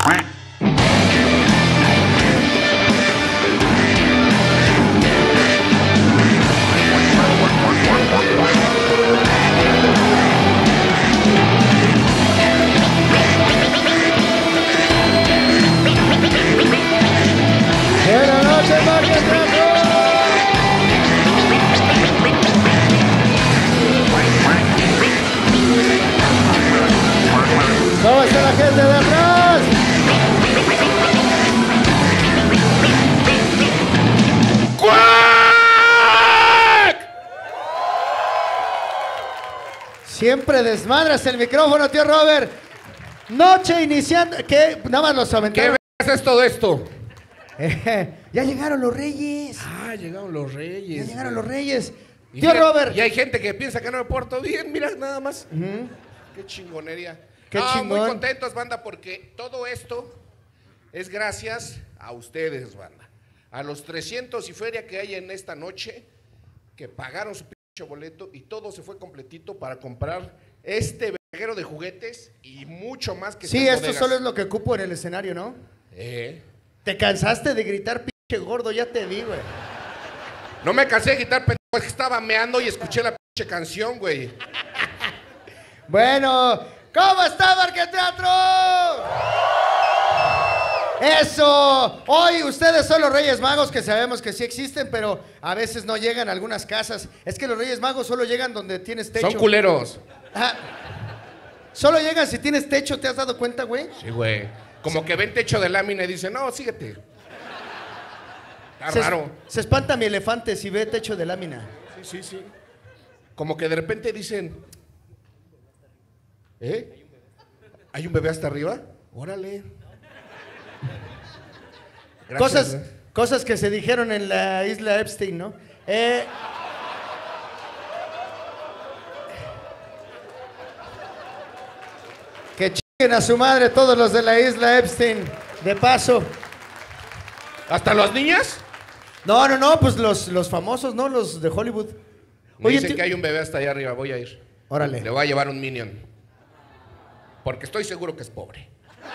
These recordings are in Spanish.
Buenas noches, Market Teatro. ¿Cómo está la gente de atrás? ¡Cuac! Siempre desmadras el micrófono, tío Robert. Noche iniciando. ¿Qué? Nada más los aventaron. ¿Qué es todo esto? Ya llegaron los reyes. Ah, llegaron los reyes. Ya llegaron los reyes. Y Tío mira, Robert. Y hay gente que piensa que no me porto bien. Mira, nada más. Qué chingonería. Qué chingón. Muy contentos, banda, porque todo esto es gracias a ustedes, banda. A los 300 y feria que hay en esta noche, que pagaron su pinche boleto y todo se fue completito para comprar este verguero de juguetes y mucho más que Sí, estas esto bodegas. solo es lo que cupo en el escenario, ¿no? ¿Te cansaste de gritar, pinche gordo? Ya te vi, güey. No me cansé de gritar, pendejo, es que estaba meando y escuché la pinche canción, güey. Bueno, ¿cómo está Market Teatro? ¡Eso! Hoy ustedes son los Reyes Magos, que sabemos que sí existen, pero a veces no llegan a algunas casas. Es que los Reyes Magos solo llegan donde tienes techo. Son culeros. Ajá. Solo llegan si tienes techo, ¿te has dado cuenta, güey? Sí, güey. Como que ven techo de lámina y dicen, no, síguete. Está raro. Se espanta mi elefante si ve techo de lámina. Sí, sí, sí. Como que de repente dicen, ¿eh? ¿Hay un bebé hasta arriba? Órale. Gracias, Cosas que se dijeron en la isla Epstein, ¿no? Que chinguen a su madre todos los de la isla Epstein, de paso. ¿Hasta las niñas? No, pues los famosos, ¿no? Los de Hollywood. Me Oye, dicen que hay un bebé hasta allá arriba, voy a ir. Órale. Le voy a llevar un Minion. Porque estoy seguro que es pobre.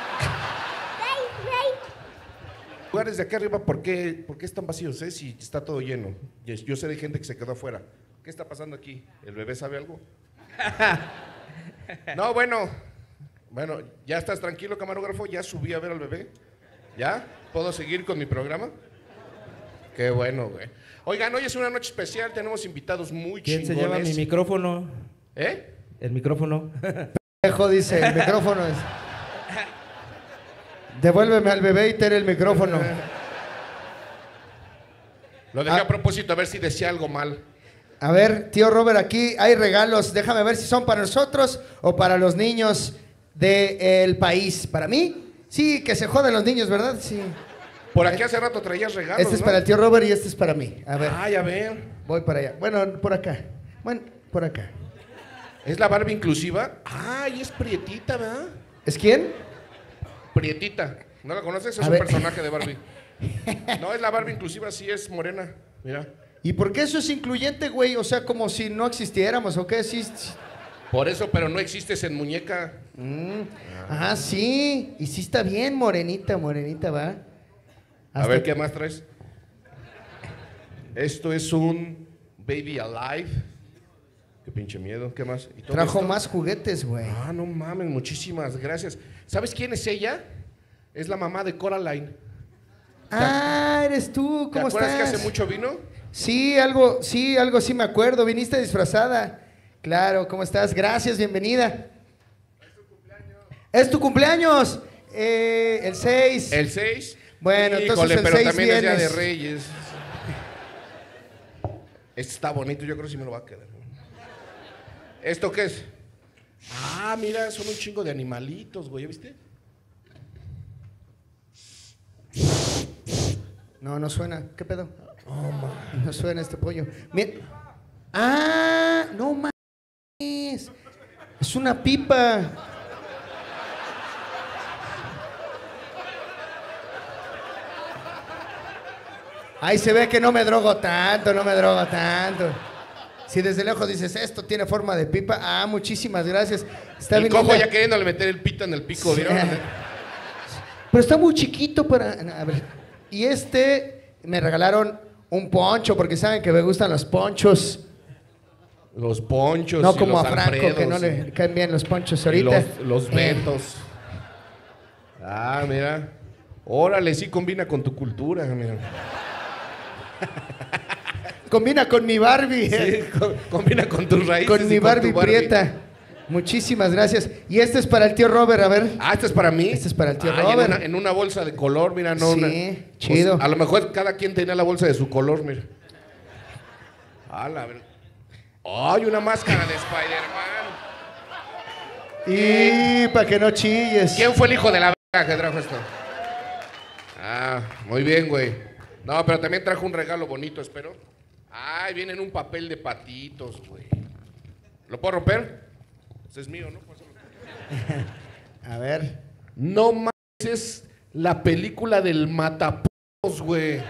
Lugares de acá arriba, ¿por qué están vacíos, si está todo lleno? Yo sé de gente que se quedó afuera. ¿Qué está pasando aquí? ¿El bebé sabe algo? No, bueno, ¿ya estás tranquilo, camarógrafo? ¿Ya subí a ver al bebé? ¿Ya? ¿Puedo seguir con mi programa? Qué bueno, güey. Oigan, hoy es una noche especial, tenemos invitados muy ¿Quién chingones. se lleva mi micrófono? ¿Eh? El micrófono. Pendejo, dice, el micrófono es... Devuélveme al bebé y ten el micrófono. Lo dejé a propósito, a ver si decía algo mal. A ver, tío Robert, aquí hay regalos. Déjame ver si son para nosotros o para los niños del país. ¿Para mí? Sí, que se joden los niños, ¿verdad? Sí. Por aquí hace rato traías regalos, Este es ¿no? para el tío Robert y este es para mí. A ver. Ah, ya ven. Voy para allá. Bueno, por acá. Bueno, por acá. ¿Es la Barbie inclusiva? Ay, es Prietita, ¿verdad? ¿Es quién? Prietita. ¿No la conoces? Es A un ver. personaje de Barbie. No, es la Barbie inclusiva, sí es morena. Mira. ¿Y por qué eso es incluyente, güey? O sea, como si no existiéramos, ¿o qué? Sí. Por eso, pero no existes en muñeca. Ah, sí. Y sí está bien, morenita, va. A ver, ¿qué más traes? Esto es un Baby Alive. Qué pinche miedo. ¿Qué más? ¿Y todo Trajo esto? más juguetes, güey. Ah, no mames, muchísimas gracias. ¿Sabes quién es ella? Es la mamá de Coraline. Ah, eres tú. ¿Cómo ¿Te acuerdas estás? que hace mucho vino? Sí, algo sí me acuerdo. Viniste disfrazada. Claro, ¿cómo estás? Gracias, bienvenida. Es tu cumpleaños. ¿Es tu cumpleaños? El 6. El 6. Bueno, Híjole, entonces el pero 6 también es Día de vienes. Reyes. Este está bonito, yo creo que sí me lo va a quedar. ¿Esto qué es? Ah, mira, son un chingo de animalitos, güey, ¿viste? No suena. ¿Qué pedo? No suena este pollo. Ah, no mames. Es una pipa. Ahí se ve que no me drogo tanto. Si desde lejos dices, esto tiene forma de pipa. Ah, muchísimas gracias. Está El bien cojo linda. ya queriéndole meter el pito en el pico, ¿vieron? Pero está muy chiquito para... A ver. Y me regalaron un poncho, porque saben que me gustan los ponchos. Los ponchos. No y como los a Franco, Alfredos, que no le caen bien los ponchos y ahorita. los Betos. Ah, mira. Órale, sí combina con tu cultura, mira. Combina con mi Barbie. Sí, combina con tus raíces. Con mi y Barbie tu prieta. Muchísimas gracias. Y este es para el tío Robert, a ver. Ah, ¿este es para mí? Este es para el tío Ay, Robert. En una bolsa de color, mira, no. Sí, chido. Pues, a lo mejor cada quien tenía la bolsa de su color, mira. Ah, la verdad. Ay, una máscara de Spider-Man. Y para que no chilles. ¿Quién fue el hijo de la verga que trajo esto? Ah, muy bien, güey. No, pero también trajo un regalo bonito, espero. Ay, viene en un papel de patitos, güey. ¿Lo puedo romper? Ese es mío, ¿no? A ver. No mames, es la película del Mataputos, güey.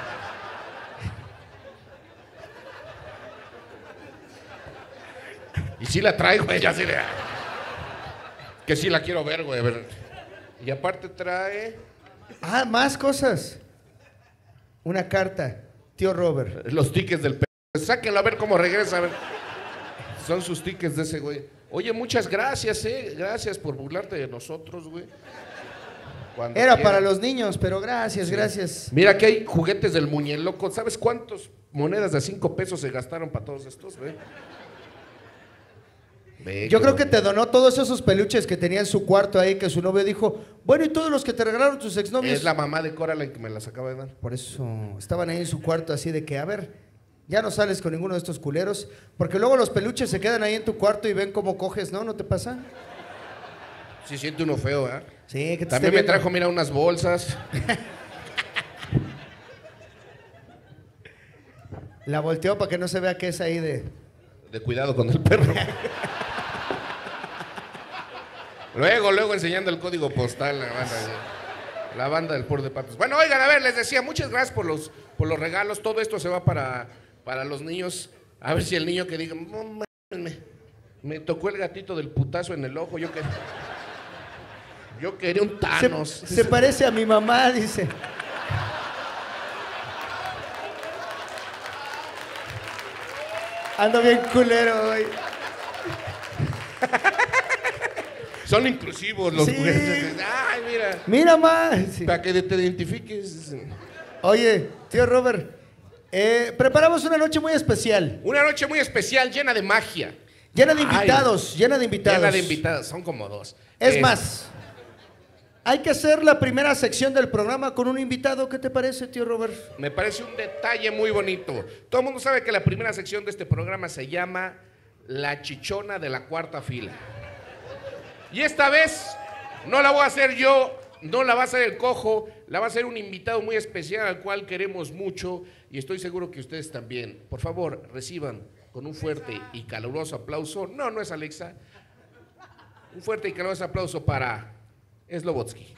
Y sí la trae, güey, ya sí le... Que sí la quiero ver, güey, a ver. Y aparte trae... Ah, más cosas. Una carta. Tío Robert. Los tickets del sáquenlo a ver cómo regresa, a ver. Son sus tickets de ese güey. Oye, muchas gracias, Gracias por burlarte de nosotros, güey. Era para los niños, pero gracias, gracias. Mira que hay juguetes del muñeloco. ¿Sabes cuántas monedas de 5 pesos se gastaron para todos estos, güey? Yo creo que te donó todos esos peluches que tenía en su cuarto ahí, que su novio dijo, bueno, y todos los que te regalaron tus exnovios. Es la mamá de Coraline que me las acaba de dar. Por eso estaban ahí en su cuarto así de que, a ver, ya no sales con ninguno de estos culeros, porque luego los peluches se quedan ahí en tu cuarto y ven cómo coges, ¿no? ¿No te pasa? Sí, siente uno feo, ¿eh? Sí, que te También me trajo, mira, unas bolsas. La volteó para que no se vea que es ahí de... De cuidado con el perro. Luego enseñando el código postal, la banda del Por de Patos. Bueno, oigan, a ver, les decía, muchas gracias por los regalos. Todo esto se va para los niños. A ver si el niño que diga, no, me tocó el gatito del putazo en el ojo, yo quería un Thanos. Se parece a mi mamá, dice. Ando bien culero hoy. Son inclusivos los Sí. juguetes. Ay, mira. Mira, ma. Sí. Para que te identifiques. Oye, tío Robert, preparamos una noche muy especial. Una noche muy especial, llena de magia. Llena de invitados, llena de invitados. Llena de invitados, son como 2. Es más, hay que hacer la primera sección del programa con un invitado. ¿Qué te parece, tío Robert? Me parece un detalle muy bonito. Todo el mundo sabe que la primera sección de este programa se llama La Chichona de la Cuarta Fila. Y esta vez no la voy a hacer yo, no la va a hacer el Cojo, la va a hacer un invitado muy especial al cual queremos mucho y estoy seguro que ustedes también. Por favor, reciban con un fuerte y caluroso aplauso. No, no es Alexa. Un fuerte y caluroso aplauso para Slobodsky.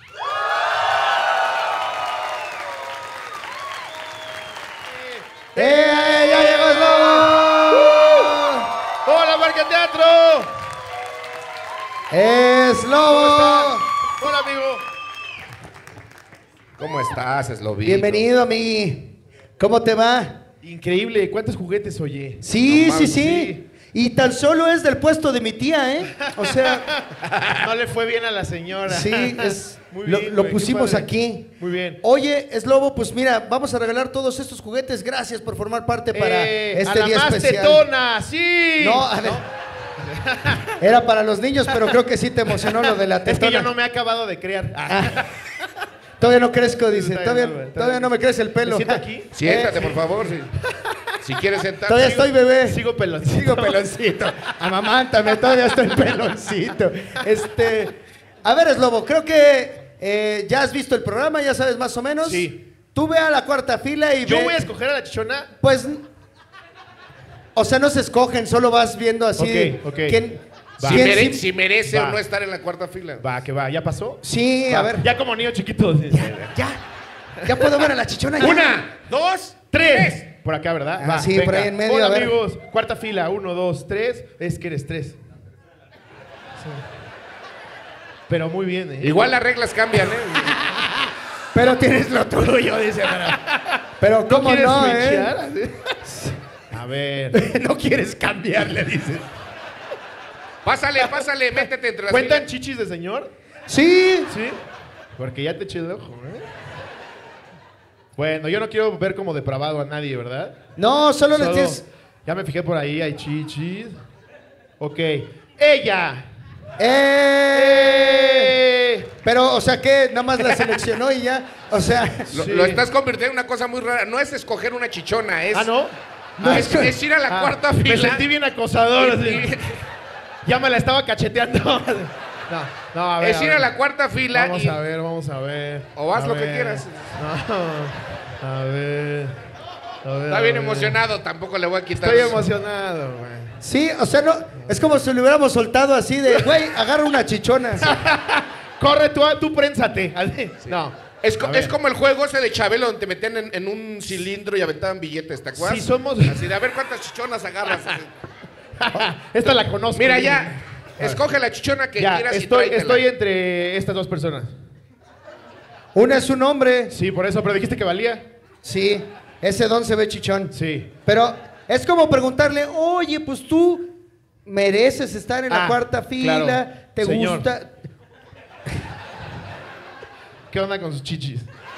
¡Ya llegó Slobo! ¡Hola, Marca Teatro! ¡Slobo! ¡Hola, amigo! ¿Cómo estás, Slobito? Bienvenido, mi. ¿Cómo te va? Increíble, ¿cuántos juguetes oye? Sí, No sí, mames, sí. Y tan solo es del puesto de mi tía, ¿eh? O sea, No le fue bien a la señora. sí, es, Muy lo bien, güey, qué pusimos padre. aquí. Muy bien. Oye, Slobo, pues mira, vamos a regalar todos estos juguetes. Gracias por formar parte para a este la día más especial. tetona, sí. No, a ver. Era para los niños, pero creo que sí te emocionó lo de la Es que tetona. yo no me he acabado de crear. Todavía no crezco, dice. Todavía no, güey, Todavía no me crece el pelo. ¿Me siento aquí? Siéntate, por favor. Si quieres sentarte. Todavía estoy bebé. Sigo peloncito. Sigo peloncito. Amamántame, todavía estoy peloncito. A ver, Slobo, creo que ya has visto el programa, ya sabes más o menos. Sí. Tú ve a la cuarta fila y Yo ve. voy a escoger a la chichona. Pues. O sea, no se escogen, solo vas viendo así. Ok, ok. ¿Quién? Va. quién Si merece Va. o no estar en la cuarta fila. Va, que va. ¿Ya pasó? Sí, Va. a ver. Ya como niño chiquito. Ya puedo ver a la chichona. ya. 1, 2, 3. Por acá, ¿verdad? Ah, sí, por ahí en medio, Hola, a ver. amigos. Cuarta fila. 1, 2, 3. Es que eres 3. Pero muy bien, ¿eh? Igual las reglas cambian, ¿eh? Pero tienes lo tuyo, dice. Pero ¿cómo ¿Quieres no, switchear? A ver. No quieres cambiarle, dices. Pásale, métete entre las ¿Cuentan filas. chichis de señor? Sí. Sí. Porque ya te eché el ojo, ¿eh? Bueno, yo no quiero ver como depravado a nadie, ¿verdad? No, solo les tienes... Ya me fijé por ahí, hay chichis. Ok. ¡Ella! Pero, o sea, ¿qué? Nada más la seleccionó y ya. O sea... Lo, Sí. lo estás convirtiendo en una cosa muy rara. No es escoger una chichona, es... ¿Ah, no? No, es ir a la cuarta Me fila. sentí bien acosador. y- así. Ya me la estaba cacheteando. No, a ver. es ir a la cuarta fila Vamos y... a ver, vamos a ver. O haz A lo que ver. quieras. No, a ver. Está bien emocionado, tampoco le voy a quitar. Estoy eso. emocionado, güey. Sí, o sea, no... Es como si lo hubiéramos soltado así de, güey, agarra una chichona. Corre tú prénsate. Así. No. Es, A ver. es como el juego ese de Chabelo donde te metían en un cilindro y aventaban billetes, ¿te acuerdas? Sí, somos- Así de a ver cuántas chichonas agarras. Esta la conozco. Mira, ya, escoge la chichona que Ya, quieras y estoy tráetela. entre estas dos personas. Una es un hombre. Sí, por eso, pero dijiste que valía. Sí, ese don se ve chichón. Sí. Pero es como preguntarle, oye, pues tú mereces estar en la Ah, cuarta fila, claro. te Señor. gusta... ¿Qué onda con sus chichis?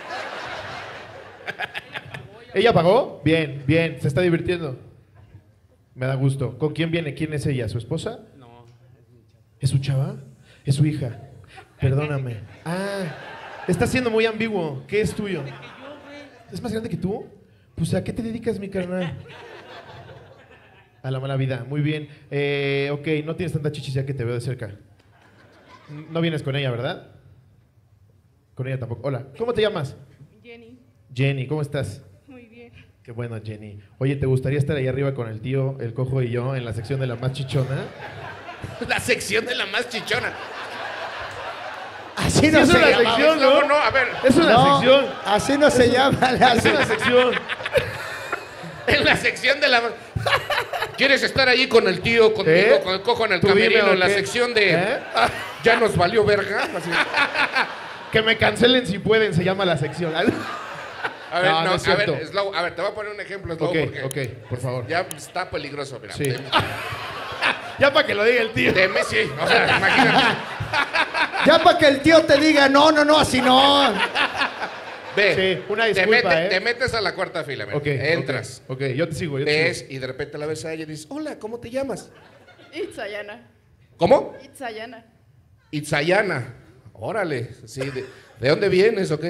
¿Ella pagó? Bien, bien, se está divirtiendo. Me da gusto. ¿Con quién viene? ¿Quién es ella? ¿Su esposa? No. ¿Es su chava? ¿Es su hija? Perdóname. Ah, está siendo muy ambiguo. ¿Qué es tuyo? ¿Es más grande que tú? Pues ¿a qué te dedicas, mi carnal? A la mala vida. Muy bien. Ok, no tienes tanta chichis ya que te veo de cerca. No vienes con ella, ¿verdad? Con ella tampoco. Hola, ¿cómo te llamas? Jenny, Jenny, ¿cómo estás? muy bien. Qué bueno, Jenny. Oye, ¿te gustaría estar ahí arriba con el tío, el cojo y yo en la sección de la más chichona? La sección de la más chichona. Así no es se una llama. sección, ¿no? No, a ver. Es una No, sección. así no se llama. Es una sección. En la sección de la... ¿Quieres estar ahí con el tío, conmigo, ¿Eh? con el cojo en el Tú dime, camerino, ¿o en la qué? sección de... ¿Eh? Ya nos valió verga? Así. Que me cancelen si pueden, se llama la sección. A ver, No, no, no es a ver, cierto. Slow, a ver, te voy a poner un ejemplo, Slow, Ok, porque ok, por favor. ya está peligroso, mira. Sí. Ya para que lo diga el tío. Sí, o sea, imagínate. Ya para que el tío te diga, no, así no. Ve, Sí, una disculpa, te metes a la cuarta fila, mira. Ok, Entras, Ok, yo te sigo, yo te sigo. ves y de repente la ves a ella y dices, hola, ¿cómo te llamas? Itzayana, ¿Cómo? Itzayana. Itzayana. Órale, sí, ¿de dónde vienes o qué?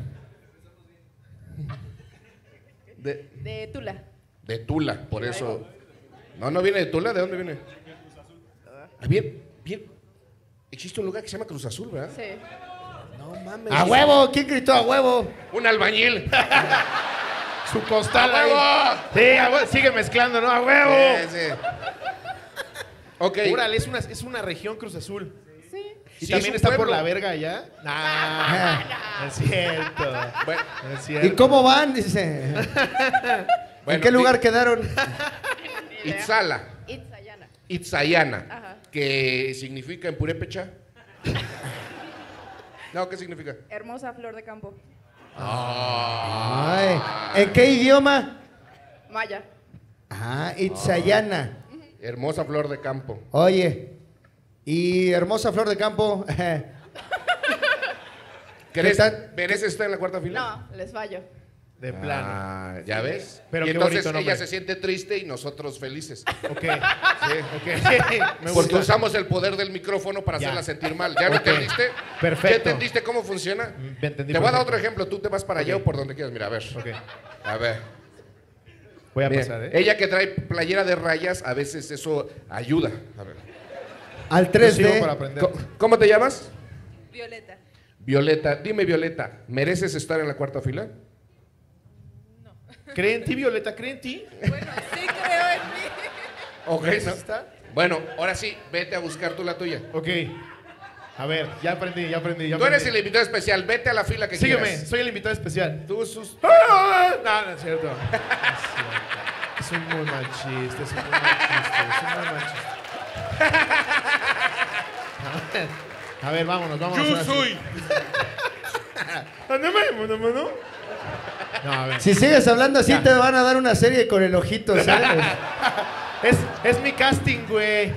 De Tula. De Tula, por eso. No viene de Tula, ¿de dónde viene? Ah, bien. Existe un lugar que se llama Cruz Azul, ¿verdad? Sí. No mames. A huevo, ¿quién gritó a huevo? Un albañil. Su costal ¡A ahí. huevo! Sí, a huevo. Sigue mezclando, ¿no? ¡A huevo! Sí. Ok. Órale, es una región Cruz Azul. Sí. ¿Y Sí, también es un está por pueblo. la verga allá? No, es cierto. Bueno, No es cierto. ¿Y cómo van? Dice. ¿En bueno, qué lugar quedaron? Ni idea. Itzala. Itzayana. Itzayana. Ajá. Que significa en purépecha. No, ¿qué significa? Hermosa flor de campo. Ay, ¿en qué idioma? Maya. Ah, Itzayana. Hermosa flor de campo. Oye, y hermosa flor de campo. ¿Crees? tal? ¿Mereces estar en la cuarta fila? No, les fallo. De plano. Ah, ¿ya ves? Pero y qué entonces bonito ella nombre. se siente triste y nosotros felices. Ok. Sí, ok. Me Porque gusta. usamos el poder del micrófono para Ya. hacerla sentir mal. ¿Ya me Ok. entendiste? Perfecto. ¿Ya entendiste cómo funciona? Me entendí Te voy a dar perfecto. otro ejemplo. Tú te vas para allá o por donde quieras. Mira, a ver. Ok. A ver. Voy a Mira, pasar, ¿eh? Ella que trae playera de rayas, a veces eso ayuda. A ver. Al Yo sigo para 3D. aprender. ¿Cómo te llamas? Violeta. Violeta. Dime, Violeta, ¿mereces estar en la cuarta fila? ¿Cree en ti, Violeta? ¿Cree en ti? Bueno, sí creo en mí. Ok, ¿no? ¿Está? Bueno, ahora sí, vete a buscar tú la tuya. Ok. A ver, ya aprendí. Tú eres el invitado especial, vete a la fila que Sígueme, quieras. soy el invitado especial. Tú sus... ¡Ah! No, no es cierto. No es cierto. Es un muy mal chiste, es un muy mal chiste, es un muy mal chiste. A ver, vámonos. ahora sí. No, a ver. Si sigues hablando así, te van a dar una serie con el ojito, ¿sabes? Es mi casting, güey.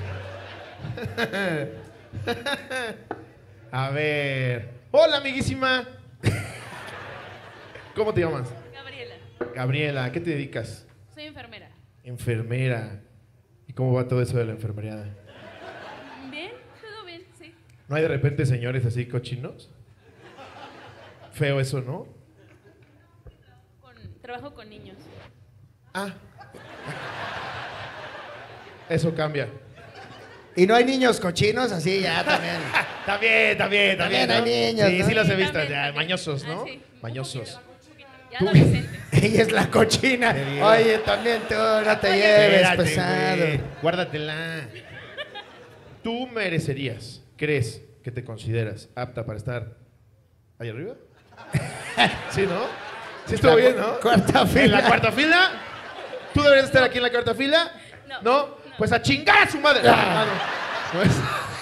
A ver. Hola, amiguísima. ¿Cómo te llamas? Gabriela, Gabriela, ¿qué te dedicas? soy enfermera. Enfermera. ¿Y cómo va todo eso de la enfermería? Bien, todo bien, sí. ¿No hay de repente señores así cochinos? Feo eso, ¿no? Trabajo con niños. Ah. Eso cambia. Y no hay niños cochinos, así ya también. También También ¿no? hay niños, Sí, ¿no? sí los he Sí, visto, también, ya, también. mañosos, ¿no? Ah, sí, un Mañosos. poquito. Ya adolescentes. Ella es la cochina. digo. Oye, también tú no te lleves Espérate, pesado. güey. Guárdatela. ¿Tú merecerías, crees que te consideras apta para estar ahí arriba? ¿Sí, no? Sí estuvo bien, ¿no? Cuarta fila. ¿En la cuarta fila? ¿Tú deberías estar aquí en la cuarta fila? No. Pues a chingar a su madre. Ah, no. No es-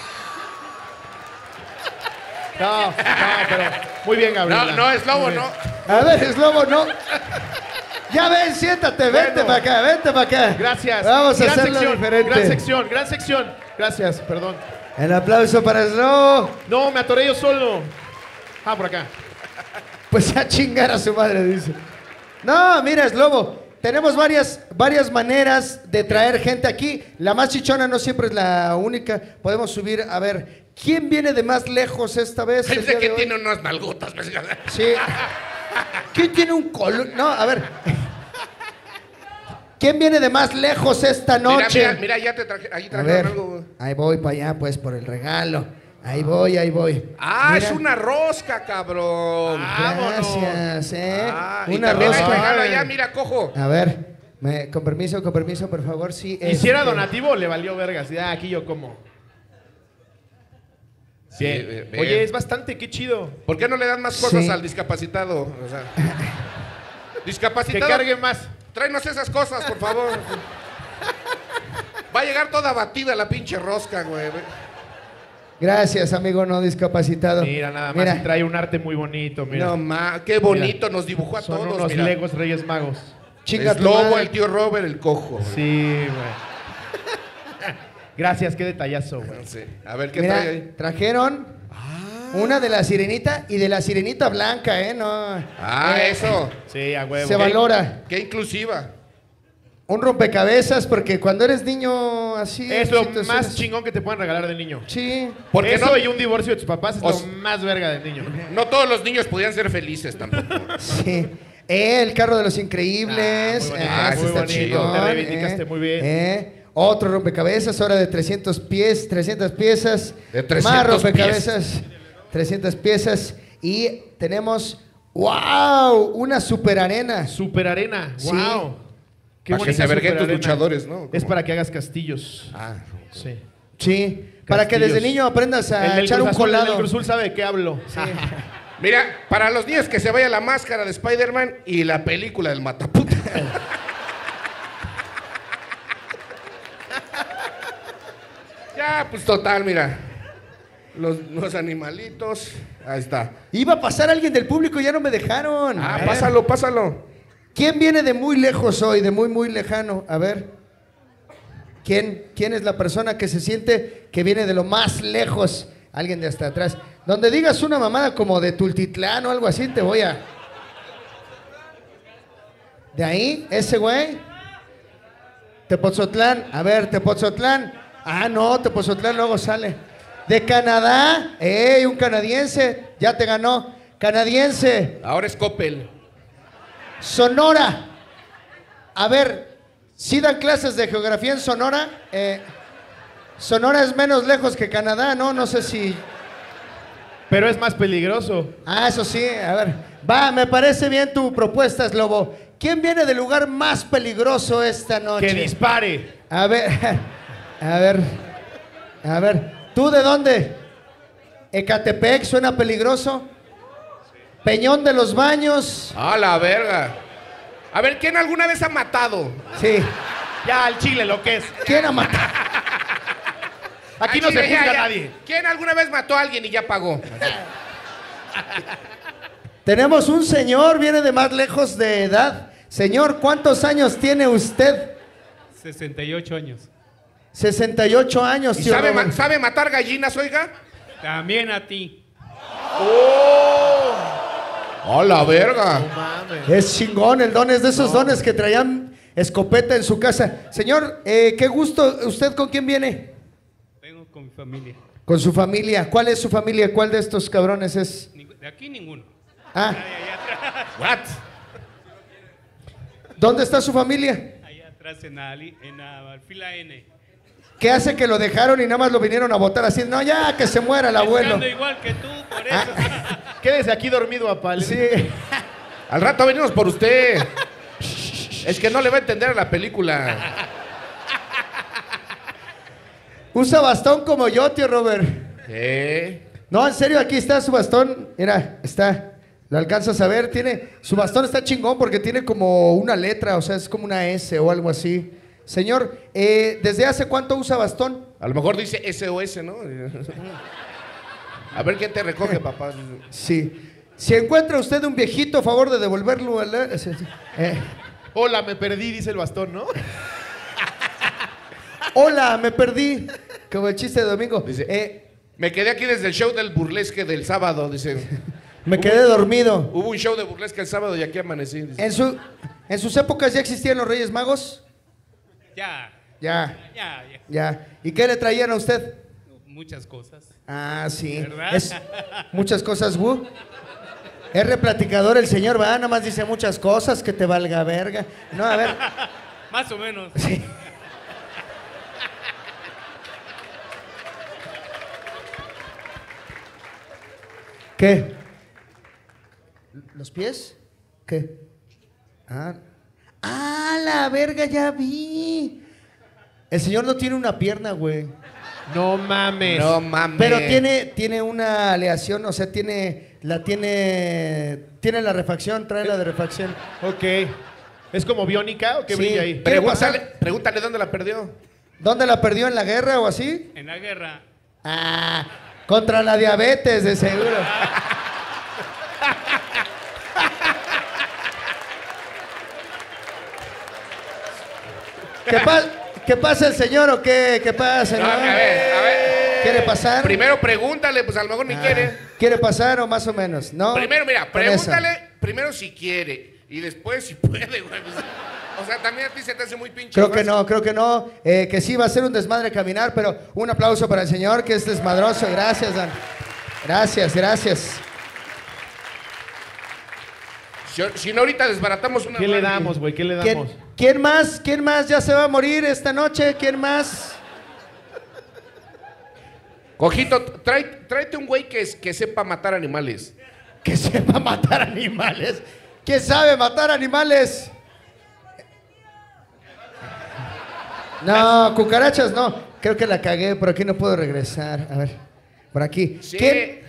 No, pero muy bien, Gabriela. No, es lobo, Muy bien. no. A ver, es lobo, no. Ya ven, siéntate, vente Bueno. para acá, vente para acá. Gracias. Vamos a Gran hacerlo sección, diferente. gran sección. Gracias, perdón. El aplauso para Slobo. No, me atoré yo solo. Ah, por acá. Pues a chingar a su madre, dice. No, mira, Slobo. Tenemos varias maneras de traer gente aquí. La más chichona no siempre es la única. Podemos subir, a ver, ¿quién viene de más lejos esta vez? el Pensé día que de hoy? tiene unas nalgotas. Sí. ¿Quién tiene un color? No, a ver. ¿Quién viene de más lejos esta noche? Mira, ya te traje, ahí A trajeron ver, algo. ahí voy para allá, pues, por el regalo. Ahí voy. Ah, Mira. es una rosca, cabrón. Gracias, Y una también hay rosca. regalo allá, mira, cojo. A ver, con permiso, por favor, sí. ¿Hiciera donativo le valió vergas? Ya, aquí yo como. Sí, Bien. bien. Oye, es bastante, qué chido. ¿Por qué no le dan más cosas Sí. al discapacitado? O sea, Que discapacitado, cargue más. tráenos esas cosas, por favor. Va a llegar toda batida la pinche rosca, güey. Gracias, amigo no discapacitado. Mira, nada más. Y trae un arte muy bonito, mira. No más, qué bonito nos dibujó a Son todos. unos mira. Legos Reyes Magos. Chinga Es tu Lobo, madre. el tío Robert, el cojo. güey. Sí, güey. Gracias, qué detallazo, güey. Sí. A ver, ¿qué Mira, trae ahí? trajeron una de la sirenita y de la sirenita blanca, No. Eso. Sí, a huevo. Se valora. Qué inclusiva. Un rompecabezas, porque cuando eres niño así. Es lo situaciones- más chingón que te pueden regalar de niño. Sí. Porque Eso no, y un divorcio de tus papás es O lo s- más verga del niño. no todos los niños podían ser felices tampoco. Sí. El carro de los increíbles. muy bonito, muy ese está bonito. chingón, Te reivindicaste muy bien. Otro rompecabezas, ahora de 300 piezas. De 300 Más rompecabezas, 300 piezas. Y tenemos, ¡wow! Una super arena. Super arena. Sí. Wow. Qué Para que bonita se verguen tus superarena. luchadores, ¿no? Es ¿Cómo? para que hagas castillos. Ah, Sí. Sí. Para que desde Castillos. niño aprendas a El del echar Cruz un Azul, el colado. del Cruz Azul sabe de qué hablo. mira, para los niños que se vaya la máscara de Spider-Man y la película del Mataputa. Ya, pues total, mira. Los animalitos. Ahí está. Iba a pasar alguien del público y ya no me dejaron. Ah, A ver. pásalo. ¿Quién viene de muy lejos hoy, de muy, muy lejano? A ver. ¿Quién es la persona que se siente que viene de lo más lejos? Alguien de hasta atrás. Donde digas una mamada como de Tultitlán o algo así, te voy a... ¿De ahí? ¿Ese güey? Tepoztlán. A ver, Tepoztlán. Ah, no, Tepoztlán luego sale. De Canadá. ¡Ey, un canadiense! Ya te ganó. Canadiense. Ahora es Coppel. Sonora. A ver, ¿sí dan clases de geografía en Sonora? Sonora es menos lejos que Canadá, ¿no? No sé si... Pero es más peligroso. Ah, eso sí, a ver. Va, me parece bien tu propuesta, Slobo. ¿Quién viene del lugar más peligroso esta noche? Que dispare. A ver, a ver. ¿Tú de dónde? ¿Ecatepec suena peligroso? ¿Peñón de los Baños? Ah, la verga. A ver, ¿quién alguna vez ha matado? Sí. Ya, al chile, lo que es. ¿Quién ha matado? Aquí Ah, no se chile, ya, juzga a ya. nadie. ¿Quién alguna vez mató a alguien y ya pagó? Tenemos un señor, viene de más lejos de edad. Señor, ¿cuántos años tiene usted? 68 años. 68 años, ¿Y tío sabe, Robert. sabe matar gallinas, oiga? También a ti. ¡A la verga! Es chingón, el don es de esos dones que traían escopeta en su casa. Señor, qué gusto. ¿Usted con quién viene? Vengo con mi familia. Con su familia. ¿Cuál es su familia? ¿Cuál de estos cabrones es? De aquí ninguno. Ah, Allá atrás, ¿What? ¿dónde está su familia? allá atrás en la fila N. ¿Qué hace que lo dejaron y nada más lo vinieron a votar así? No, ya, que se muera el abuelo. Ando igual que tú, por eso. Quédese aquí dormido, papá. Sí. Al rato venimos por usted. Es que no le va a entender a la película. Usa bastón como yo, tío Robert. ¿Qué? No, en serio, aquí está su bastón. Mira, está. Lo alcanzas a ver. Su bastón está chingón porque tiene como una letra, o sea, es como una S o algo así. Señor, ¿desde hace cuánto usa bastón? A lo mejor dice SOS, ¿no? A ver quién te recoge, papá. Sí. Si encuentra usted un viejito, a favor de devolverlo a la... Hola, me perdí, dice el bastón, ¿no? Hola, me perdí. Como el chiste de domingo. Dice, me quedé aquí desde el show del burlesque del sábado, dice. Me quedé dormido. Hubo un show de burlesque el sábado y aquí amanecí. Dice. ¿En sus épocas ya existían los Reyes Magos? Ya, Ya, ya. ya. ¿Y qué le traían a usted? Muchas cosas. Ah, sí. ¿Verdad? Es muchas cosas, bu. Es replaticador el señor, va, nada más dice muchas cosas, que te valga verga. No, a ver. Más o menos. Sí. ¿Qué? ¿Los pies? ¿Qué? Ah, la verga, ya vi. El señor no tiene una pierna, güey. No mames. No mames. Pero tiene una aleación, o sea, tiene la refacción, trae la de refacción. Ok. ¿Es como biónica o qué Sí. brilla ahí? Pregúntale dónde la perdió. ¿Dónde la perdió? ¿En la guerra o así? En la guerra. Ah, contra la diabetes, de seguro. ¿Qué pasa el señor o qué? ¿Qué pasa? No, no? a ver. ¿Quiere pasar? Primero pregúntale, pues a lo mejor ni quiere. ¿Quiere pasar o más o menos? No. Primero, mira, Con eso. pregúntale primero si quiere y después si puede, güey. Pues, o sea, también a ti se te hace muy pinche. Creo que fácil. no, creo que no. Que sí va a ser un desmadre caminar, pero un aplauso para el señor que es desmadroso. Gracias, Dan. Gracias, gracias. Si no, ahorita desbaratamos una. ¿Qué le madre. damos, güey? ¿Qué le ¿Quién, damos? quién más? ¿Quién más ya se va a morir esta noche? ¿Quién más? Cojito, tráete un güey que sepa matar animales. Que sepa matar animales. ¿Quién sabe matar animales? No, cucarachas no. Creo que la cagué, por aquí no puedo regresar. A ver, por aquí. Sí. ¿Quién?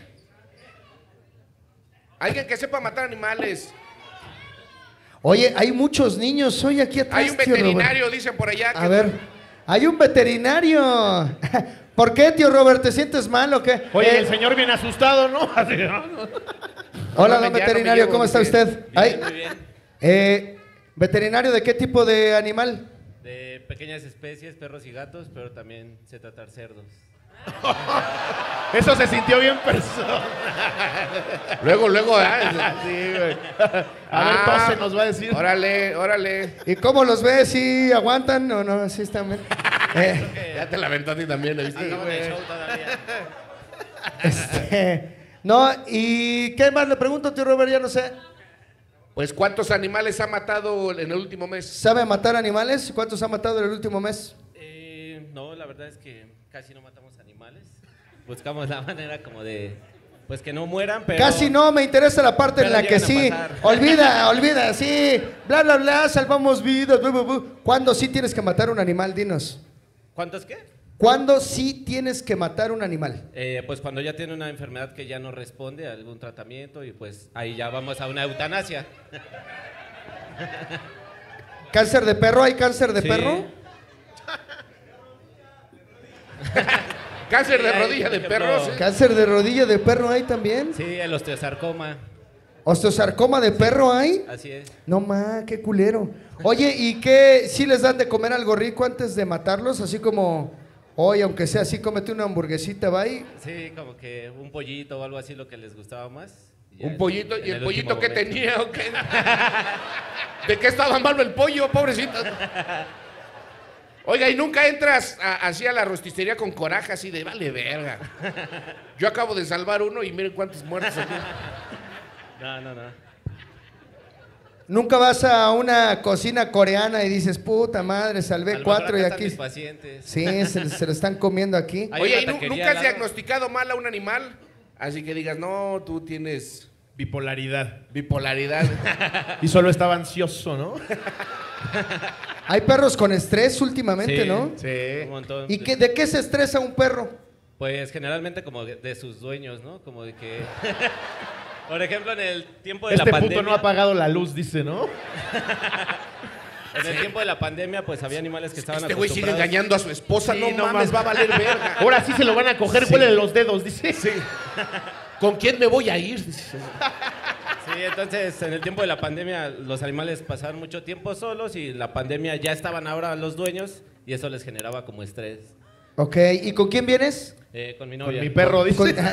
Alguien que sepa matar animales. Oye, hay muchos niños hoy aquí atrás. Hay un tío Robert. veterinario, dicen por allá. A ver, hay un veterinario. ¿Por qué, tío Robert? ¿Te sientes mal o qué? Oye, el señor viene asustado, ¿no? Así, ¿no? Hola, No, don ya no veterinario, me ¿cómo llevo, está muy usted? Ay, Muy bien. ¿veterinario de qué tipo de animal? De pequeñas especies, perros y gatos, pero también sé tratar cerdos. Eso se sintió bien personal. Luego, Sí, güey. A ver, tose nos va a decir. Órale. ¿Y cómo los ves? ¿Sí aguantan o no? Sí están bien. Ya te la aventó a ti también, ¿viste? Andamos en el show todavía. No, ¿y qué más le pregunto, tío Robert? Ya no sé. Pues, ¿cuántos animales ha matado en el último mes? ¿Sabe matar animales? ¿Cuántos ha matado en el último mes? No, la verdad es que casi no matamos animales. Buscamos la manera como de, pues que no mueran, pero... Casi no, me interesa la parte en Pero la que llegan a sí. pasar. Olvida, sí. Bla, bla, bla, salvamos vidas. Bla, bla, bla. ¿Cuándo sí tienes que matar un animal? Dinos. ¿Cuántos qué? ¿Cuándo sí tienes que matar un animal? Pues cuando ya tiene una enfermedad que ya no responde a algún tratamiento y pues ahí ya vamos a una eutanasia. ¿Cáncer de perro? ¿Hay cáncer de Sí. perro? Cáncer de Sí, rodilla por de ejemplo. perros. ¿eh? ¿Cáncer de rodilla de perro hay también? Sí, el osteosarcoma. ¿Osteosarcoma de perro hay? Así es. No ma, qué culero. Oye, ¿y qué? ¿Sí les dan de comer algo rico antes de matarlos? Así como, oye, aunque sea así, cómete una hamburguesita, ¿va? Y Sí, como que un pollito o algo así lo que les gustaba más. Ya Un pollito, en ¿y el último pollito qué momento. tenía o qué? ¿De qué estaba malo el pollo, pobrecito? Oiga, ¿y nunca entras así a la rosticería con coraje, así de vale verga? Yo acabo de salvar uno y miren cuántos muertos aquí. No. nunca vas a una cocina coreana y dices, puta madre, A salvé lo mejor 4 y acá están aquí. mis pacientes. Sí, se lo están comiendo aquí. Hay Oye, una ¿y taquería nunca al has lado. diagnosticado mal a un animal? Así que digas, no, tú tienes Bipolaridad. bipolaridad. Y solo estaba ansioso, ¿no? Hay perros con estrés últimamente, Sí. ¿no? Sí. Un montón. ¿Y de qué se estresa un perro? Pues generalmente como de sus dueños, ¿no? Como de que... Por ejemplo, en el tiempo de Este la puto pandemia... no ha apagado la luz, dice, ¿no? En el tiempo de la pandemia, pues había animales que estaban Este güey sigue acostumbrados... engañando a su esposa, Sí, no, no mames, mames. va a valer verga. Ahora sí se lo van a coger, Sí. huele los dedos, dice. Sí. ¿Con quién me voy a ir? Sí, entonces en el tiempo de la pandemia los animales pasaban mucho tiempo solos y la pandemia ya estaban ahora los dueños y eso les generaba como estrés. Ok, ¿y con quién vienes? Con mi Con novia. mi perro, dice. Con,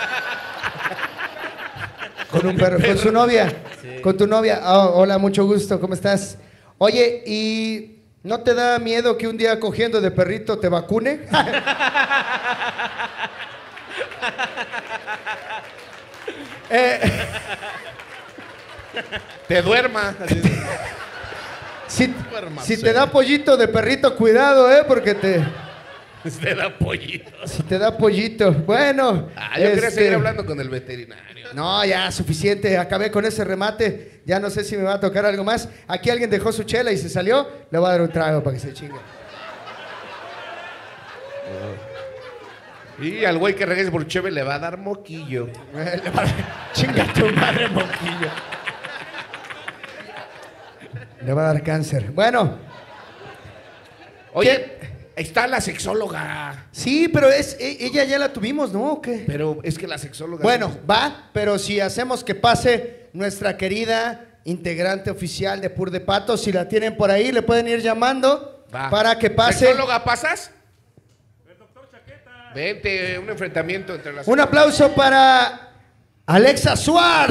con un perro, con su novia. Sí. Con tu novia. Ah, hola, mucho gusto, ¿cómo estás? Oye, ¿y no te da miedo que un día cogiendo de perrito te vacune? Te duerma. Si, Duérmase. si te da pollito de perrito, cuidado, porque Te da pollito. si te da pollito. Bueno. Yo quería seguir hablando con el veterinario. No, ya, suficiente. Acabé con ese remate. Ya no sé si me va a tocar algo más. Aquí alguien dejó su chela y se salió. Le voy a dar un trago para que se chingue. Y al güey que regrese por cheve le va a dar moquillo. Chinga tu madre, moquillo. Le va a dar cáncer. Bueno, Oye, está la sexóloga. sí, pero ella ya la tuvimos, ¿no? ¿O qué? Pero es que la sexóloga... Bueno, va, pero si hacemos que pase nuestra querida integrante oficial de Pur de Pato, si la tienen por ahí, le pueden ir llamando Va. para que pase. ¿Sexóloga pasas? El doctor Chaqueta. Vente, un enfrentamiento entre las... Un aplauso para Alexa Suárez.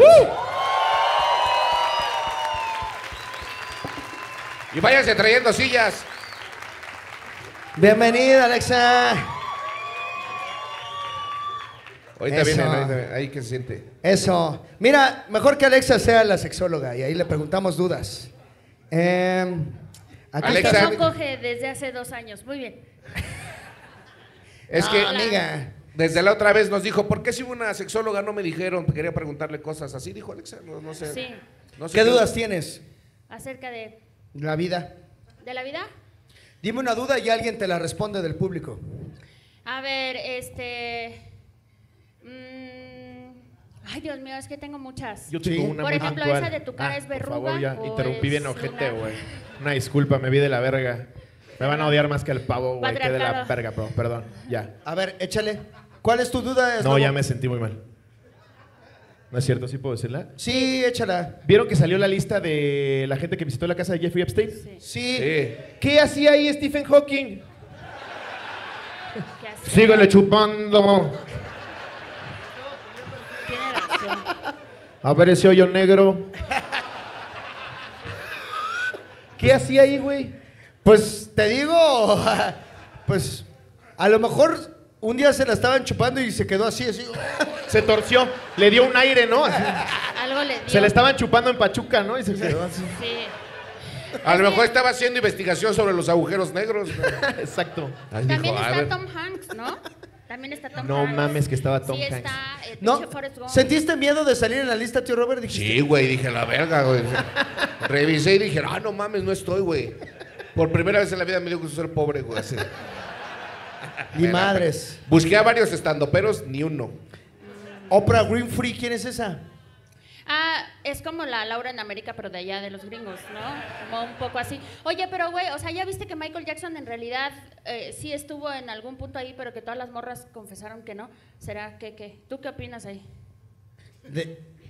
Y váyanse trayendo sillas. Bienvenida, Alexa. Ahorita Eso. viene, ahí que se siente. Eso. Mira, mejor que Alexa sea la sexóloga y ahí le preguntamos dudas. Aquí Alexa. está. No coge desde hace 2 años. Muy bien. Es No, que amiga. desde la otra vez nos dijo, ¿por qué si una sexóloga no me dijeron? Quería preguntarle cosas así, dijo Alexa. No sé. Sí. No sé ¿Qué dudas tienes? Acerca de La vida. la vida. Dime una duda y alguien te la responde del público. A ver, ay, Dios mío, es que tengo muchas. Yo tengo Sí. una Por muy ejemplo, puntual. esa de tu cara es Por verruga. favor, ya. o Interrumpí bien es ojete, una- güey. Una disculpa, me vi de la verga. Me van a odiar más que el pavo, güey. Que de la Patriarcado. verga, bro. Perdón, ya. A ver, échale. ¿Cuál es tu duda? No, Slobo? ya me sentí muy mal. ¿No es cierto? ¿Sí puedo decirla? Sí, échala. ¿Vieron que salió la lista de la gente que visitó la casa de Jeffrey Epstein? Sí. Sí. Sí. ¿Qué hacía ahí Stephen Hawking? ¿Qué hace? Síguele chupando. Tiene razón. Apareció hoyo negro. ¿Qué hacía ahí, güey? Pues te digo, pues a lo mejor un día se la estaban chupando y se quedó así. Se torció, le dio un aire, ¿no? Así. Algo le dio. Se le estaban chupando en Pachuca, ¿no? Y se quedó así. Sí. A lo mejor estaba haciendo investigación sobre los agujeros negros. Exacto. Ay, También dijo, a está ver. Tom Hanks, ¿no? También está Tom No Hanks. mames que estaba Tom sí Hanks. está ¿No? pinche Forrest Gump. ¿Sentiste miedo de salir en la lista, tío Robert? Dijiste, Sí, güey, dije, la verga, güey. Revisé y dije, no mames, no estoy, güey. Por primera vez en la vida me dio gusto ser pobre, güey. así. ni madres. Busqué a varios estandoperos, ni uno. Oprah Winfrey, ¿quién es esa? Ah, es como la Laura en América, pero de allá, de los gringos, ¿no? Como un poco así. Oye, pero güey, o sea, ¿ya viste que Michael Jackson en realidad sí estuvo en algún punto ahí, pero que todas las morras confesaron que no? ¿Será que qué? ¿Tú qué opinas ahí?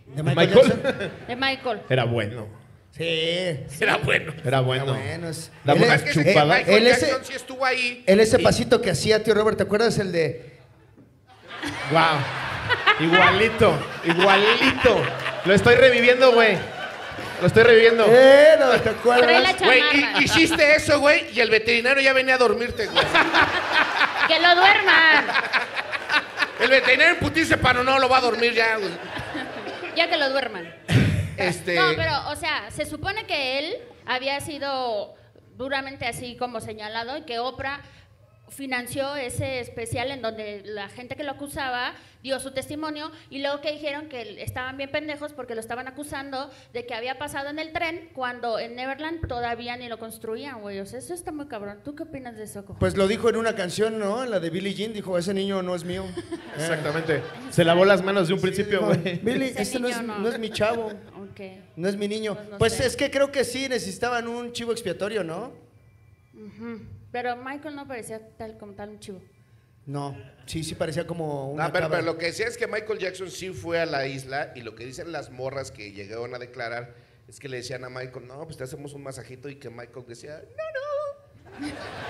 ¿De Michael Michael? Jackson? De Michael. Era bueno. Sí. Era bueno. Era bueno. Bueno, Dame él una es- Es que ese chupada. Michael Él ese- Jackson sí estuvo ahí. Él ese Y- pasito que hacía, tío Robert, ¿te acuerdas el de... Wow. Igualito. Igualito. Lo estoy reviviendo, güey. Lo estoy reviviendo. No, ¿te Trae acuerdas? la Güey, chamarra. hiciste eso, güey, y el veterinario ya venía a dormirte, güey. Que lo duerman. El veterinario en putice, pero no lo va a dormir ya, güey. Ya que lo duerman. No, No, pero, o sea, se supone que él había sido duramente así como señalado y que Oprah financió ese especial en donde la gente que lo acusaba dio su testimonio y luego que dijeron que estaban bien pendejos porque lo estaban acusando de que había pasado en el tren cuando en Neverland todavía ni lo construían, güey. O sea, eso está muy cabrón. ¿Tú qué opinas de eso, Cojo? Pues lo dijo en una canción, ¿no? En la de Billie Jean, dijo, ese niño no es mío. Exactamente. Se lavó las manos de un principio, Dijo, güey. Billie, Ese este no es, niño no. no es mi chavo, Ok. no es mi niño. Pues no Pues sé. es que creo que sí necesitaban un chivo expiatorio, ¿no? Ujú. Pero Michael no parecía tal como tal un chivo. No, sí parecía como una No, pero cabra. lo que decía es que Michael Jackson sí fue a la isla y lo que dicen las morras que llegaron a declarar es que le decían a Michael, no, pues te hacemos un masajito y que Michael decía, no,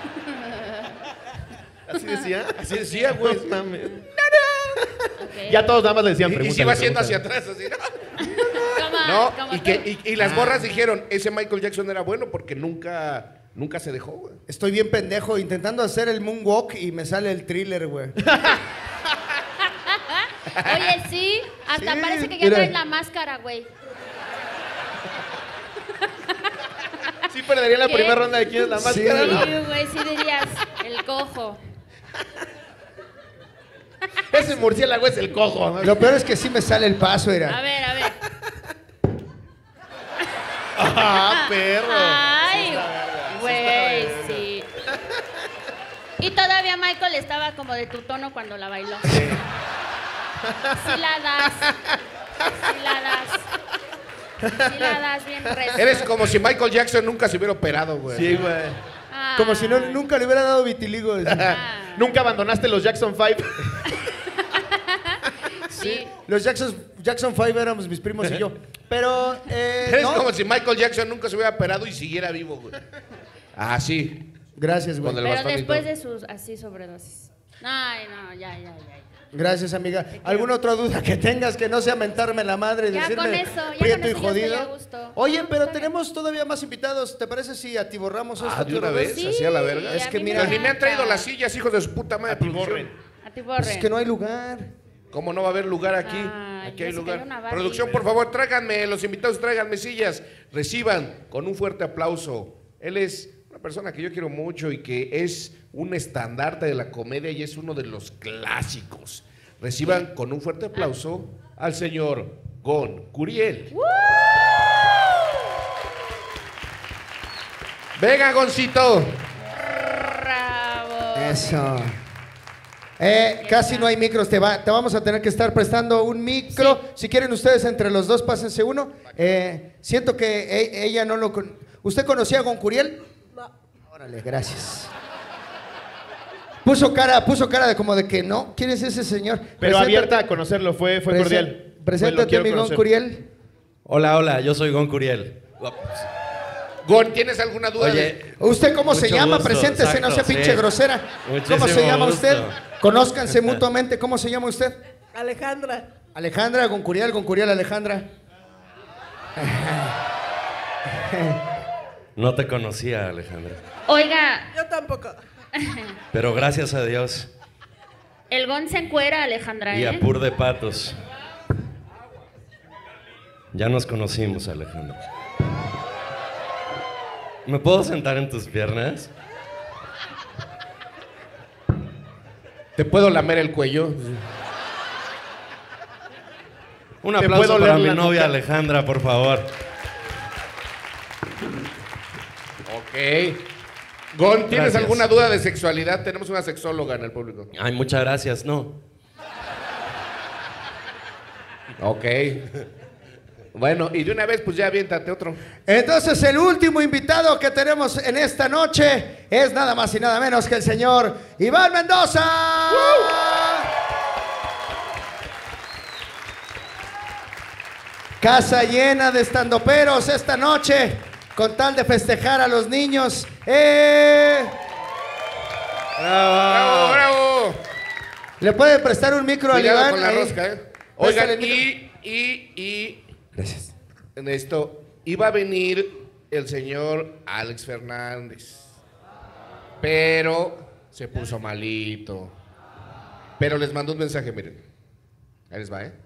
¿Así decía? Así decía, güey. No mames. Ok. Ya todos nada más le decían Y se pregúntale, iba haciendo pregúntale. hacia atrás, así, Como- ¿no? como No, y, tú. y las morras dijeron, ese Michael Jackson era bueno porque nunca se dejó, güey. Estoy bien pendejo intentando hacer el moonwalk y me sale el thriller, güey. Oye, sí, hasta Sí, parece que ya mira. traes la máscara, güey. Sí perdería la ¿Qué? primera ronda de quién es la Sí. máscara, ¿no? Sí, güey, sí dirías, el cojo. Ese murciélago es el cojo, ¿no? Lo peor es que sí me sale el paso, A era. ver, a ver. Ah, perro. Ay, güey, sí. Y todavía Michael estaba como de tu tono cuando la bailó. Sí la das. Sí la das. Sí la das bien recio. Eres como si Michael Jackson nunca se hubiera operado, güey. Sí, güey. Ay. Como si no, nunca le hubiera dado vitiligo. Ah, Nunca abandonaste los Jackson 5. sí. Los Jackson 5 éramos mis primos y yo. Pero, Eres no. como si Michael Jackson nunca se hubiera operado y siguiera vivo, güey. Ah, sí. Gracias, güey. Con el Pero bastón y después todo. de sus así sobredosis. Ay, no, ya. Gracias, amiga. ¿Alguna otra duda que tengas que no sea mentarme la madre y Ya decirme con eso, ya prieto con y eso yo estoy jodido? a gusto. Oye, No, pero está tenemos todavía más invitados. ¿Te parece si atiborramos esto? Ah, de tío una Robert? vez, Sí, así a la verga. Es a que mí mira, Ni me han traído encanta. las sillas, hijos de su puta madre. producción. A ti Pues es que no hay lugar. ¿Cómo no va a haber lugar aquí? Ay, Aquí hay ya se lugar. cayó una Barbie. Producción, por favor, tráiganme, los invitados, tráiganme sillas. Reciban con un fuerte aplauso. Él es una persona que yo quiero mucho y que es un estandarte de la comedia y es uno de los clásicos. Reciban con un fuerte aplauso al señor Gon Curiel. Venga, Goncito. Bravo. Eso. Casi no hay micros, te vamos a tener que estar prestando un micro. Si quieren ustedes entre los dos, pásense uno. Siento que ella no lo... ¿Usted conocía a Goncuriel? No. Órale, gracias. Puso cara de como de que no. ¿Quién es ese señor? Pero Preséntate- abierta a conocerlo, fue cordial. Preséntate, Quiero mi conocer. Goncuriel. Hola, yo soy Gon Curiel. Gon, ¿tienes alguna duda? Oye, ¿Usted cómo se mucho llama? gusto, Preséntese, no sea exacto, pinche sí. grosera. Muchísimo ¿Cómo se llama gusto. usted? Conózcanse mutuamente. ¿Cómo se llama usted? Alejandra. Alejandra, Goncuriel, Alejandra. No te conocía, Alejandra. Oiga, Yo tampoco. Pero gracias a Dios. el Gon se encuera, Alejandra, Y ¿eh? a pur de patos. Ya nos conocimos, Alejandra. ¿Me puedo sentar en tus piernas? ¿Te puedo lamer el cuello? Un ¿Te aplauso puedo para leer mi la novia, nuca? Alejandra, por favor. Ok. Gon, ¿tienes Gracias. alguna duda de sexualidad? Tenemos una sexóloga en el público. Ay, muchas gracias. No. Ok. Bueno, y de una vez, pues ya aviéntate otro. Entonces, el último invitado que tenemos en esta noche es nada más y nada menos que el señor Iván Mendoza. Casa llena de estandoperos esta noche, con tal de festejar a los niños. ¡Bravo, bravo! ¿Le pueden prestar un micro al Cuidado Iván? con la Ahí. rosca, ¿eh? Oigan, Préstale el y... Gracias. En esto, iba a venir el señor Alex Fernández, pero se puso malito. Pero les mandó un mensaje, miren. Ahí les va, ¿eh?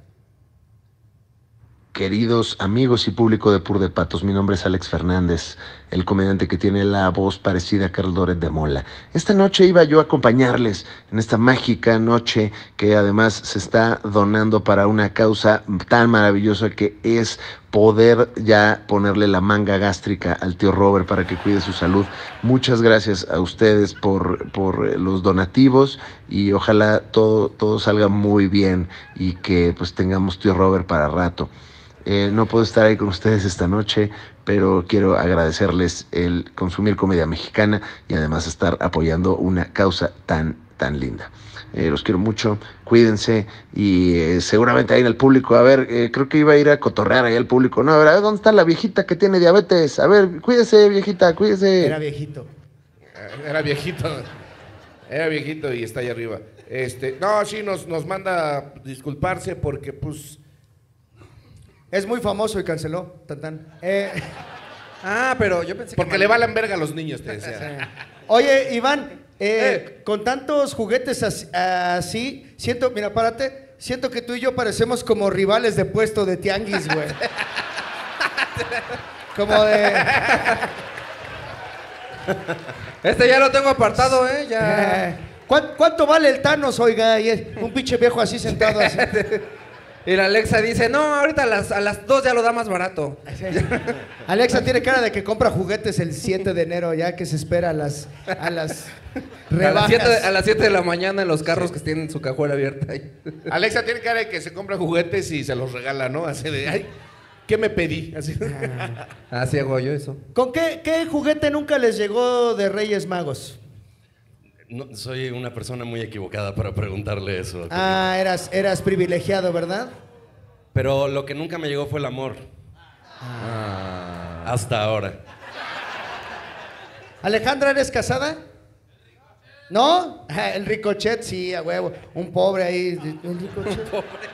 Queridos amigos y público de Pur de Patos, mi nombre es Alex Fernández, el comediante que tiene la voz parecida a Carl Loret de Mola. Esta noche iba yo a acompañarles en esta mágica noche que además se está donando para una causa tan maravillosa que es poder ya ponerle la manga gástrica al tío Robert para que cuide su salud. Muchas gracias a ustedes por los donativos y ojalá todo salga muy bien y que pues tengamos tío Robert para rato. No puedo estar ahí con ustedes esta noche, pero quiero agradecerles el consumir comedia mexicana y además estar apoyando una causa tan linda. Los quiero mucho, cuídense y seguramente ahí en el público, a ver, creo que iba a ir a cotorrear ahí al público. No, a ver, ¿dónde está la viejita que tiene diabetes? A ver, cuídese, viejita, cuídese. Era viejito. Era viejito. Era viejito y está ahí arriba. No, sí, nos manda disculparse porque, pues... Es muy famoso y canceló. Tan. Pero yo pensé que... Porque le valen verga a los niños, te decía. Oye, Iván, con tantos juguetes así, siento, mira, párate, siento que tú y yo parecemos como rivales de puesto de tianguis, güey. Como de... Ya lo tengo apartado, ya. ¿Cuánto vale el Thanos, oiga? Y es un pinche viejo así sentado así. Y la Alexa dice, no, ahorita a las 2 ya lo da más barato. Alexa tiene cara de que compra juguetes el 7 de enero, ya que se espera a las rebajas. A las 7 de la mañana en los carros que tienen su cajuela abierta ahí. Alexa tiene cara de que se compra juguetes y se los regala, ¿no? Así de, ay, ¿qué me pedí? Así. Así hago yo eso. ¿Con qué juguete nunca les llegó de Reyes Magos? No, soy una persona muy equivocada para preguntarle eso. a tu hijo. Eras privilegiado, ¿verdad? Pero lo que nunca me llegó fue el amor. Hasta ahora. Alejandra, ¿eres casada? ¿No? El Ricochet, sí, a huevo. Un pobre ahí. Un Ricochet.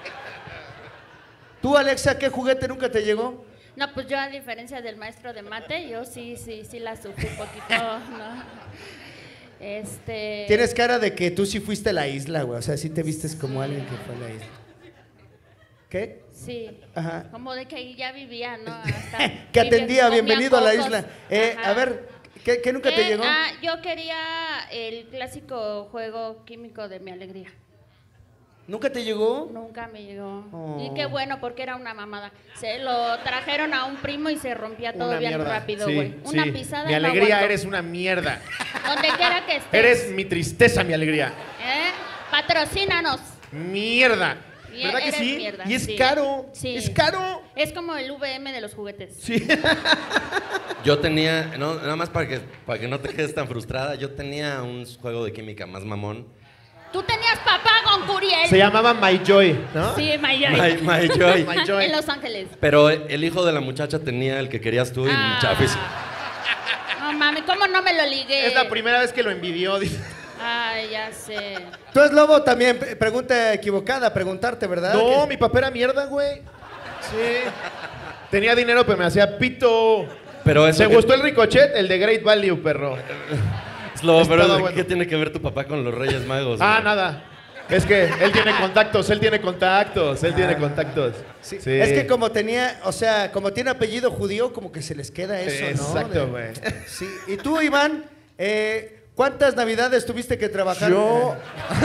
¿Tú, Alexa, qué juguete nunca te llegó? No, pues yo a diferencia del maestro de mate, yo sí la sufrí un poquito, ¿no? Tienes cara de que tú sí fuiste a la isla, güey. O sea, sí te vistes como alguien que fue a la isla. ¿Qué? Sí. Ajá. Como de que ahí ya vivía, ¿no? Que atendía, comía bienvenido a la cocos. isla. Ajá. A ver, ¿qué nunca te llegó? Yo quería el clásico juego químico de Mi Alegría. ¿Nunca te llegó? Nunca me llegó. Oh. Y qué bueno, porque era una mamada. Se lo trajeron a un primo y se rompía todo Una bien mierda. rápido, Sí, güey. Una sí. pisada. Mi y no alegría, aguantó. eres una mierda. Donde quiera que estés. Eres mi tristeza, mi alegría. Patrocínanos. Mierda. ¿Verdad que Eres sí? mierda, Y es sí. caro. Sí. Es caro. Es como el VM de los juguetes. Sí. Yo tenía, no, nada más para que no te quedes tan frustrada, yo tenía un juego de química más mamón. Tú tenías papá con Curiel. Se llamaba My Joy, ¿no? Sí, Mayay. My Joy. My Joy. En Los Ángeles. Pero el hijo de la muchacha tenía el que querías tú y chafis. No mami, ¿cómo no me lo ligué? Es la primera vez que lo envidió. Dice. Ay, ya sé. Tú es lobo también, pregunta equivocada, preguntarte, ¿verdad? No, mi papá era mierda, güey. Sí. Tenía dinero, pero me hacía pito. Pero eso ¿Se que- gustó el Ricochet? El de Great Value, perro. Slobo, Estaba pero bueno. ¿qué tiene que ver tu papá con los Reyes Magos? Ah, güey? nada. Es que él tiene contactos, él tiene contactos. Sí. Sí. Es que como tenía, o sea, como tiene apellido judío, como que se les queda eso, ¿no? Exacto, güey. Sí. Y tú, Iván, ¿cuántas navidades tuviste que trabajar? Yo-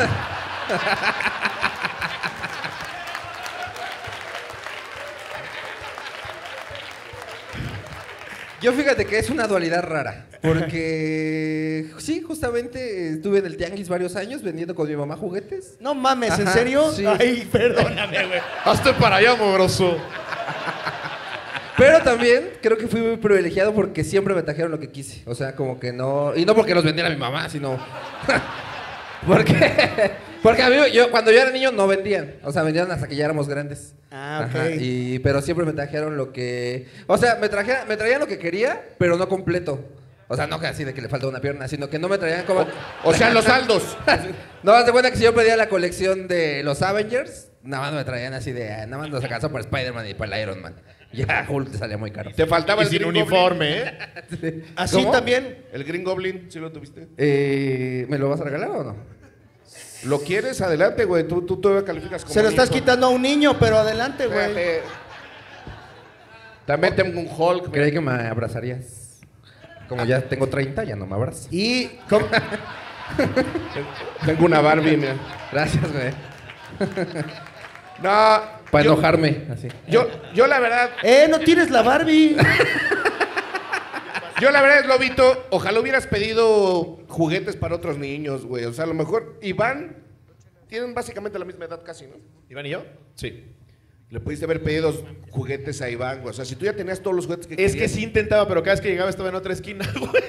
Yo fíjate que es una dualidad rara, porque sí, justamente estuve en el tianguis varios años vendiendo con mi mamá juguetes. No mames, ¿en Ajá, serio? sí. Ay, perdóname, güey. Hazte para allá, mugroso. Pero también creo que fui muy privilegiado porque siempre me trajeron lo que quise. O sea, como que no... Y no porque los vendiera mi mamá, sino... Porque a mí, cuando yo era niño no vendían. O sea, vendían hasta que ya éramos grandes. Ah, ok. Ajá, pero siempre me trajeron lo que... O sea, me traían lo que quería, pero no completo. O sea, no que así de que le falta una pierna, sino que no me traían como... O sea, los saldos. No, haz de cuenta que si yo pedía la colección de los Avengers, nada más me traían así de... Nada más nos alcanzó para Spider-Man y para el Iron Man. Ya, Hulk te salía muy caro. Te faltaba Y el sin Green uniforme, Goblin. ¿eh? Así ¿Cómo? también. ¿El Green Goblin sí lo tuviste? ¿Me lo vas a regalar o no? ¿Lo quieres? Adelante, güey. Tú todavía calificas como Se lo estás niño. quitando a un niño, pero adelante, güey. Espérate. También tengo un Hulk. mira. Creí que me abrazarías. Como ya tengo 30, ya no me abrazas. Y... ¿cómo? Tengo una Barbie, mira. Gracias, güey. No. Para yo- enojarme, así. Yo la verdad, No tienes la Barbie. Lobito, ojalá hubieras pedido juguetes para otros niños, güey. O sea, a lo mejor Iván tienen básicamente la misma edad casi, ¿no? ¿Iván y yo? Sí. Le pudiste haber pedido juguetes a Iván, güey. O sea, si tú ya tenías todos los juguetes que Es que querías. sí intentaba, pero cada vez que llegaba estaba en otra esquina, güey.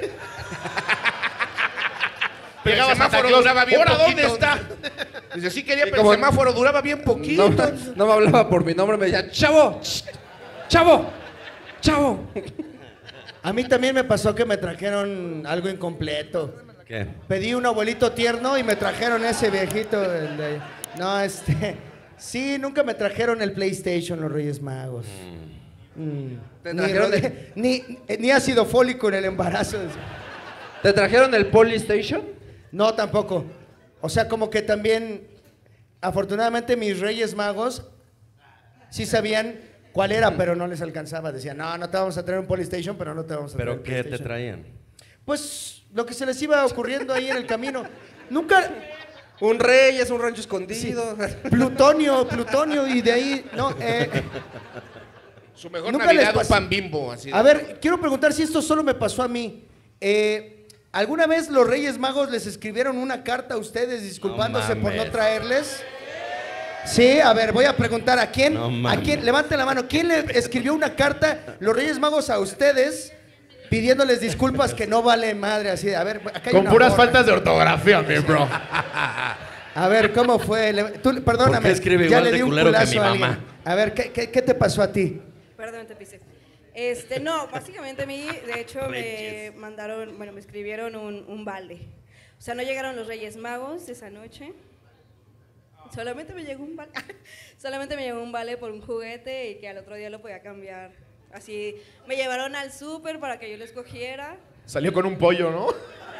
Pero el Llegaba Santa semáforo Claus, duraba bien ¿ahora poquito. dónde está? Dice, sí quería, Sí, pero como- el semáforo duraba bien poquito. No me hablaba por mi nombre, me decía, ¡chavo! ¡Chavo! ¡Chavo! A mí también me pasó que me trajeron algo incompleto. ¿Qué? Pedí un abuelito tierno y me trajeron ese viejito. No, sí, nunca me trajeron el PlayStation los Reyes Magos. ¿Te Ni, trajeron ni ácido fólico en el embarazo. ¿Te trajeron el Polystation? No, tampoco. O sea, como que también, afortunadamente mis Reyes Magos sí sabían cuál era, pero no les alcanzaba. Decían, no te vamos a traer un Polystation, pero no te vamos a traer ¿Pero un qué te PlayStation. traían? Pues lo que se les iba ocurriendo ahí en el camino. Nunca... Un rey, es un rancho escondido. Plutonio, y de ahí... No, Su mejor Nunca Navidad, les un pasó. pan Bimbo. Así de- a ver, quiero preguntar si esto solo me pasó a mí. ¿Alguna vez los Reyes Magos les escribieron una carta a ustedes disculpándose No por no mames. traerles? Sí, a ver, voy a preguntar a quién. No ¿A mames. quién? Levante la mano. ¿Quién le escribió una carta los Reyes Magos a ustedes pidiéndoles disculpas que no vale madre así? A ver, acá hay Con una puras borra. faltas de ortografía, mi bro. A ver, ¿cómo fue? Tú, perdóname. ¿Por qué escribe ya igual le de di un culero que culazo mi a alguien. mamá? A ver, ¿qué te pasó a ti? Perdón, te pisé. No, básicamente a mí, de hecho, me mandaron, bueno, me escribieron un vale. O sea, no llegaron los Reyes Magos esa noche. Solamente me llegó un vale. Solamente me llegó un vale por un juguete y que al otro día lo podía cambiar. Así, me llevaron al súper para que yo lo escogiera. Salió con un pollo, ¿no?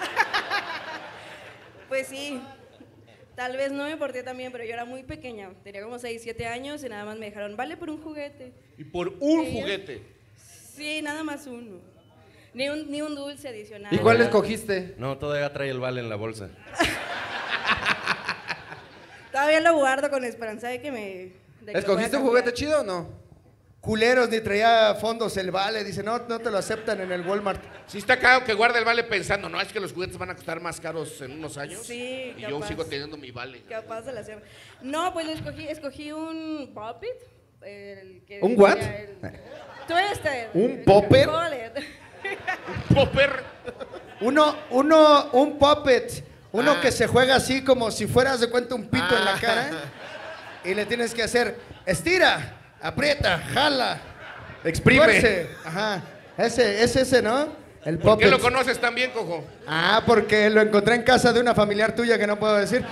Pues sí, tal vez no me porté tan bien, pero yo era muy pequeña. Tenía como 6, 7 años y nada más me dejaron vale por un juguete. Y por un Ella- juguete. Sí, nada más uno. Ni un dulce adicional. ¿Y cuál escogiste? No, todavía trae el vale en la bolsa. Todavía lo guardo con esperanza de que me... de que ¿Escogiste un pueda juguete cambiar. chido o no? Culeros, ni traía fondos el vale. Dice, no te lo aceptan en el Walmart. Sí está claro que guarda el vale pensando, no, es que los juguetes van a costar más caros en unos años. Sí, Y yo capaz. sigo teniendo mi vale. Capaz de la hacer. No, pues lo escogí un Puppet. ¿Un what? Twister. ¿Un Popper? Bullet. Popper. Un puppet. Uno Ah. que se juega así como si fueras de cuenta un pito en la cara. Y le tienes que hacer, estira, aprieta, jala, Exprime. tuerce. Ajá. Ese, ¿no? El ¿Por qué puppet. lo conoces tan bien, cojo? Ah, porque lo encontré en casa de una familiar tuya que no puedo decir.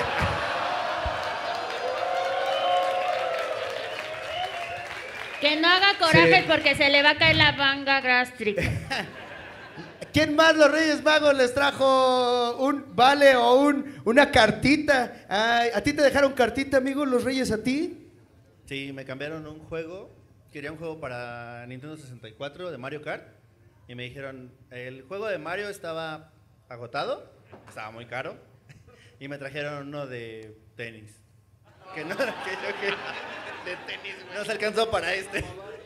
Que no haga corajes Sí. porque se le va a caer la manga gástrica. ¿Quién más los Reyes Magos les trajo un vale o una cartita? Ay, ¿a ti te dejaron cartita, amigo, los Reyes a ti? Sí, me cambiaron un juego. Quería un juego para Nintendo 64 de Mario Kart. Y me dijeron, el juego de Mario estaba agotado, estaba muy caro. Y me trajeron uno de tenis. Que no era aquello que... De tenis, no se alcanzó para este.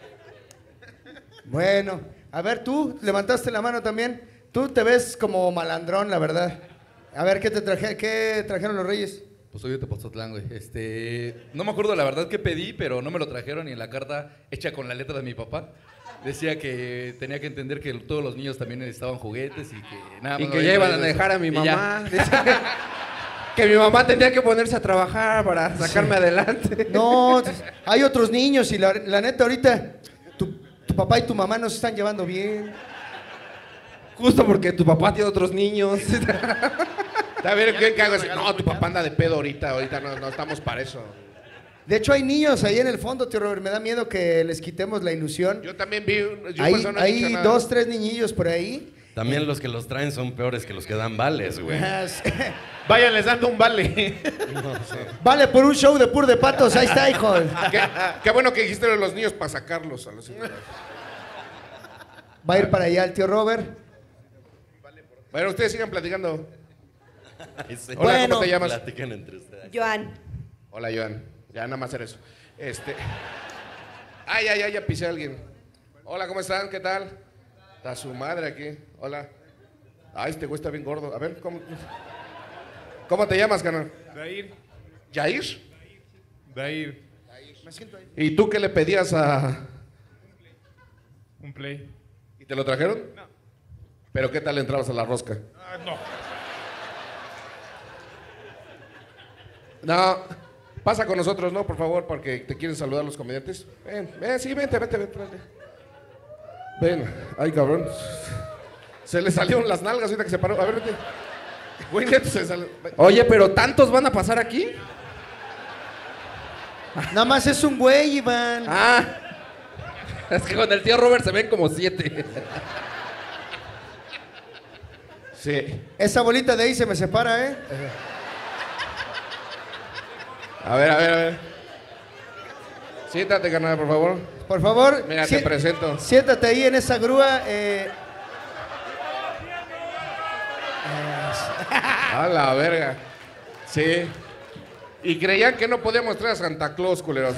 Bueno, a ver, tú levantaste la mano también. Tú te ves como malandrón, la verdad. A ver, ¿qué trajeron los Reyes? Pues soy de Tepoztlán, güey. No me acuerdo la verdad qué pedí, pero no me lo trajeron y en la carta hecha con la letra de mi papá decía que tenía que entender que todos los niños también necesitaban juguetes y que nada más. Y me que había ya iban a traído eso. dejar a mi Y ya. mamá. Que mi mamá tenía que ponerse a trabajar para sacarme adelante. No, hay otros niños y la neta ahorita tu papá y tu mamá no se están llevando bien. Justo porque tu papá tiene otros niños. A ver, ¿qué hago? No, tu papá anda de pedo ahorita no estamos para eso. De hecho, hay niños ahí en el fondo, tío Robert. Me da miedo que les quitemos la ilusión. Yo también vi. Hay 2, 3 niñillos por ahí. También los que los traen son peores que los que dan vales, güey. Vayan, les dando un vale. Vale por un show de pur de patos, ahí está, hijo. Qué bueno que dijiste lo de los niños para sacarlos a los hijos. Va a ir para allá el tío Robert. Bueno, ustedes sigan platicando. Sí. Hola, Bueno. ¿cómo te llamas? Platican entre ustedes. Joan. Hola, Joan. Ya nada más era eso. Ya pisé a alguien. Hola, ¿cómo están? ¿Qué tal? Está su madre aquí. Hola. Ay, este güey está bien gordo. A ver, ¿cómo te llamas, canal? Dair. ¿Yair? Dair. Me siento ahí. ¿Y tú qué le pedías a...? Un play. ¿Y te lo trajeron? No. ¿Pero qué tal entrabas a la rosca? No. No, pasa con nosotros, ¿no? Por favor, porque te quieren saludar los comediantes. Ven, sí, vente. Ven, ay, cabrón. Se le salieron las nalgas ahorita que se paró. A ver, vete. Güey, neto se salió. Oye, pero ¿tantos van a pasar aquí? Nada más es un güey, Iván. Ah, es que con el tío Robert se ven como 7. Sí. Esa bolita de ahí se me separa, ¿eh? A ver. Siéntate, carnal, por favor. Por favor. Mira, te presento. Siéntate ahí en esa grúa. A la verga. Sí. Y creían que no podíamos traer a Santa Claus, culeros.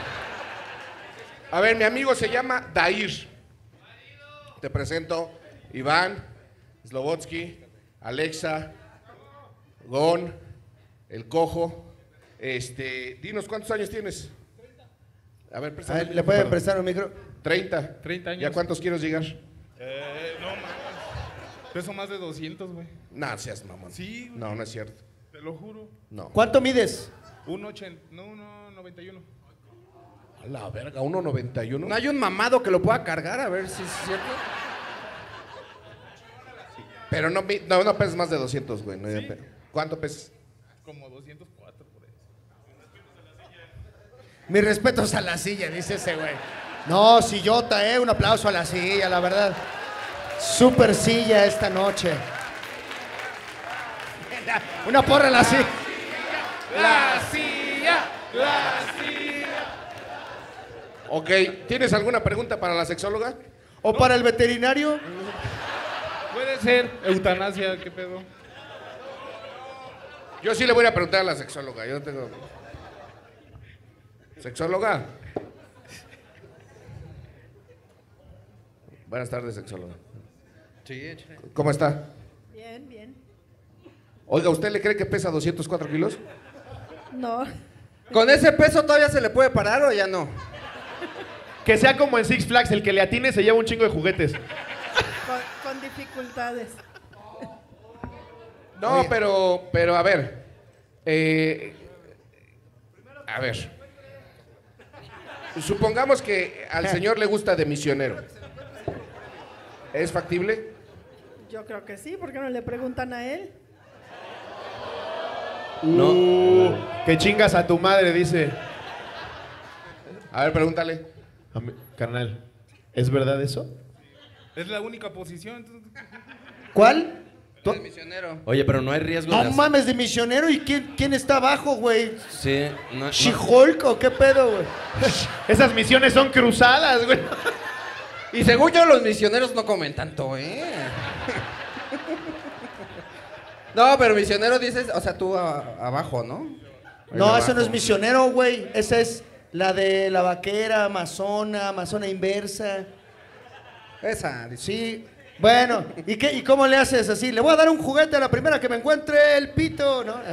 A ver, mi amigo se llama Dair. Te presento Iván, Slobotsky, Alexa, Gon, el Cojo. Dinos, ¿cuántos años tienes? A ver, préstame. ¿Le pueden prestar un micro? 30. 30 años. ¿Y a cuántos quieres llegar? No, mames. Peso más de 200, güey. No, seas mamón. Sí, güey. No, no es cierto. Te lo juro. No. ¿Cuánto mides? 1.91. A la verga, 1.91. ¿No hay un mamado que lo pueda cargar? A ver si es cierto. Pero no pesas más de 200, güey. No, ¿Sí? ¿Cuánto pesas? Como 204 por ahí. Mis respetos a la silla, dice ese güey. No, sillota, un aplauso a la silla, la verdad. Super silla esta noche. Una porra a la silla. La silla. Ok, ¿tienes alguna pregunta para la sexóloga? ¿O para el veterinario? Puede ser. Eutanasia, ¿qué pedo? Yo sí le voy a preguntar a la sexóloga. Yo no tengo... ¿Sexóloga? Buenas tardes, sexóloga. Sí, échale. ¿Cómo está? Bien. Oiga, ¿usted le cree que pesa 204 kilos? No. ¿Con ese peso todavía se le puede parar o ya no? Que sea como en Six Flags, el que le atine se lleva un chingo de juguetes. Con dificultades. No, pero a ver. A ver. Supongamos que al señor le gusta de misionero. ¿Es factible? Yo creo que sí, ¿por qué no le preguntan a él? No. Que chingas a tu madre, dice. A ver, pregúntale. Carnal, ¿es verdad eso? Es la única posición. Entonces... ¿Cuál? El misionero. Oye, pero no hay riesgo No de... mames, de misionero. ¿Y quién está abajo, güey? Sí, no... ¿She-Hulk o qué pedo, güey? Esas misiones son cruzadas, güey. Y según yo, los misioneros no comen tanto, No, pero misionero dices, o sea, tú abajo, ¿no? No, eso no es misionero, güey. Esa es la de la vaquera, amazona inversa. Esa. Sí. Bueno, ¿y cómo le haces así? Le voy a dar un juguete a la primera que me encuentre el pito, ¿no?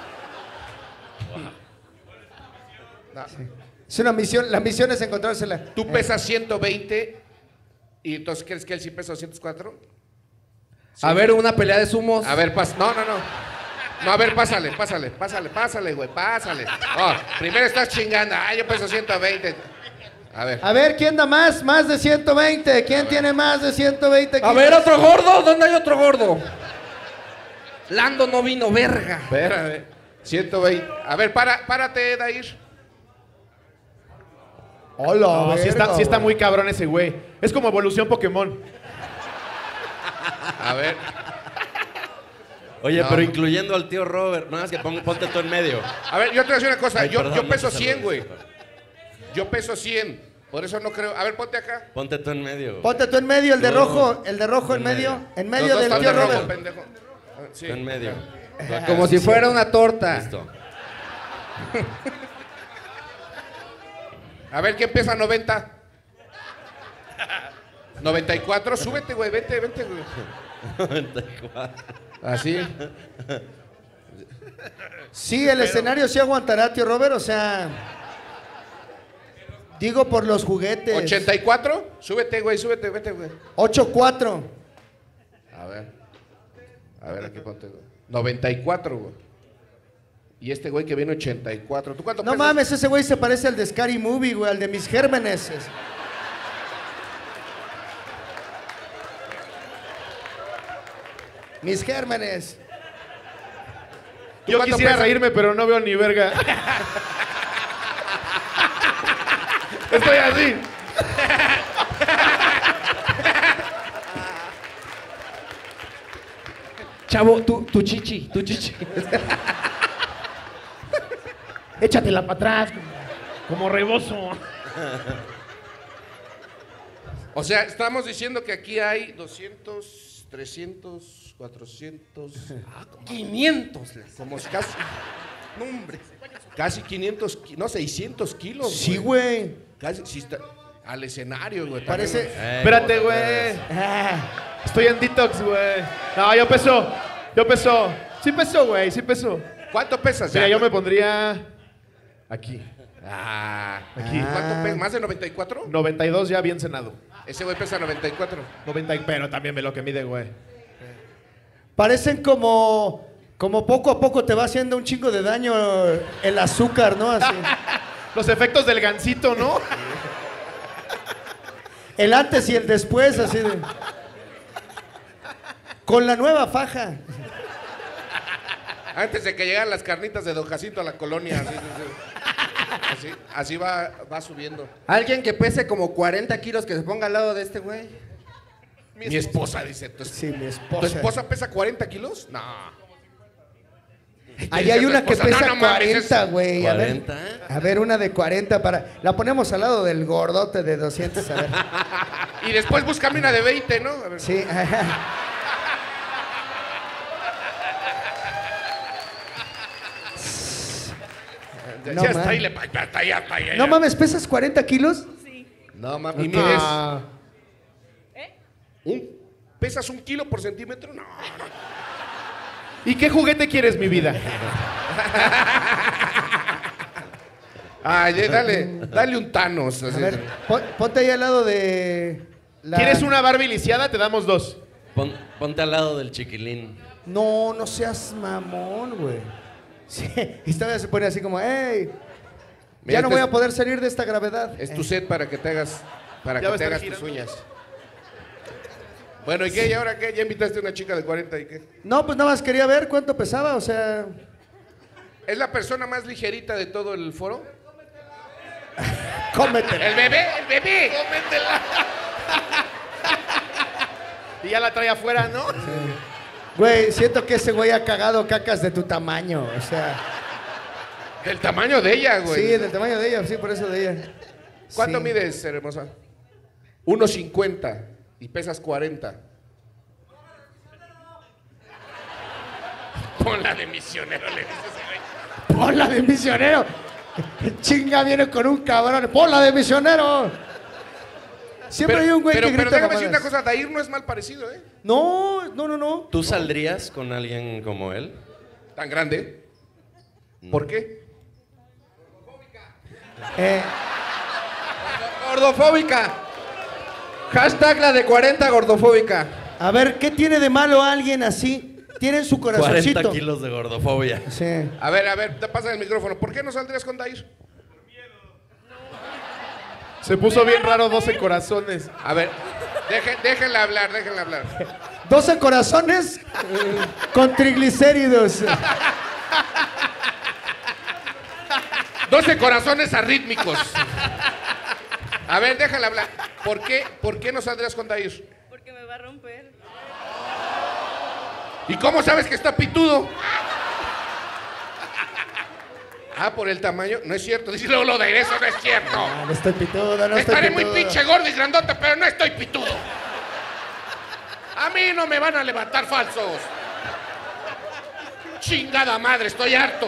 Es una misión, la misión es encontrársela. Tú pesas 120 y entonces ¿crees que él sí pesa 204? Sí. A ver, una pelea de sumos. A ver, no. No, a ver, pásale, güey, pásale. Oh, primero estás chingando. Yo peso 120. A ver, ¿quién da más? Más de 120. ¿Quién tiene más de 120 kilos? A ver, otro gordo. ¿Dónde hay otro gordo? Lando no vino, verga. Espérame. 120. A ver, párate, Dair. Hola, No, sí está muy cabrón ese güey. Es como evolución Pokémon. A ver. Oye, No. pero incluyendo al tío Robert, no es que ponte tú en medio. A ver, yo te voy a decir una cosa. Ay, Yo perdón, peso no te 100, saludes. güey. Yo peso 100. Por eso no creo. A ver, ponte acá. Ponte tú en medio. Ponte tú en medio, el de No. rojo en medio. En medio Los dos del están tío de rojo, Robert. pendejo. Sí. Tú en medio. Tú acá. Como si fuera una torta. Listo. A ver, ¿quién pesa 90? 94, súbete, güey, vente, güey. 94. Así. Sí, el escenario sí aguantará, tío Robert, o sea... Digo por los juguetes. 84, súbete, güey, vete, güey. 8-4. A ver, aquí ponte, güey. 94, güey. Y este güey que viene 84. ¿Tú cuánto No pesas? mames, ese güey se parece al de Scary Movie, güey, al de Mis Gérmenes. Mis Gérmenes. ¿Tú Yo cuánto quisiera pesas? reírme, pero no veo ni verga. Estoy así. Chavo, tu chichi. Échatela para atrás. Como rebozo. O sea, estamos diciendo que aquí hay 200, 300, 400... 500. Como casi... No, hombre. Casi 500, no, 600 kilos. Sí, güey. Casi, sí está... Al escenario, güey. Parece... también. Espérate, güey. Estoy en detox, güey. No, yo peso. Sí peso, güey, sí peso. ¿Cuánto pesas? Mira, ya? yo me pondría aquí. Aquí. ¿Cuánto pesas? ¿Más de 94? 92 ya bien cenado. Ese güey pesa 94. 90, pero también ve lo que mide, güey. Parecen como poco a poco te va haciendo un chingo de daño el azúcar, ¿no? Así. Los efectos del gansito, ¿no? El antes y el después, así de... Con la nueva faja. Antes de que llegaran las carnitas de Don Jacinto a la colonia. Así va subiendo. Alguien que pese como 40 kilos que se ponga al lado de este güey. Mi esposa dice. Sí, mi esposa. ¿Tu esposa pesa 40 kilos? No. Ahí hay una que esposa, pesa no mames, 40, güey. A ver, 40. a ver, una de 40 para... La ponemos al lado del gordote de 200, a ver. Y después búscame una de 20, ¿no? A ver. Sí. Ya No, está man. ahí, está ahí. No mames, ¿pesas 40 kilos? No mames. ¿Y mides? Ah, ¿Pesas 1 kilo por centímetro? No. ¿Y qué juguete quieres, mi vida? Ay, dale un Thanos. A así. ver, ponte ahí al lado de... la- ¿Quieres una Barbie lisiada? Te damos 2. Ponte al lado del chiquilín. No, no seas mamón, güey. Sí, y todavía se pone así como, ¡ey! Mira, Ya no este voy es- a poder salir de esta gravedad. Es tu set para que te hagas, Ya va a estar tus girando. uñas. Bueno, ¿y qué? ¿Y ahora qué? ¿Ya invitaste a una chica de 40 y qué? No, pues nada más quería ver cuánto pesaba, o sea... ¿Es la persona más ligerita de todo el foro? Cómetela. ¡El bebé! Y ya la trae afuera, ¿no? Güey, siento que ese güey ha cagado cacas de tu tamaño, o sea... Del tamaño de ella, güey. Sí, del tamaño de ella, sí, por eso de ella. ¿Cuánto Sí. mides, hermosa? 1.50 y pesas 40. Ponla de misionero, le dices ese güey. ¡Ponla de misionero! Chinga, viene con un cabrón. ¡Ponla de misionero! Siempre hay un güey que grita Pero déjame decir mamadas. una cosa, Dair no es mal parecido, ¿eh? No. ¿Tú saldrías con alguien como él? Tan grande. ¿Por qué? Gordofóbica. Hashtag la de 40 gordofóbica. A ver, ¿qué tiene de malo alguien así? tienen su 40 corazoncito. kilos de gordofobia. Sí. A ver, te pasa el micrófono. ¿Por qué no saldrías con Dair? Se puso bien raro 12 corazones. A ver, déjenla hablar. 12 corazones con triglicéridos. 12 corazones arrítmicos. A ver, déjala hablar. ¿Por qué no saldrías con Dair? Porque me va a romper. ¿Y cómo sabes que está pitudo? Ah, por el tamaño. No es cierto. Dice luego lo de eso, no es cierto. No estoy pitudo, no estoy Estaré pitudo. muy pinche gordo y grandote, pero no estoy pitudo. A mí no me van a levantar falsos. Chingada madre, estoy harto.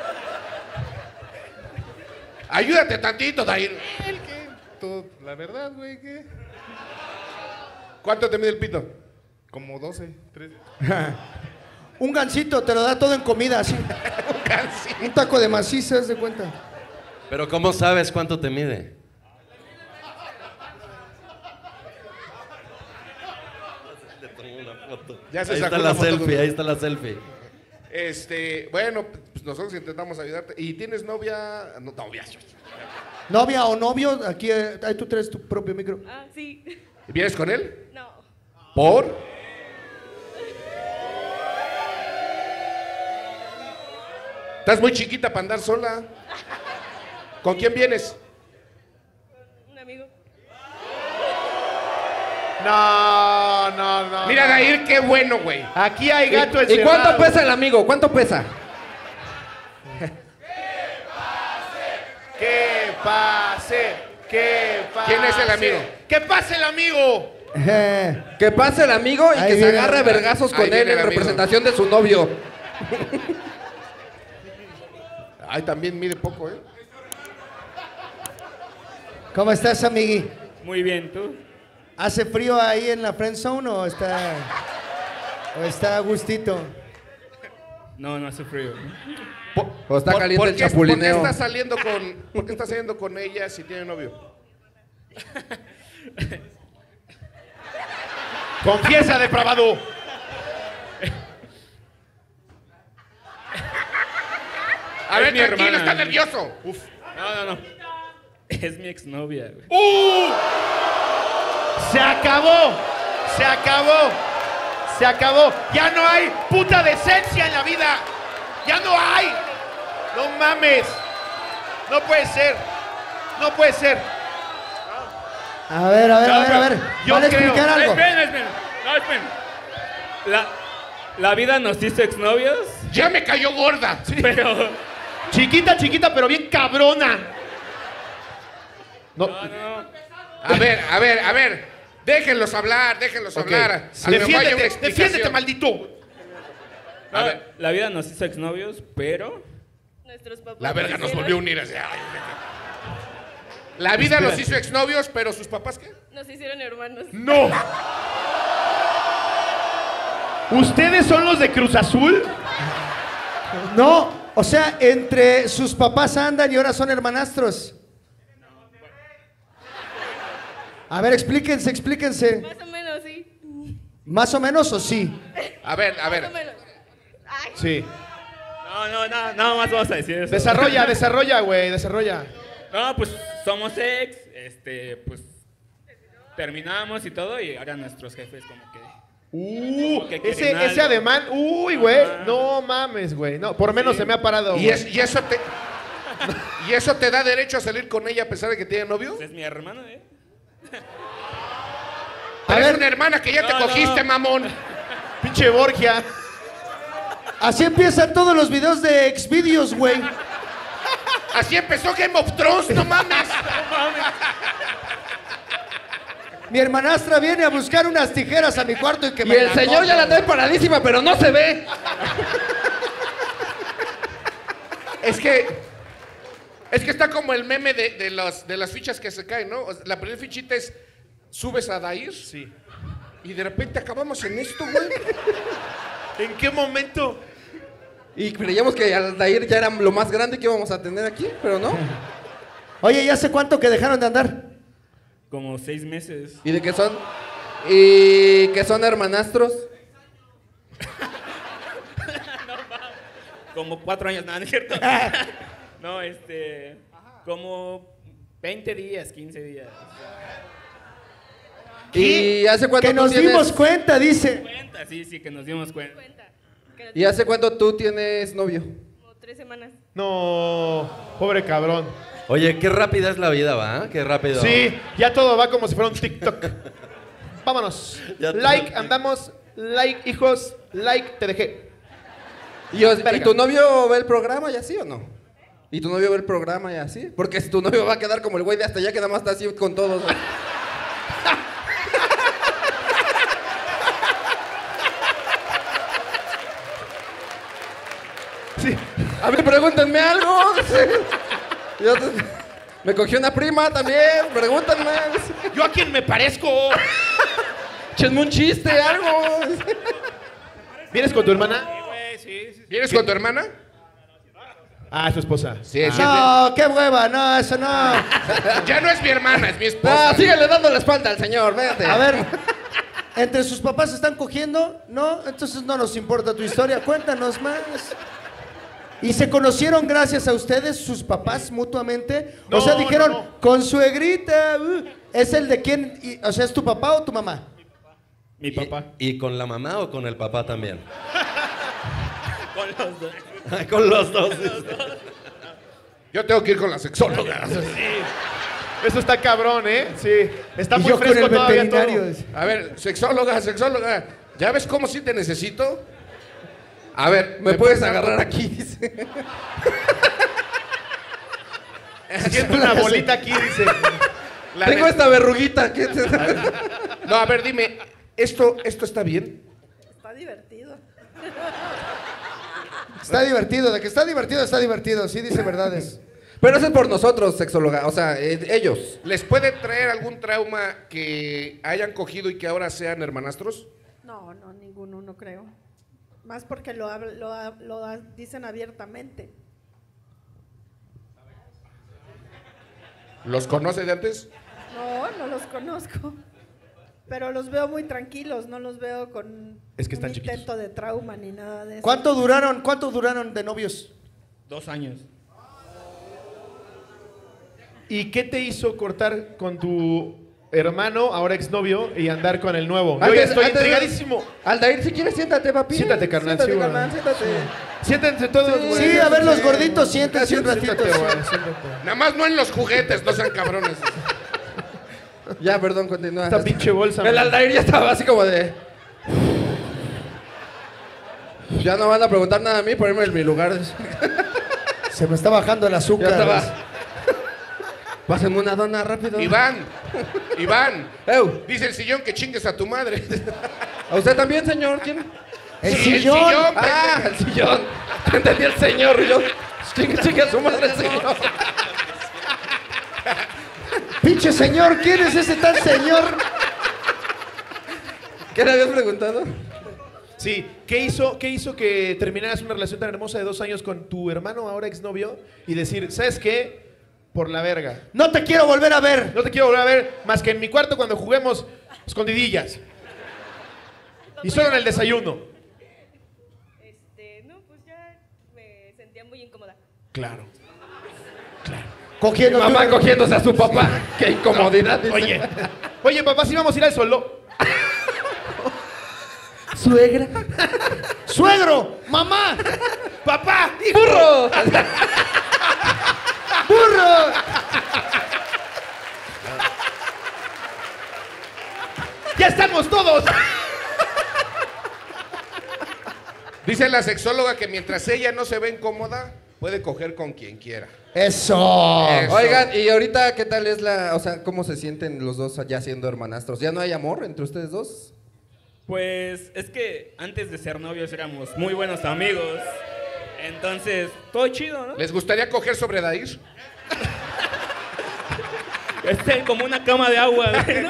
Ayúdate tantito, Dair. La verdad, güey, ¿qué? ¿Cuánto te mide el pito? Como 12, 13. Un gansito, te lo da todo en comida, así. Un taco de maciza, haz de cuenta. Pero ¿cómo sabes cuánto te mide? Le tomo una foto. Ya se Ahí sacó está la una foto selfie, con- ahí está la selfie. Bueno, pues nosotros intentamos ayudarte. ¿Y tienes novia? No, novia. Novia o novio, aquí ahí tú traes tu propio micro. Ah, sí. ¿Vienes con él? No. ¿Por? Estás muy chiquita para andar sola. ¿Con quién vienes? Un amigo. No. Mira, Dair, qué bueno, güey. Aquí hay gato ¿Y encerrado. cuánto pesa el amigo? ¿Cuánto pesa? Que pase. ¿Quién es el amigo? ¡Que pase el amigo! Que pase el amigo y Ahí que se viene- agarre a vergazos ahí con viene él en el amigo. representación de su novio. Ay, también mide poco, ¿eh? ¿Cómo estás, amigui? Muy bien, ¿tú? ¿Hace frío ahí en la friend zone o está a gustito? No, no hace frío. O está caliente el ¿Por qué chapulineo. estás saliendo con ella si tiene novio? ¡Confiesa, depravado! A ver, mi tranquilo, hermana. está nervioso. Uf. No. Es mi exnovia, güey. ¡Se acabó! ¡Ya no hay puta decencia en la vida! ¡Ya no hay! ¡No mames! No puede ser. A ver. Yo ¿Van a creo- explicar algo? Esperen. No, esperen. La vida nos hizo exnovios, Ya me cayó gorda. pero... Chiquita, pero bien cabrona. No. A ver. Déjenlos hablar. A lo mejor hay una explicación. Defiéndete, maldito. A ver, La vida nos hizo exnovios, pero... Nuestros papás. la verga nos hicieron- volvió a unir. Así, ay, la vida los hizo exnovios, pero sus papás, ¿qué? Nos hicieron hermanos. ¡No! ¿Ustedes son los de Cruz Azul? No, o sea, entre sus papás andan y ahora son hermanastros. A ver, explíquense. Más o menos, sí. ¿Más o menos o sí? A ver. Más o menos. Ay. Sí. No, nada más vamos a decir eso. Desarrolla, güey, desarrolla. No, pues somos ex, pues terminamos y todo y ahora nuestros jefes como que... que quieren Ese algo. ademán, uy, güey, Ajá. no mames, güey. No, por menos Sí. se me ha parado. ¿Y, güey. y eso te da derecho a salir con ella a pesar de que tiene novio? Es mi hermano, ¿eh? Pero es una hermana que ya te No, cogiste, no. mamón. Pinche Borgia. Así empiezan todos los videos de Xvideos, güey. Así empezó Game of Thrones, no mames. Mi hermanastra viene a buscar unas tijeras a mi cuarto y que Y me el señor ya la trae paradísima, pero no se ve. Es que está como el meme de las fichas que se caen, ¿no? O sea, la primera fichita es, subes a Dair. Sí. Y de repente acabamos en esto, güey. ¿En qué momento? Y creíamos que Aldair ya era lo más grande que íbamos a tener aquí, pero no. Oye, ¿ya hace cuánto que dejaron de andar? Como 6 meses. Y que son hermanastros. Como 4 años, nada, ¿no es cierto? No, como 20 días, 15 días. ¿Y hace cuánto Que nos tú tienes... dimos cuenta, dice. Sí, que nos dimos cuenta. ¿Y hace cuánto tú tienes novio? Como 3 semanas. No, pobre cabrón. Oye, qué rápida es la vida, ¿va? Qué rápido. Sí, ya todo va como si fuera un TikTok. Vámonos. Ya todo. Like, andamos. Like, hijos. Like, te dejé. ¿Y tu novio ve el programa y así o no? ¿Y tu novio ve el programa y así? Porque si tu novio va a quedar como el güey de hasta allá que nada más está así con todos. Sí. A ver, pregúntenme algo. Me cogió una prima también. Pregúntenme. ¿Yo a quién me parezco? Échenme un chiste, algo. ¿Vienes con tu hermana? ¿Vienes con tu hermana? Ah, es tu esposa. Sí, sí. No, qué hueva, no, eso no. Ya no es mi hermana, es mi esposa. No, síguele dando la espalda al señor, vete. A ver, ¿entre sus papás están cogiendo? No, entonces no nos importa tu historia, cuéntanos más. ¿Y se conocieron gracias a ustedes, sus papás, mutuamente? No, o sea, dijeron, no. con suegrita, ¿es el de quién? O sea, ¿es tu papá o tu mamá? Mi papá. ¿Y con la mamá o con el papá también? Con los dos. Con los dos. Yo tengo que ir con la sexóloga. Eso está cabrón, ¿eh? Sí. Está Y muy yo con fresco el todavía veterinario. todo. A ver, sexóloga. ¿Ya ves cómo sí te necesito? A ver, ¿Me puedes agarrar aquí? Siento una bolita aquí, dice. Tengo esta verruguita. No, a ver, dime, ¿esto está bien? Está divertido. Está divertido, de que está divertido, sí dice verdades. Pero eso es por nosotros, sexóloga. O sea, ellos. ¿Les puede traer algún trauma que hayan cogido y que ahora sean hermanastros? No, ninguno, no creo. Más porque lo dicen abiertamente. ¿Los conoce de antes? No los conozco. Pero los veo muy tranquilos, no los veo con Es que están un intento de trauma ni nada de eso. ¿Cuánto duraron de novios? 2 años. ¿Y qué te hizo cortar con tu hermano, ahora exnovio, y andar con el nuevo? Yo Antes- ya estoy antes- intrigadísimo. Aldair, si quieres, siéntate, papi. Siéntate, carnal. Siéntate, sí, güey. carnal, siéntate. Siéntense todos, güey. Sí, a ver los gorditos, siéntense un Siéntate, ratito. güey, sí. siéntate. Nada más no en los juguetes, no sean cabrones. Ya, perdón, continúa. Esta pinche bolsa. El man. Aldair ya estaba así como de... Ya no van a preguntar nada a mí por irme en mi lugar. Se me está bajando el Ya azúcar. estaba. Pásenme una dona rápido. Iván, ¡Ew! dice el sillón que chingues a tu madre. ¿A usted también, señor? ¿Quién? El Sí, sillón. Ah, el sillón. Entendí el señor. Y yo, chingue a su madre, señor. Pinche señor, ¿quién es ese tal señor? ¿Qué le habías preguntado? Sí, ¿qué hizo que terminaras una relación tan hermosa de 2 años con tu hermano, ahora exnovio, y decir, ¿sabes qué? Por la verga. No te quiero volver a ver. No te quiero volver a ver más que en mi cuarto cuando juguemos escondidillas. Y solo en el desayuno. No, pues ya me sentía muy incómoda. Claro. Cogiendo Mamá cogiéndose a su papá. ¡Qué incomodidad! dice. Oye, papá, si vamos a ir al solo. Suegra. Suegro, mamá, ¡Papá! ¡Burro! burro. ¡Ya estamos todos! Dice la sexóloga que mientras ella no se ve incómoda, puede coger con quien quiera. Eso. Oigan, y ahorita, ¿qué tal es o sea, cómo se sienten los dos ya siendo hermanastros? ¿Ya no hay amor entre ustedes dos? Pues es que antes de ser novios éramos muy buenos amigos. Entonces, todo chido, ¿no? ¿Les gustaría coger sobre Dair? Como una cama de agua, ¿no?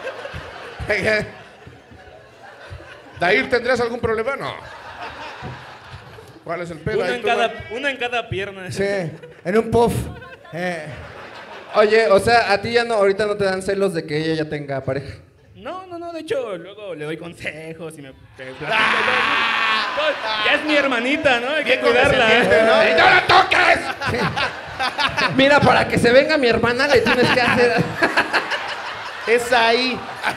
¿Dair, tendrías algún problema? No. ¿Cuál es el pedo? Ahí tú, ¿no? Uno en cada pierna. Sí, en un puff. Oye, o sea, a ti ya no, ahorita no te dan celos de que ella ya tenga pareja. No, no, de hecho, luego le doy consejos y me platico. Ya es mi hermanita, ¿no? Hay que cuidarla. ¿No? ¡No la toques! Mira, para que se venga mi hermana le tienes que hacer... Es ahí.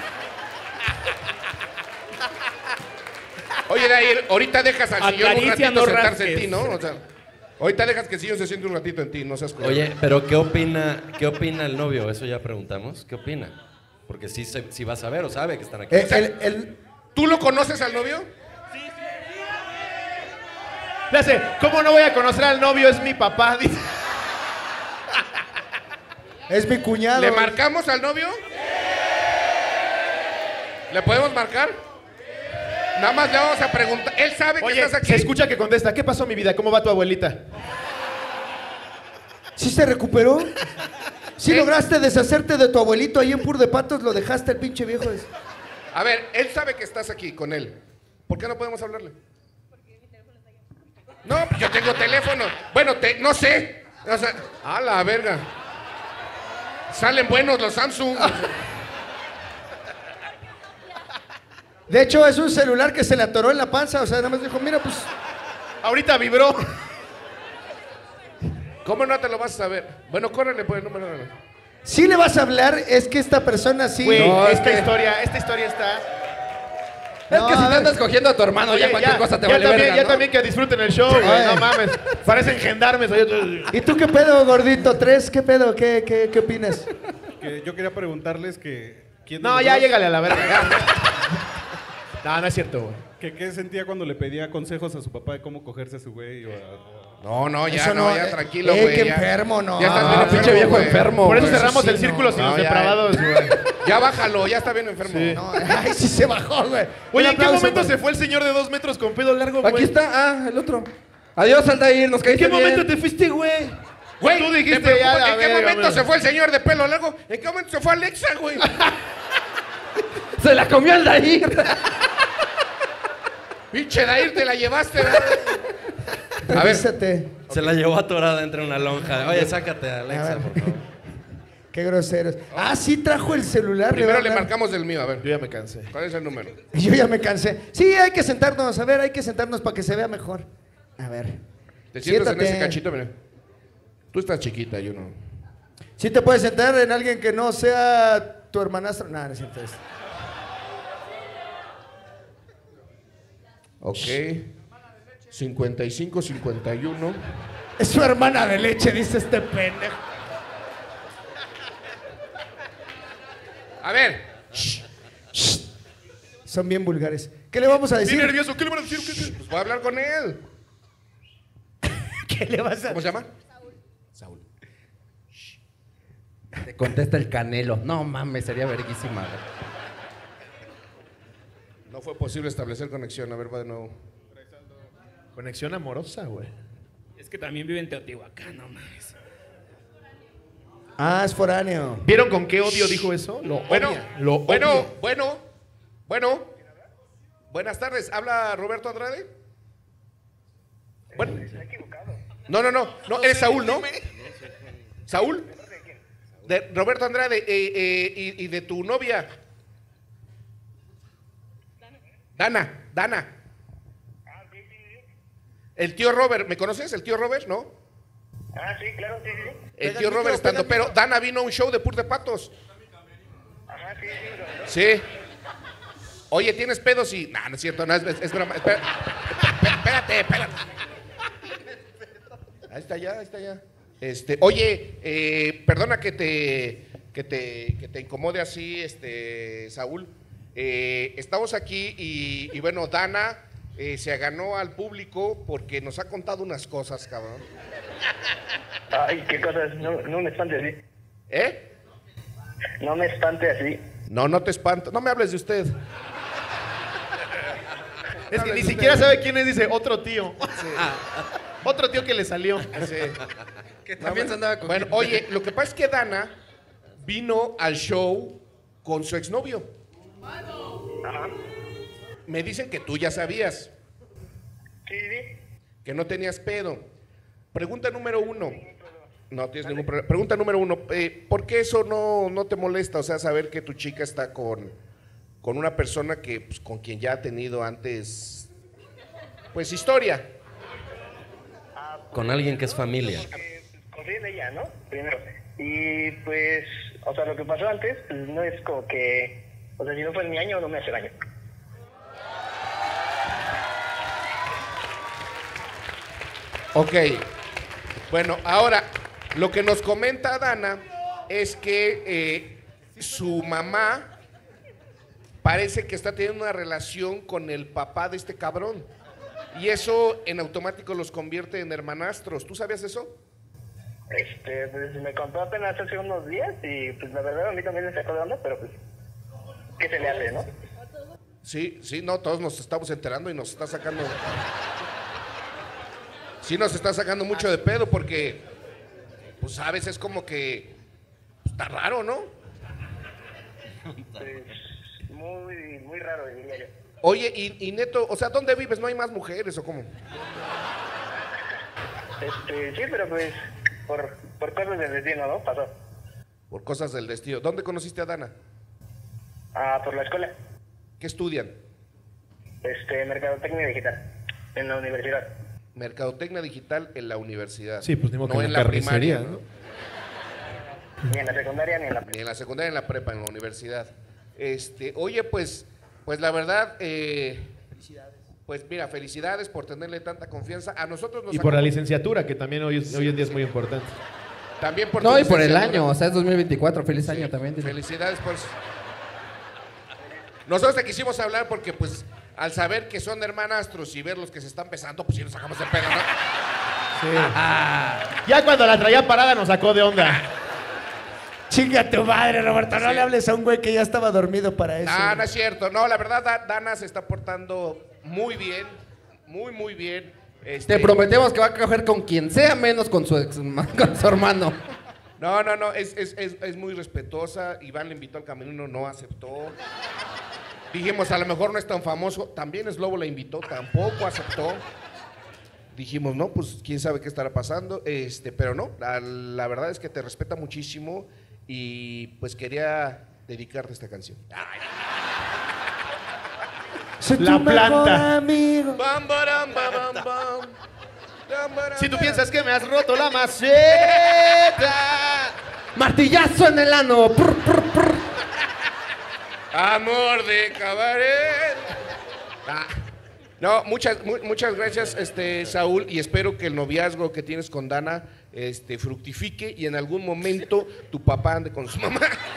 Oye, Dair, ahorita dejas al sillón un Acaricia, ratito no sentarse en rasques. ti, ¿no? O sea, ahorita dejas que el sillón se siente un ratito en ti, no seas culero. Oye, pero ¿qué opina el novio? Eso ya preguntamos. ¿Qué opina? Porque sí va a saber o sabe que están aquí. ¿Tú lo conoces al novio? Le hace, ¿cómo no voy a conocer al novio? Es mi papá, dice. Es mi cuñado. ¿Le marcamos al novio? ¿Le podemos marcar? Nada más le vamos a preguntar. Él sabe que Oye, estás aquí. se escucha que contesta. ¿Qué pasó, mi vida? ¿Cómo va tu abuelita? ¿Sí se recuperó? ¿Sí lograste deshacerte de tu abuelito ahí en Pur de Patos? ¿Lo dejaste el pinche viejo? A ver, él sabe que estás aquí con él. ¿Por qué no podemos hablarle? No, yo tengo teléfono. Bueno, no sé. O sea, a la verga. Salen buenos los Samsung. De hecho, es un celular que se le atoró en la panza. O sea, nada más dijo, mira, pues... Ahorita vibró. ¿Cómo no te lo vas a saber? Bueno, córrele por el número. Si le vas a hablar, es que esta persona sí... Güey, No, esta historia está... Es que si te andas cogiendo a tu hermano, ya cualquier cosa te vale también, verga, ya ¿no? también que disfruten el show, güey. Ay. No mames. Parecen gendarmes. ¿Y tú qué pedo, gordito? ¿Tres? ¿Qué pedo? ¿Qué opinas? Que yo quería preguntarles que... ¿quién de No, los ya dos- llégale a la verga. No es cierto, güey. ¿Qué sentía cuando le pedía consejos a su papá de cómo cogerse a su güey? No, ya, Eso no, ya, tranquilo, qué güey. ya. enfermo, no. Ya estás Ah, bien pinche enfermo, viejo güey. enfermo. Por eso güey. cerramos sí, el círculo no. sin los ya. depravados, güey. Ya bájalo, ya está bien enfermo. Sí. No, ay, sí se bajó, güey. Oye, Un ¿en qué aplauso, momento güey. se fue el señor de 2 metros con pelo largo, güey? Aquí está, el otro. Adiós, Aldair, nos ¿En caíste qué momento bien. te fuiste, güey? Güey, Tú te dijiste preocupa ya la ¿en qué verga, momento güey. se fue el señor de pelo largo? ¿En qué momento se fue Alexa, güey? Se la comió Aldair. Pinche Dair, te la llevaste, ¿verdad? A ver, Revísate. Se la llevó atorada entre una lonja. Oye, sácate a Alexa, por favor. Qué groseros. Ah, sí trajo el celular. primero va a le hablar. marcamos del mío, a ver. Yo ya me cansé. ¿Cuál es el número? Yo ya me cansé. Sí, hay que sentarnos. A ver, hay que sentarnos para que se vea mejor. A ver. Te sientas Siéntate. en ese cachito, mira. Tú estás chiquita, yo no. Sí te puedes sentar en alguien que no sea tu hermanastro. No, no es cierto. Ok. 55, 51. Es su hermana de leche, dice este pendejo. A ver. Son bien vulgares. ¿Qué le vamos a Estoy decir? nervioso. ¿Qué le van a decir? Pues voy a hablar con él. ¿Qué le vas a ¿Cómo se llama? Saúl. Te contesta el Canelo. No mames, sería verguísima, güey. No fue posible establecer conexión. A ver, va de nuevo. Conexión amorosa, güey. Es que también vive en Teotihuacán, no mames. Ah, es foráneo. ¿Vieron con qué odio dijo eso? Bueno, Lo odia. bueno. Buenas tardes. ¿Habla Roberto Andrade? Bueno. No, eres Saúl, ¿no? ¿Saúl? De Roberto Andrade y de tu novia. Dana. El tío Robert, ¿me conoces? ¿El tío Robert, no? Ah, sí, claro, sí, sí. El tío Robert estando, pero Dana vino a un show de Pur de Patos. Ajá, sí, Sí. Oye, ¿tienes pedos? Y... No, no es cierto, no, es broma. Espérate. Ahí está ya. Oye, perdona que te incomode así, Saúl. Estamos aquí y bueno, Dana se ganó al público porque nos ha contado unas cosas, cabrón. Ay, qué cosas, no me espante así. ¿Eh? No me espante así. No te espanto. No me hables de usted. Es que ni siquiera sabe quién es, dice otro tío. Otro tío que le salió. Sí. Que también se andaba con... Bueno, oye, lo que pasa es que Dana vino al show con su exnovio. Ajá. Me dicen que tú ya sabías. Sí. Que no tenías pedo. Pregunta número 1. No tienes ningún problema. Pregunta número 1. ¿Por qué eso no te molesta? O sea, saber que tu chica está con con una persona que, pues, con quien ya ha tenido antes, pues, historia. Con alguien que es familia. Confío en ella, ¿no? Primero. Y pues, o sea, lo que pasó antes, pues no es como que, o sea, si no fue en mi año, no me hace daño. Ok. Bueno, ahora, lo que nos comenta Dana es que su mamá parece que está teniendo una relación con el papá de este cabrón. Y eso en automático los convierte en hermanastros. ¿Tú sabías eso? Pues me contó apenas hace unos días y pues la verdad a mí también me sacó de onda, pero pues, ¿qué se le hace, no? Sí, sí, no, todos nos estamos enterando y nos está sacando... Sí nos está sacando mucho de pedo porque, pues, sabes, es como que... pues, está raro, ¿no? Pues, muy raro, diría yo. Oye, y Neto, o sea, ¿dónde vives? ¿No hay más mujeres o cómo? Sí, pero pues, por cosas del destino, ¿no? Pasó. Por cosas del destino. ¿Dónde conociste a Dana? Por la escuela. ¿Qué estudian? Mercadotecnia digital, en la universidad. Mercadotecnia digital en la universidad. Sí, pues no que en la primaria, ¿no? Ni en la secundaria ni en la prepa. Ni en la secundaria ni en la prepa, en la universidad. Oye, pues la verdad, pues mira, felicidades por tenerle tanta confianza. A nosotros nos Y por la licenciatura, que también hoy en día es muy importante. También por No, tu y por el licenciatura. año, o sea, es 2024, feliz año también. Felicidades por eso. Nosotros te quisimos hablar porque, pues, al saber que son hermanastros y ver los que se están besando, pues sí nos sacamos de pedo, ¿no? Sí. Ya cuando la traía parada nos sacó de onda. Chinga tu madre, Roberto, no le hables a un güey que ya estaba dormido para eso. No, no es cierto. No, la verdad, Dana se está portando muy bien, muy bien. Te prometemos que va a coger con quien sea, menos con su hermano. No, es muy respetuosa. Iván le invitó al camerino, no aceptó. Dijimos, a lo mejor no es tan famoso. También Slobo la invitó, tampoco aceptó. Dijimos, no, pues quién sabe qué estará pasando. Pero no, la verdad es que te respeta muchísimo y pues quería dedicarte esta canción. Soy La tu planta. mejor amigo. Bam, baram, bam, bam. Si tú piensas que me has roto la maceta. Martillazo en el ano. Prr, prr, prr. Amor de cabaret. No, muchas gracias, Saúl, y espero que el noviazgo que tienes con Dana fructifique y en algún momento tu papá ande con su mamá.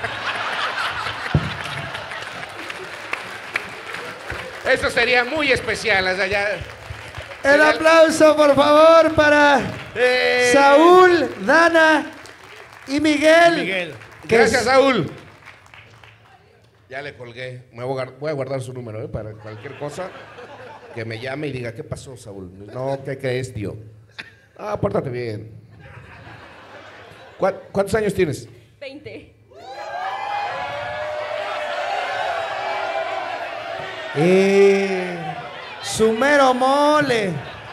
Eso sería muy especial. O sea, ya, El aplauso, por favor, para Saúl, Dana y Miguel. Gracias, Saúl. Ya le colgué. Voy a guardar su número, para cualquier cosa. Que me llame y diga, ¿qué pasó, Saúl? No, ¿qué crees, tío? Ah, pórtate bien. ¿Cuántos años tienes? 20. Su mero mole.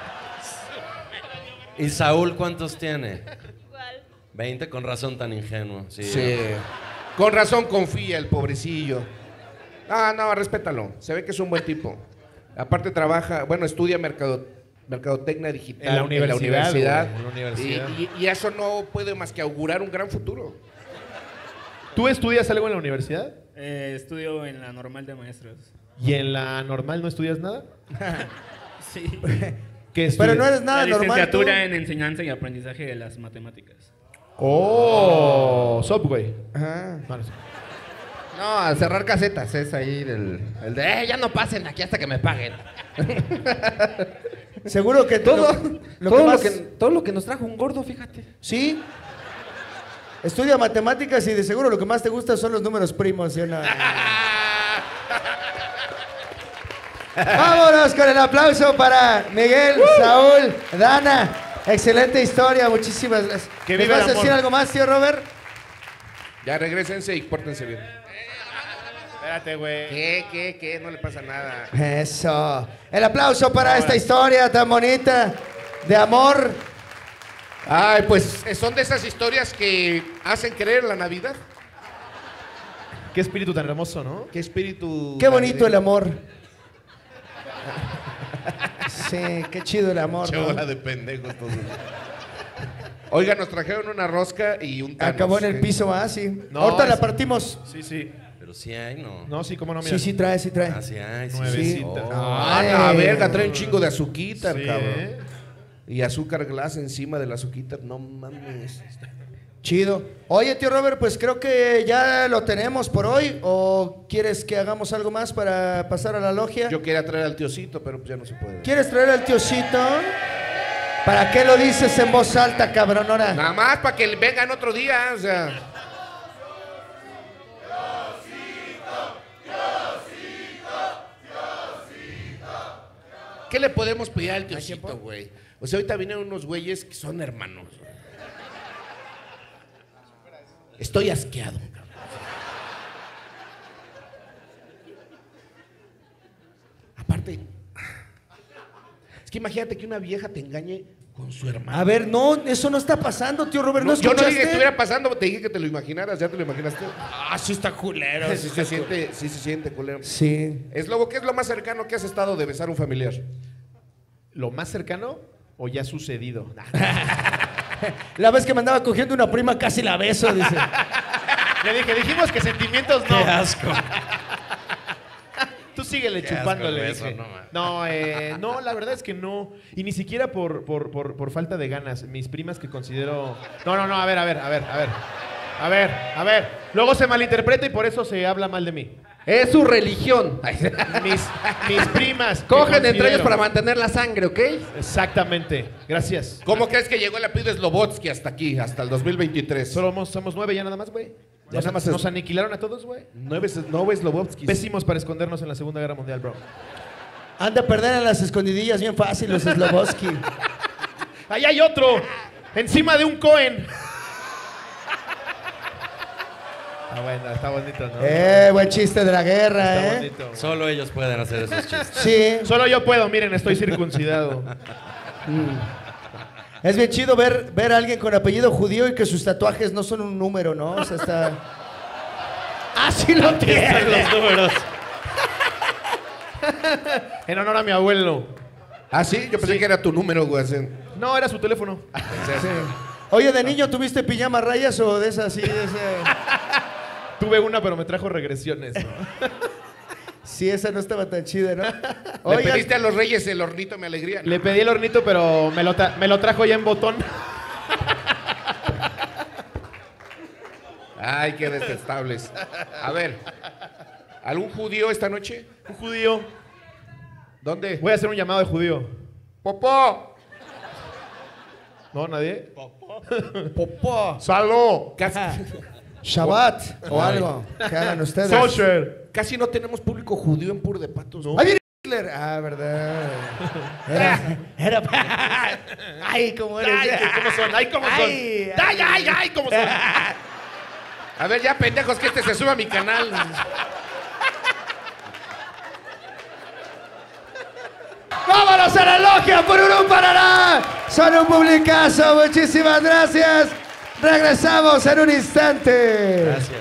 ¿Y Saúl cuántos tiene? Igual. 20, con razón tan ingenuo. Sí. Con razón confía el pobrecillo. No, respétalo. Se ve que es un buen tipo. Aparte trabaja, estudia mercadotecnia digital En la universidad. Güey, en la universidad. Y eso no puede más que augurar un gran futuro. ¿Tú estudias algo en la universidad? Estudio en la normal de maestros. ¿Y en la normal no estudias nada? Sí. ¿Qué estudias? Pero no eres nada normal. Licenciatura en enseñanza y aprendizaje de las matemáticas. Oh, Subway. Ajá. No, al cerrar casetas es ahí el de ya no pasen aquí hasta que me paguen. Seguro que todo todo lo que nos trajo un gordo, fíjate. Sí. Estudia matemáticas y de seguro lo que más te gusta son los números primos, ¿sí o no? Vámonos con el aplauso para Miguel, Saúl, Dana. Excelente historia, muchísimas gracias. Que ¿Me viva vas a el decir amor. algo más, tío Robert? Ya regrésense y pórtense bien. Espérate, güey. ¿Qué? No le pasa nada. Eso. El aplauso para esta historia tan bonita de amor. Ay, pues son de esas historias que hacen creer en la Navidad. Qué espíritu tan hermoso, ¿no? Qué espíritu. Qué bonito el amor. Sí, qué chido el amor. Qué ¿no? bola de pendejos todos. Oiga, nos trajeron una rosca y un Thanos. Acabó en el piso, ¿ah? Sí. No, Ahorita la es- partimos. Sí, sí. Pero sí hay, ¿no? No, sí, cómo no, mira. Sí, sí trae, sí trae. Ah, sí hay, sí. Nuevecita. Oh. Ah, la Ay. verga, trae un chingo de azuquitar, Sí, cabrón. ¿eh? Y azúcar glass encima del azuquitar, no mames. Chido. Oye, tío Robert, pues creo que ya lo tenemos por hoy. ¿O quieres que hagamos algo más para pasar a la logia? Yo quería traer al tíocito, pero pues ya no se puede. ¿Quieres traer al tíocito? ¿Para qué lo dices en voz alta, cabrón? Ahora. Nada más para que vengan otro día, o sea. ¿Qué le podemos pedir al tíocito, güey? O sea, ahorita vienen unos güeyes que son hermanos. Estoy asqueado, cabrón. Aparte, es que imagínate que una vieja te engañe con su hermano. A ver, no, eso no está pasando, tío Robert. ¿No Yo no escuchaste? dije que estuviera pasando, te dije que te lo imaginaras, ¿ya te lo imaginaste? Ah, sí está culero. Sí se siente culero. Sí. Es Lobo, ¿qué es lo más cercano que has estado de besar a un familiar? ¿Lo más cercano o ya sucedido? La vez que me andaba cogiendo una prima casi la beso, dice. Le dije, dijimos que sentimientos no. Qué asco. Tú síguele Qué asco chupándole. eso, dije. no, man. No, la verdad es que no. Y ni siquiera por falta de ganas. Mis primas que considero... No, a ver. Luego se malinterpreta y por eso se habla mal de mí. Es su religión. Mis primas. que Cogen entre considero- ellos para mantener la sangre, ¿ok? Exactamente. Gracias. ¿Cómo crees que llegó el apellido Slobotsky hasta aquí, hasta el 2023? Somos 9 ya nada más, güey. Ya nada más Nos aniquilaron a todos, güey. 9 Slobotsky. Pésimos para escondernos en la Segunda Guerra Mundial, bro. Anda a perder en las escondidillas bien fácil, los Slobotsky. Ahí hay otro. Encima de un Cohen. Bueno, está bonito, ¿no? Buen chiste de la guerra, Está ¿eh? bonito. Solo ellos pueden hacer esos chistes. Sí. Solo yo puedo, miren, estoy circuncidado. Es bien chido ver a alguien con apellido judío y que sus tatuajes no son un número, ¿no? O sea, está... ¡Así lo tiene! Los números. En honor a mi abuelo. Ah, sí, yo pensé que era tu número, güey. así. No, era su teléfono. Sí. Oye, ¿de niño tuviste pijama rayas o de esas así? Tuve una, pero me trajo regresiones, ¿no? Sí, esa no estaba tan chida, ¿no? Le Oye, pediste a los reyes el hornito, me alegría. Le pedí el hornito, pero me lo trajo ya en botón. Ay, qué detestables. A ver, ¿algún judío esta noche? Un judío. ¿Dónde? Voy a hacer un llamado de judío. ¡Popó! ¿No, nadie? popó. ¡Saló! Shabbat o algo que hagan ustedes. Kosher. Casi no tenemos público judío en Pur de Patos. Ahí viene Hitler. Ah, verdad. Era. Ay, cómo eres. ¿Cómo son? ¡Ay, cómo son! ¡Ay, cómo son! A ver, ya pendejos, que este se suba a mi canal. ¡Vámonos a la logia! ¡Pururú Paraná! Son un publicazo. Muchísimas gracias. Regresamos en un instante. Gracias.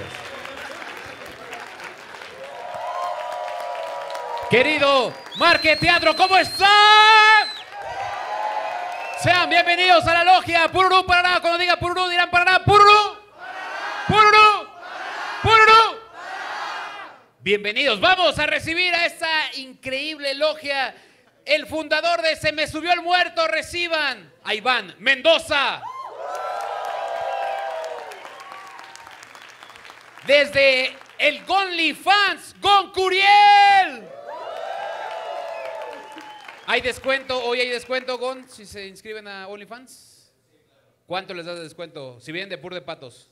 Querido Marque Teatro, ¿cómo están? Sean bienvenidos a la logia Pururú Paraná. Cuando diga Pururú, dirán Paraná. Pururú. Pururú. Pururú. Bienvenidos. Vamos a recibir a esta increíble logia. El fundador de Se Me Subió el Muerto. Reciban a Iván Mendoza. Desde el OnlyFans, Gon Curiel. ¿Hay descuento? Hoy hay descuento, Gon, si se inscriben a OnlyFans. ¿Cuánto les das de descuento? Si vienen de Pur de Patos.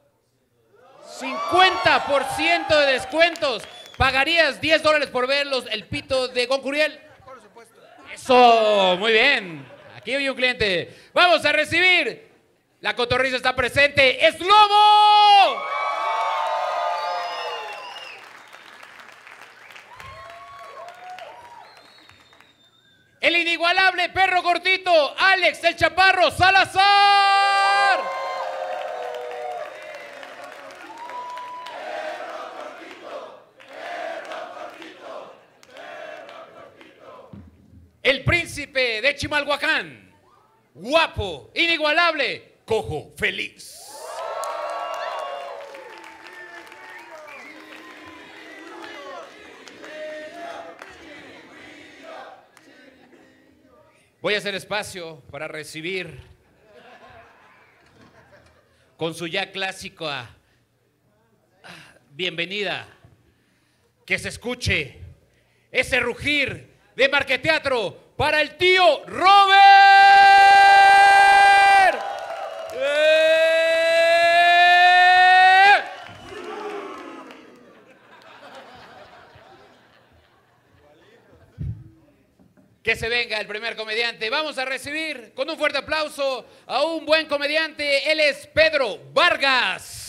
50% de descuentos. ¿Pagarías $10 por ver el pito de Gon Curiel? Por supuesto. Eso, muy bien. Aquí hay un cliente. Vamos a recibir. La cotorriza está presente. ¡Es Lobo! El inigualable perro cortito, Alex el Chaparro Salazar. de Chimalhuacán, guapo, inigualable, Cojo Feliz. Voy a hacer espacio para recibir con su ya clásica bienvenida, que se escuche ese rugir de Marqueteatro para el tío Robert. Que se venga el primer comediante. Vamos a recibir con un fuerte aplauso a un buen comediante. Él es Pedro Vargas.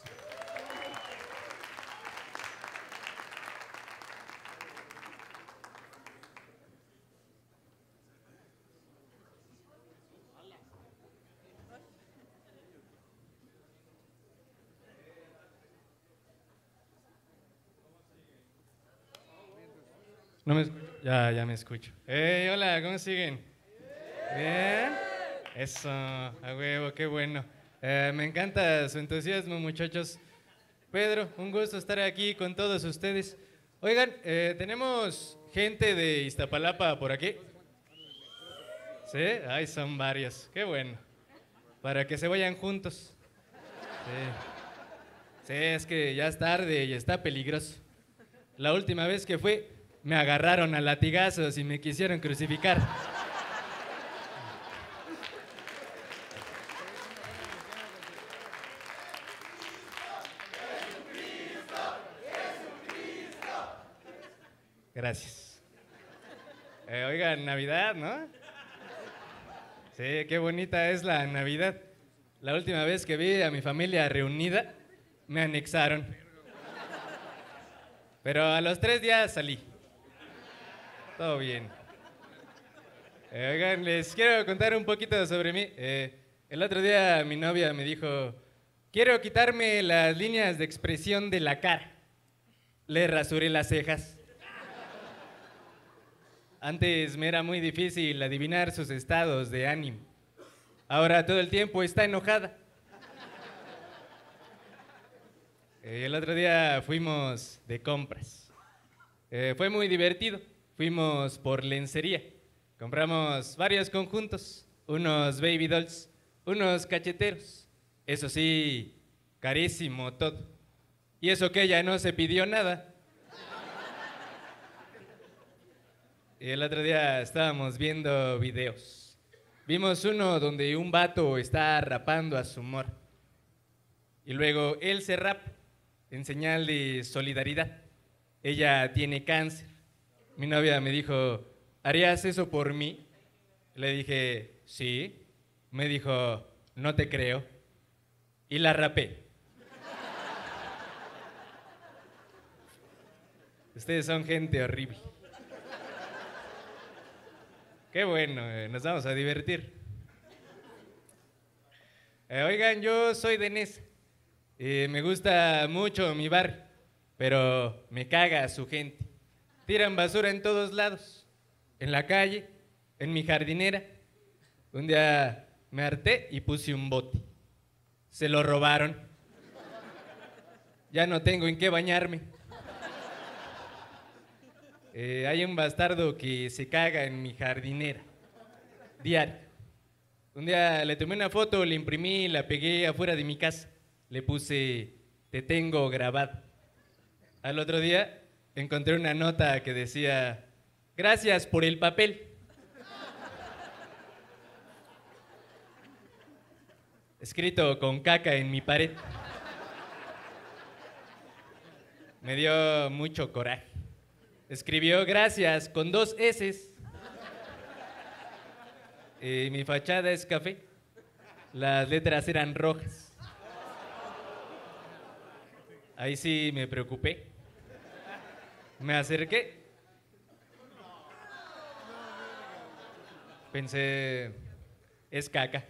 No me escucho. Ya me escucho. Hey, hola, ¿cómo siguen? Bien. Eso, a huevo, qué bueno. Me encanta su entusiasmo, muchachos. Pedro, un gusto estar aquí con todos ustedes. Oigan, tenemos gente de Iztapalapa por aquí. ¿Sí? Ay, son varios. Qué bueno. Para que se vayan juntos. Sí. Sí, es que ya es tarde y está peligroso. La última vez que fue, me agarraron a latigazos y me quisieron crucificar. Gracias. Oigan, Navidad, ¿no? Sí, qué bonita es la Navidad. La última vez que vi a mi familia reunida, me anexaron. Pero a los 3 días salí. Todo bien. Oigan, les quiero contar un poquito sobre mí. El otro día mi novia me dijo, quiero quitarme las líneas de expresión de la cara. Le rasuré las cejas. Antes me era muy difícil adivinar sus estados de ánimo. Ahora todo el tiempo está enojada. El otro día fuimos de compras. Fue muy divertido. Fuimos por lencería. Compramos varios conjuntos, unos baby dolls, unos cacheteros. Eso sí, carísimo todo. Y eso que ella no se pidió nada. Y el otro día estábamos viendo videos. Vimos uno donde un vato está rapando a su morra. Y luego él se rapa en señal de solidaridad. Ella tiene cáncer. Mi novia me dijo, ¿harías eso por mí? Le dije, sí. Me dijo, no te creo. Y la rapé. Ustedes son gente horrible. Qué bueno, nos vamos a divertir. Oigan, yo soy de Nesa. Me gusta mucho mi barrio, pero me caga su gente. Tiran basura en todos lados, en la calle, en mi jardinera. Un día me harté y puse un bote. Se lo robaron. Ya no tengo en qué bañarme. Hay un bastardo que se caga en mi jardinera, diario. Un día le tomé una foto, la imprimí, la pegué afuera de mi casa. Le puse, te tengo grabado. Al otro día encontré una nota que decía, gracias por el papel. Escrito con caca en mi pared. Me dio mucho coraje. Escribió gracias con 2 S. Mi fachada es café. Las letras eran rojas. Ahí sí me preocupé. Me acerqué. Pensé, es caca.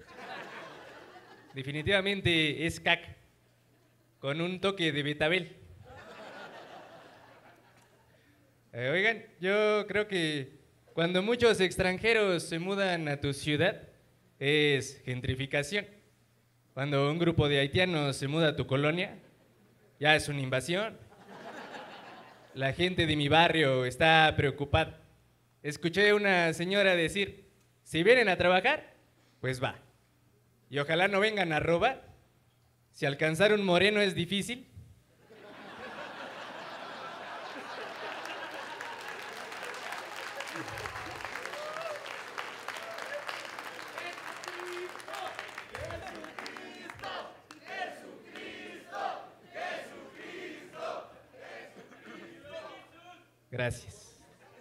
Definitivamente es caca. Con un toque de betabel. Oigan, yo creo que Cuando muchos extranjeros se mudan a tu ciudad, es gentrificación. Cuando un grupo de haitianos se muda a tu colonia, ya es una invasión. La gente de mi barrio está preocupada. Escuché a una señora decir, si vienen a trabajar, pues va. Y ojalá no vengan a robar. Si alcanzar un moreno es difícil. Gracias.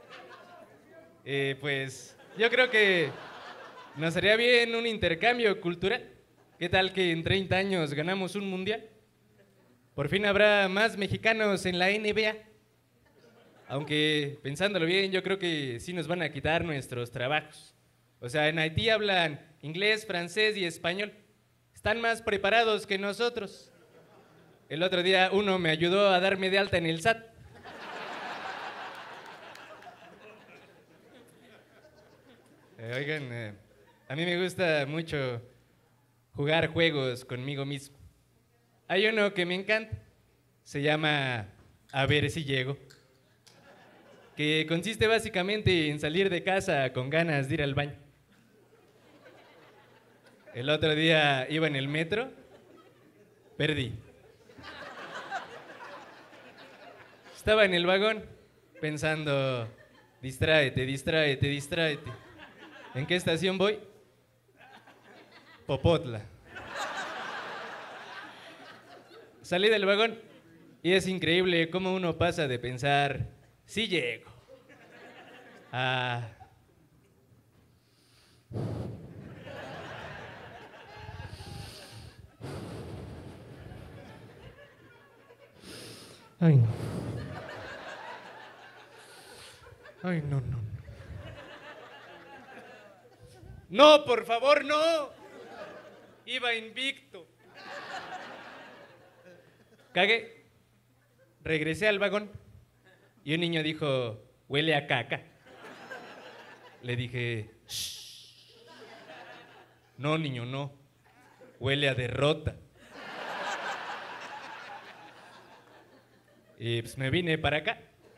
Pues yo creo que nos haría bien un intercambio cultural. ¿Qué tal que en 30 años ganamos un mundial? Por fin habrá más mexicanos en la NBA. Aunque pensándolo bien, yo creo que sí nos van a quitar nuestros trabajos. O sea, en Haití hablan inglés, francés y español. Están más preparados que nosotros. El otro día uno me ayudó a darme de alta en el SAT. Oigan, a mí me gusta mucho jugar juegos conmigo mismo. Hay uno que me encanta, se llama A ver si llego, que consiste básicamente en salir de casa con ganas de ir al baño. El otro día iba en el metro, perdí. Estaba en el vagón pensando, distráete, distráete, distráete. ¿En qué estación voy? Popotla. Salí del vagón y es increíble cómo uno pasa de pensar, sí llego, a... Ay, no. Ay, no, no. No, por favor, no. Iba invicto. Cagué. Regresé al vagón y un niño dijo, huele a caca. Le dije, shh. No, niño, no. Huele a derrota. Y pues me vine para acá.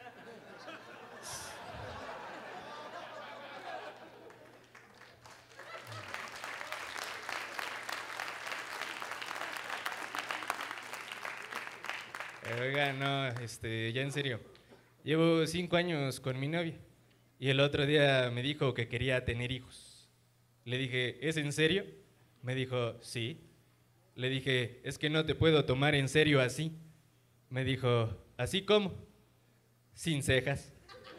Oiga, no, ya en serio. Llevo 5 años con mi novia y el otro día me dijo que quería tener hijos. Le dije, ¿es en serio? Me dijo, sí. Le dije, es que no te puedo tomar en serio así. Me dijo, ¿así cómo? Sin cejas.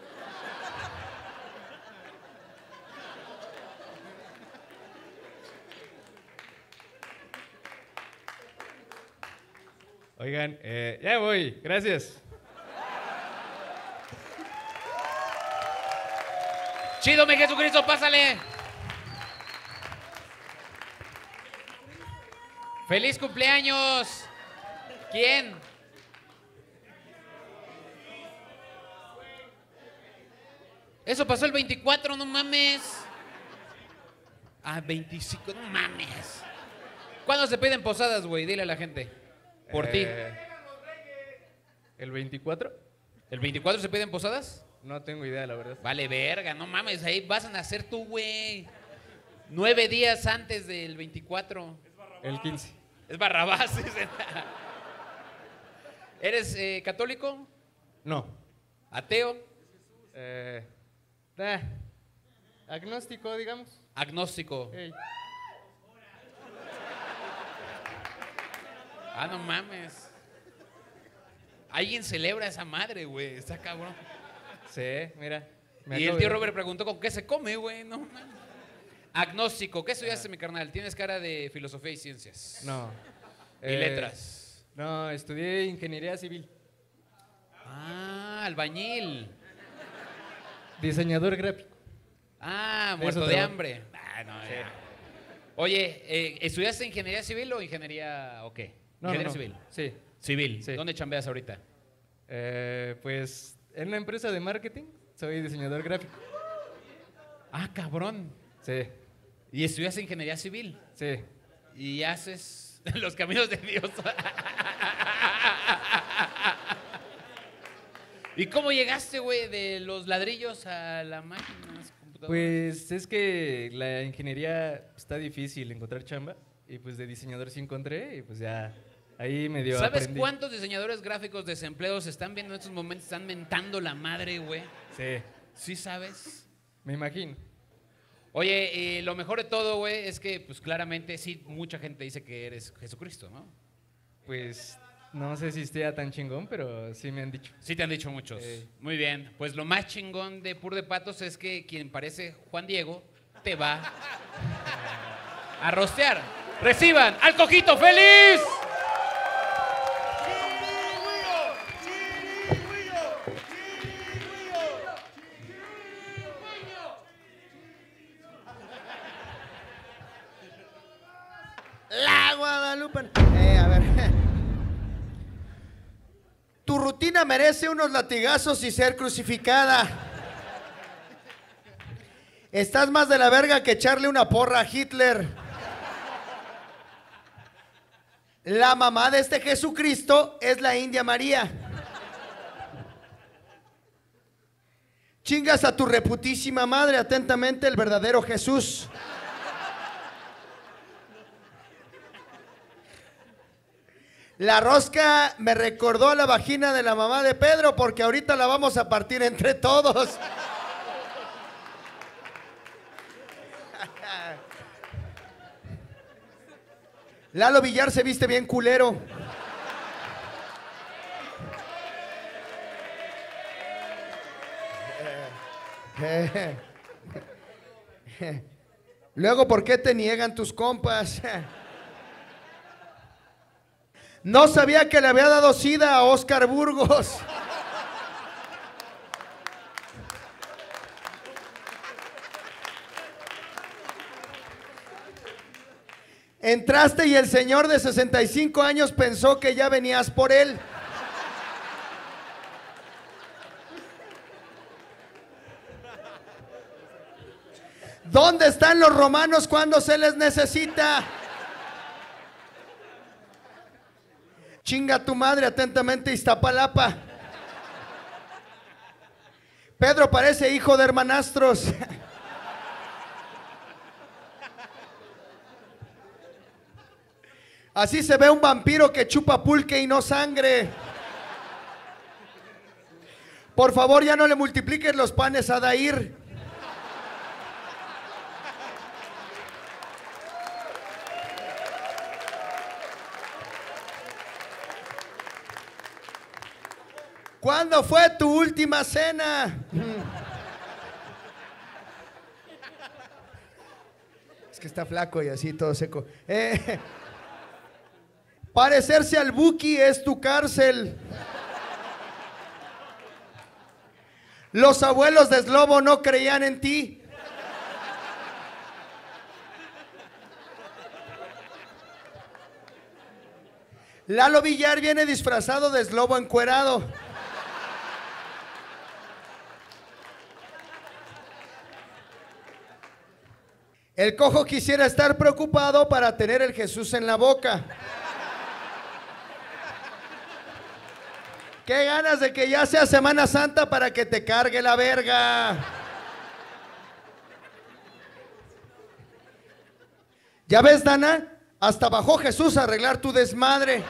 Oigan, ya voy, gracias. Chido, mi Jesucristo, pásale. ¡Feliz cumpleaños! ¿Quién? Eso pasó el 24, no mames. Ah, 25, no mames. ¿Cuándo se piden posadas, güey? Dile a la gente. Por ti. ¿El 24? ¿El 24 se piden posadas? No tengo idea, la verdad. Vale, verga, no mames, ahí vas a nacer tú, güey. 9 días antes del 24. El 15. Es Barrabás. ¿Eres católico? No. ¿Ateo? Agnóstico, digamos. Agnóstico. Hey. Ah, no mames. Alguien celebra esa madre, güey. Está cabrón. Sí, mira. Y el tío Robert preguntó con qué se come, güey. No mames. Agnóstico. ¿Qué estudiaste, mi carnal? Tienes cara de filosofía y ciencias. No. Y letras. No, estudié ingeniería civil. Ah, albañil. Diseñador gráfico. Ah, muerto de hambre. Ah, no, sí. Oye, ¿estudiaste ingeniería civil o ingeniería o qué? No, ingeniería no. civil. Sí. Civil. Sí. ¿Dónde chambeas ahorita? Pues en una empresa de marketing soy diseñador gráfico. Ah, cabrón. Sí. ¿Y estudias ingeniería civil? Sí. ¿Y haces los caminos de Dios? ¿Y cómo llegaste, güey, de los ladrillos a la máquina? Pues es que la ingeniería está difícil encontrar chamba y pues de diseñador sí encontré y pues ya ahí medio ¿Sabes aprendí. cuántos diseñadores gráficos desempleados están viendo en estos momentos? Están mentando la madre, güey. Sí. ¿Sí sabes? Me imagino. Oye, lo mejor de todo, güey, es que pues claramente sí, mucha gente dice que eres Jesucristo, ¿no? Pues no sé si esté tan chingón, pero sí me han dicho. Sí te han dicho muchos. Muy bien. Pues lo más chingón de Pur de Patos es que quien parece Juan Diego te va a rostear. Reciban al Cojito Feliz. La Guadalupe. A ver. Tu rutina merece unos latigazos y ser crucificada. Estás más de la verga que echarle una porra a Hitler. La mamá de este Jesucristo es la India María. Chingas a tu reputísima madre, atentamente el verdadero Jesús. La rosca me recordó a la vagina de la mamá de Pedro porque ahorita la vamos a partir entre todos. Lalo Villar se viste bien culero. Luego, ¿por qué te niegan tus compas? No sabía que le había dado sida a Oscar Burgos. Entraste y el señor de 65 años pensó que ya venías por él. ¿Dónde están los romanos cuando se les necesita? Chinga tu madre, atentamente Iztapalapa. Pedro parece hijo de hermanastros. Así se ve un vampiro que chupa pulque y no sangre. Por favor, ya no le multipliques los panes a Dair. ¿Cuándo fue tu última cena? Es que está flaco y así todo seco. Parecerse al Buki es tu cárcel. Los abuelos de Slobo no creían en ti. Lalo Villar viene disfrazado de Slobo encuerado. El cojo quisiera estar preocupado para tener el Jesús en la boca. Qué ganas de que ya sea Semana Santa para que te cargue la verga. ¿Ya ves, Dana? Hasta bajó Jesús a arreglar tu desmadre.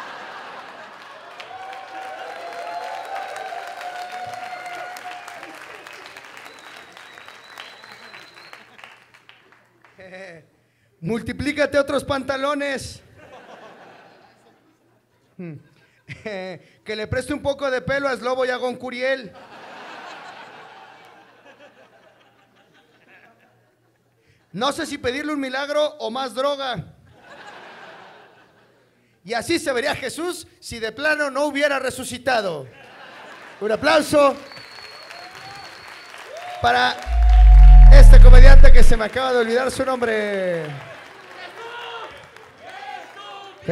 Multiplícate otros pantalones. Que le preste un poco de pelo a Slobo y a Goncuriel. No sé si pedirle un milagro o más droga. Y así se vería Jesús si de plano no hubiera resucitado. Un aplauso para este comediante que se me acaba de olvidar su nombre.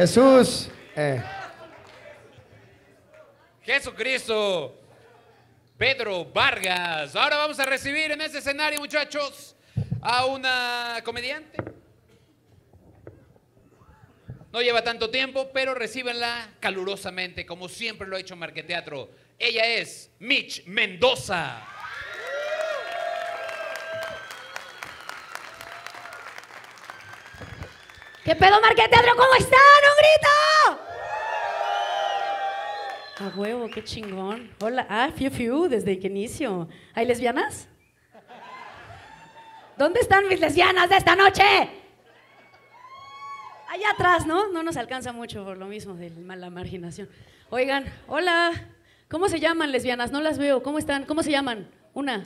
Jesús. Jesucristo. Pedro Vargas. Ahora vamos a recibir en este escenario, muchachos, a una comediante. No lleva tanto tiempo, pero recíbenla calurosamente, como siempre lo ha hecho Marqueteatro. Ella es Mitch Mendoza. ¿Qué pedo, Marqueteatro? ¿Cómo están? ¡Un grito! A huevo, qué chingón. Hola. Ah, fiu, desde que inicio. ¿Hay lesbianas? ¿Dónde están mis lesbianas de esta noche? Allá atrás, ¿no? No nos alcanza mucho por lo mismo de la marginación. Oigan, hola. ¿Cómo se llaman lesbianas? No las veo. ¿Cómo están? ¿Cómo se llaman? Una,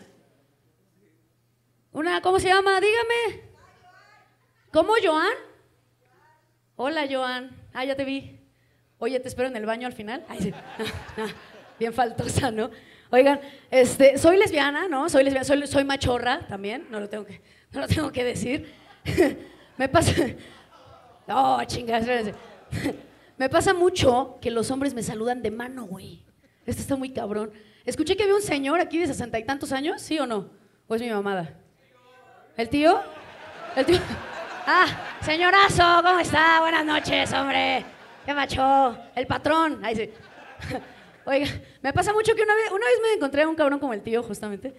¿cómo se llama? Dígame. ¿Cómo, Joan? Hola, Joan. Ah, ya te vi. Oye, te espero en el baño al final. Ay, sí. Bien faltosa, ¿no? Oigan, soy lesbiana, ¿no? Soy lesbiana, soy machorra también, no lo tengo que decir. Me pasa... No, chingas, espérense. Me pasa mucho que los hombres me saludan de mano, güey. Esto está muy cabrón. Escuché que había un señor aquí de 60 y tantos años, ¿sí o no? ¿O es mi mamada? ¿El tío? ¿El tío? Ah, señorazo, ¿cómo está? Buenas noches, hombre. ¿Qué macho? El patrón. Ahí sí. Oiga, me pasa mucho que una vez me encontré a un cabrón como el tío, justamente.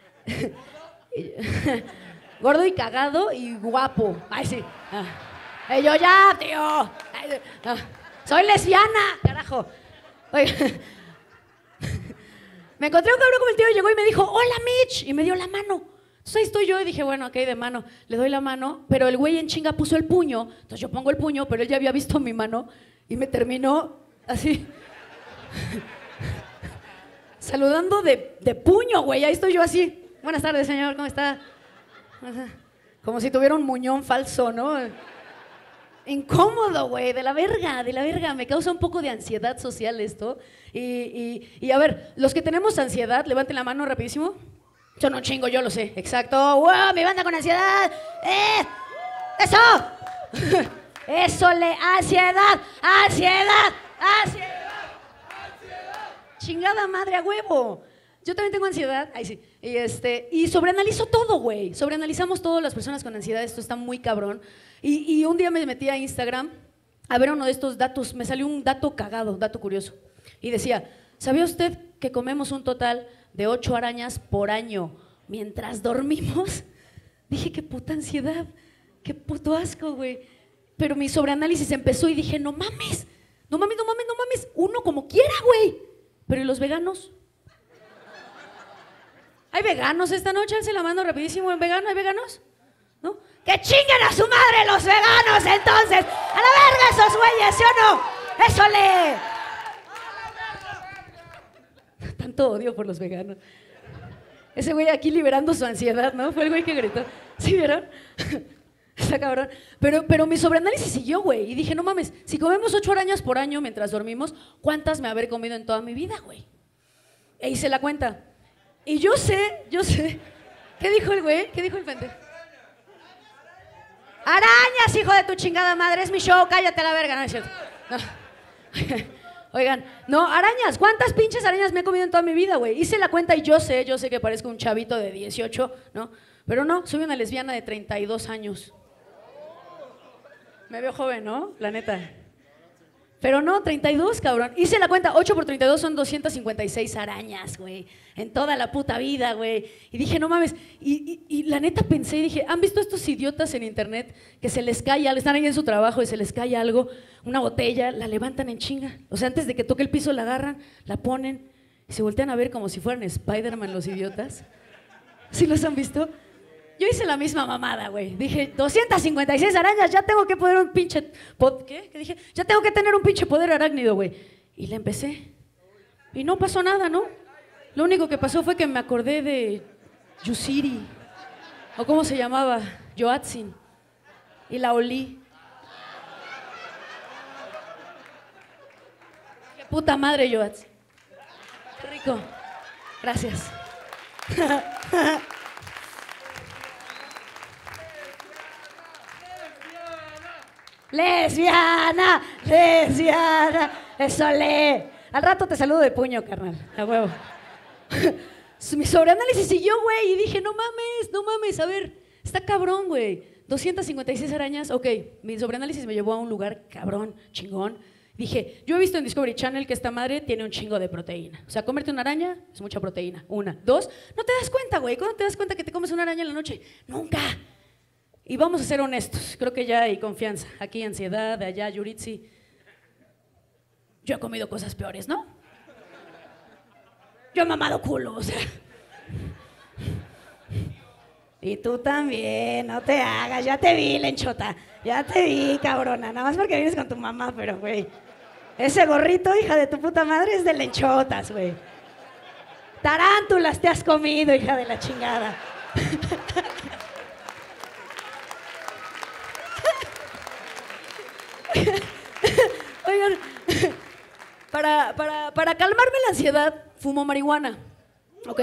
Gordo y cagado y guapo. Ay, sí. Y yo, ya, tío. Ay, soy lesbiana, carajo. Oiga. Me encontré a un cabrón como el tío y llegó y me dijo, hola, Mitch. Y me dio la mano. Entonces ahí estoy yo y dije, bueno, ok, de mano. Le doy la mano, pero el güey en chinga puso el puño. Entonces yo pongo el puño, pero él ya había visto mi mano y me terminó así. Saludando de puño, güey. Ahí estoy yo así. Buenas tardes, señor, ¿cómo está? Como si tuviera un muñón falso, ¿no? Incómodo, güey, de la verga. Me causa un poco de ansiedad social esto. Y a ver, los que tenemos ansiedad, levanten la mano rapidísimo. Yo no chingo, yo lo sé. Exacto. ¡Wow! Mi banda con ansiedad. ¡Eso! ¡Eso ansiedad! Chingada madre, a huevo. Yo también tengo ansiedad. Ay, sí. Y sobreanalizo todo, güey. Sobreanalizamos todo las personas con ansiedad. Esto está muy cabrón. Y un día me metí a Instagram a ver uno de estos datos. Me salió un dato cagado, dato curioso. Y decía, ¿sabía usted que comemos un total de 8 arañas por año mientras dormimos? Dije, qué puta ansiedad. Qué puto asco, güey. Pero mi sobreanálisis empezó y dije, no mames. Uno como quiera, güey. Pero ¿y los veganos? ¿Hay veganos esta noche? Se la mando rapidísimo. ¿En vegano? ¿Hay veganos? ¿No? ¡Que chinguen a su madre los veganos, entonces! ¡A la verga esos güeyes, ¿sí o no? ¡Ésole! Tanto odio por los veganos. Ese güey aquí liberando su ansiedad, ¿no? Fue el güey que gritó. ¿Sí vieron? Está cabrón. Pero mi sobreanálisis siguió, güey. Y dije, no mames, si comemos 8 arañas por año mientras dormimos, ¿cuántas me habré comido en toda mi vida, güey? E hice la cuenta. Y yo sé. ¿Qué dijo el güey? ¿Qué dijo el pendejo? ¡Arañas, hijo de tu chingada madre! Es mi show, cállate a la verga. No, es cierto. No. Oigan, no, arañas. ¿Cuántas pinches arañas me he comido en toda mi vida, güey? Hice la cuenta y yo sé que parezco un chavito de 18, ¿no? Pero no, soy una lesbiana de 32 años. Me veo joven, ¿no? La neta. Pero no, 32, cabrón. Hice la cuenta, 8 por 32 son 256 arañas, güey. En toda la puta vida, güey. Y dije, no mames. Y la neta pensé y dije, ¿han visto estos idiotas en internet que se les cae algo? Están ahí en su trabajo y se les cae algo, una botella, la levantan en chinga. O sea, antes de que toque el piso la agarran, la ponen y se voltean a ver como si fueran Spider-Man los idiotas. ¿Sí los han visto? Yo hice la misma mamada, güey. Dije, 256 arañas, ya tengo que poder un pinche... ¿Qué? ¿Qué dije? Ya tengo que tener un pinche poder arácnido, güey. Y la empecé. Y no pasó nada, ¿no? Lo único que pasó fue que me acordé de Yusiri. ¿O cómo se llamaba? Yoatzin. Y la olí. ¡Qué puta madre, Yoatzin! ¡Qué rico! Gracias. ¡Lesbiana! ¡Lesbiana! ¡Eso le! Al rato te saludo de puño, carnal. A huevo. Mi sobreanálisis siguió, güey, y dije, no mames, a ver, está cabrón, güey. 256 arañas, ok, mi sobreanálisis me llevó a un lugar cabrón, chingón. Dije, yo he visto en Discovery Channel que esta madre tiene un chingo de proteína. O sea, comerte una araña es mucha proteína. Una. Dos, no te das cuenta, güey. ¿Cuándo te das cuenta que te comes una araña en la noche? Nunca. Y vamos a ser honestos. Creo que ya hay confianza. Aquí ansiedad, de allá yuritsi. Yo he comido cosas peores, ¿no? Yo he mamado culo, o sea. Y tú también, no te hagas. Ya te vi, lenchota. Ya te vi, cabrona. Nada más porque vienes con tu mamá, pero, güey. Ese gorrito, hija de tu puta madre, es de lenchotas, güey. Tarántulas te has comido, hija de la chingada. Oigan, para calmarme la ansiedad, fumo marihuana, ¿ok?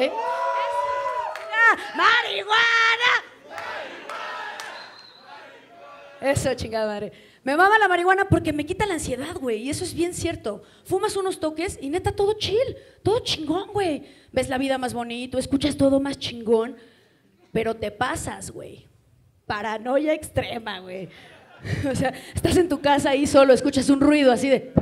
¡Marihuana! Eso, chingada madre. Me mama la marihuana porque me quita la ansiedad, güey, y eso es bien cierto. Fumas unos toques y neta todo chill, todo chingón, güey. Ves la vida más bonito, escuchas todo más chingón, pero te pasas, güey. Paranoia extrema, güey. O sea, estás en tu casa ahí solo, escuchas un ruido así de...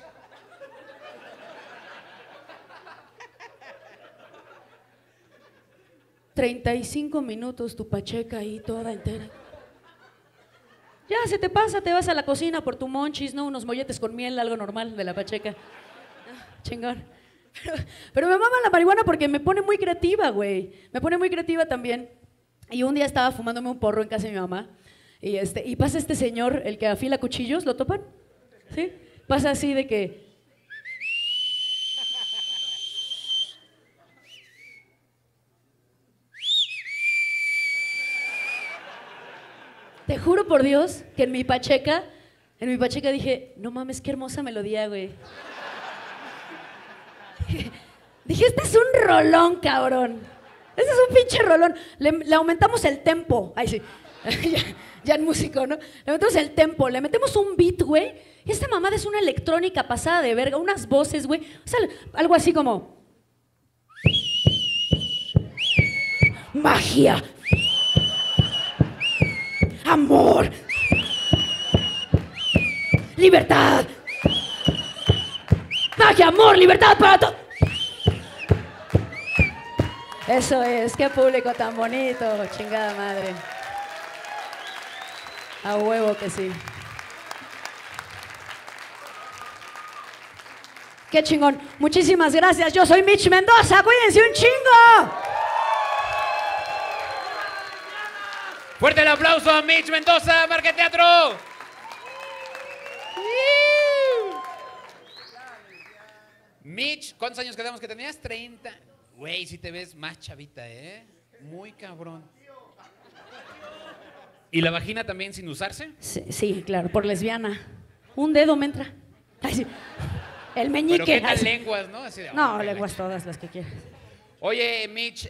...35 minutos tu pacheca ahí toda entera. Ya se te pasa, te vas a la cocina por tu monchis, ¿no? Unos molletes con miel, algo normal de la pacheca. Chingón. Pero me mama la marihuana porque me pone muy creativa, güey. Me pone muy creativa también. Y un día estaba fumándome un porro en casa de mi mamá. Y pasa este señor, el que afila cuchillos, ¿lo topan? ¿Sí? Pasa así de que... Te juro por Dios que en mi pacheca dije, no mames, qué hermosa melodía, güey. Dije, este es un rolón, cabrón. Este es un pinche rolón. Le aumentamos el tempo. Ay, sí. Ya en músico, ¿no? Le metemos el tempo, le metemos un beat, güey. Y esta mamada es una electrónica pasada de verga, unas voces, güey. O sea, algo así como... Magia. Amor. Libertad. Magia, amor, libertad para todos. Eso es, qué público tan bonito, chingada madre. A huevo que sí. Qué chingón. Muchísimas gracias. Yo soy Mitch Mendoza. Cuídense un chingo. Fuerte el aplauso a Mitch Mendoza, Marqueteatro. Mitch, ¿cuántos años quedamos que tenías? 30. Güey, si te ves más chavita, ¿eh? Muy cabrón. ¿Y la vagina también sin usarse? Sí, claro, por lesbiana. Un dedo me entra. Ay, sí. El meñique. ¿Pero qué tal lenguas, no? Así de, no, lenguas todas las que quieras. Oye, Mitch,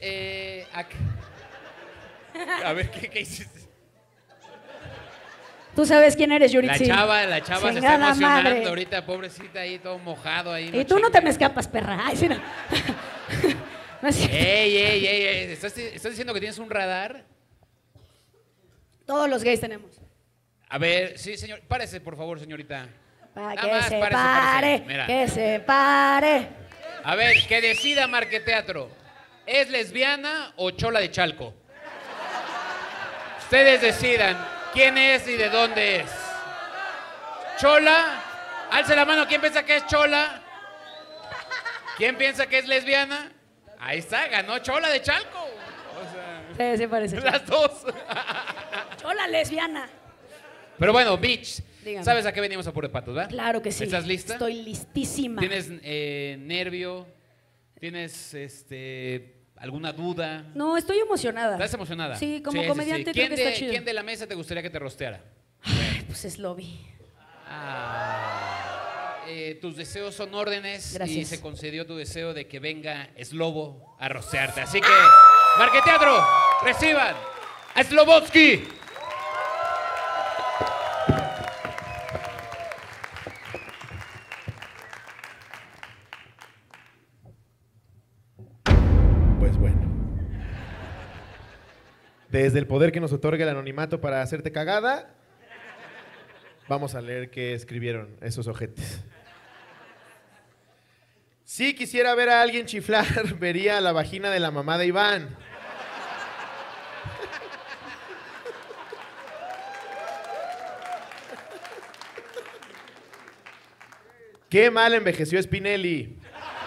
a ver, ¿qué hiciste? Tú sabes quién eres, Yuritsi. La chava se está emocionando madre. Ahorita, pobrecita, ahí todo mojado. Ahí, y tú no te me escapas, perra. Ay, sí, no. No es ey. ¿Estás diciendo que tienes un radar? Todos los gays tenemos. A ver, sí, señor. Párese, por favor, señorita. Párese. Mira. Que se pare. A ver, que decida Marqueteatro. ¿Es lesbiana o chola de Chalco? Ustedes decidan quién es y de dónde es. ¿Chola? Alce la mano. ¿Quién piensa que es chola? ¿Quién piensa que es lesbiana? Ahí está, ganó chola de Chalco. O sea, sí parece. Las dos. Chola lesbiana. Pero bueno, Mitch, dígame. ¿Sabes a qué venimos a Puro de Patos, verdad? Claro que sí. ¿Estás lista? Estoy listísima. ¿Tienes nervio? ¿Tienes alguna duda? No, estoy emocionada. ¿Estás emocionada? Sí, como comediante creo que está chido. ¿Quién de la mesa te gustaría que te rosteara? Pues es Lobby. Tus deseos son órdenes. Gracias. Y se concedió tu deseo de que venga Slobo a rostearte. Así que, Marqueteatro, reciban a Slobodsky. Desde el poder que nos otorga el anonimato para hacerte cagada, vamos a leer qué escribieron esos ojetes. Si quisiera ver a alguien chiflar, vería la vagina de la mamá de Iván. Qué mal envejeció Spinelli.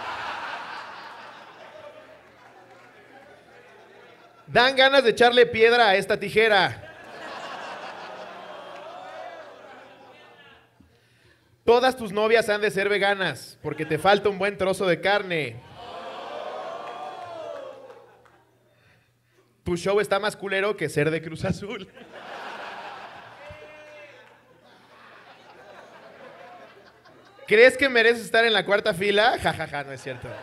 Dan ganas de echarle piedra a esta tijera. Todas tus novias han de ser veganas, porque te falta un buen trozo de carne. Tu show está más culero que ser de Cruz Azul. ¿Crees que mereces estar en la cuarta fila? Ja, ja, ja, no es cierto.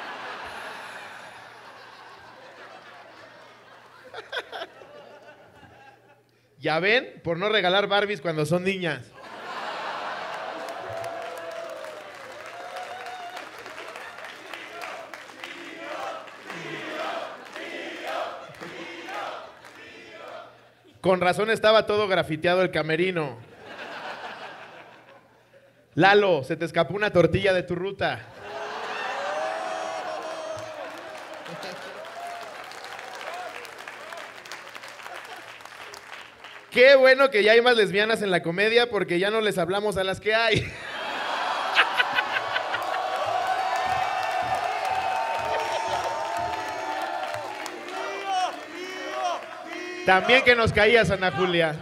Ya ven, por no regalar Barbies cuando son niñas. Con razón estaba todo grafiteado el camerino. Lalo, se te escapó una tortilla de tu ruta. Qué bueno que ya hay más lesbianas en la comedia porque ya no les hablamos a las que hay. También que nos caías, Ana Julia.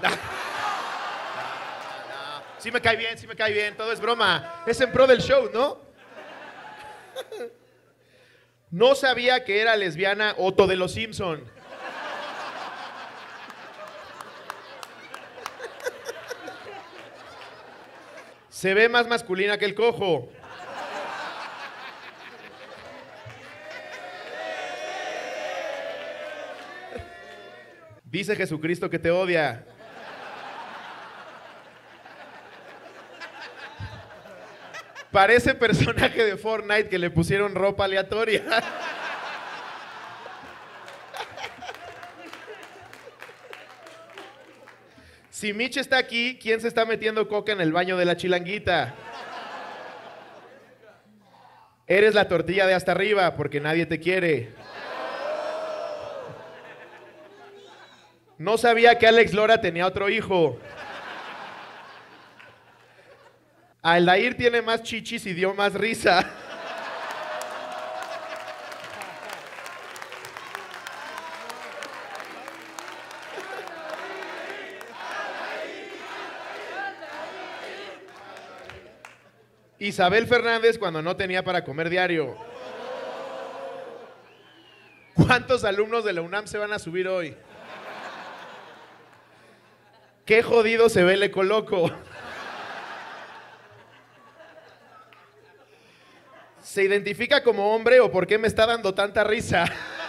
Sí me cae bien, todo es broma. Es en pro del show, ¿no? No sabía que era lesbiana Otto de los Simpson. Se ve más masculina que el cojo. Dice Jesucristo que te odia. Parece personaje de Fortnite que le pusieron ropa aleatoria. Si Mitch está aquí, ¿quién se está metiendo coca en el baño de la chilanguita? Eres la tortilla de hasta arriba porque nadie te quiere. No sabía que Alex Lora tenía otro hijo. Aldair tiene más chichis y dio más risa. Isabel Fernández cuando no tenía para comer diario. ¿Cuántos alumnos de la UNAM se van a subir hoy? Qué jodido se ve el Ecoloco. ¿Se identifica como hombre o por qué me está dando tanta risa?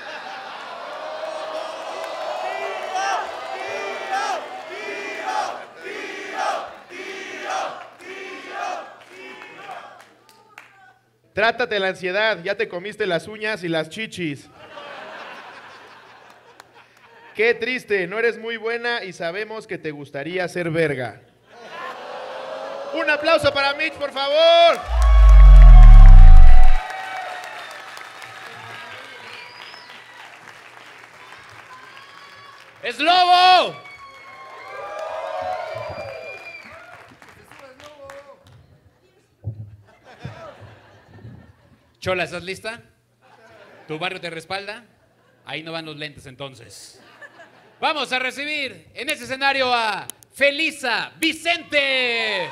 Trátate la ansiedad, ya te comiste las uñas y las chichis. Qué triste, no eres muy buena y sabemos que te gustaría ser verga. Un aplauso para Mitch, por favor. ¡Es Lobo! Chola, ¿estás lista? ¿Tu barrio te respalda? Ahí no van los lentes entonces. Vamos a recibir en ese escenario a Felisa Vicente.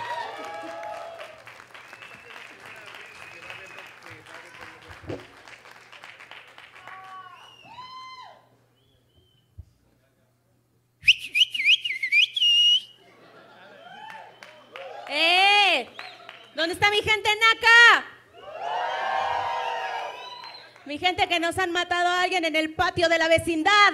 ¿Dónde está mi gente naca? Mi gente que nos han matado a alguien en el patio de la vecindad.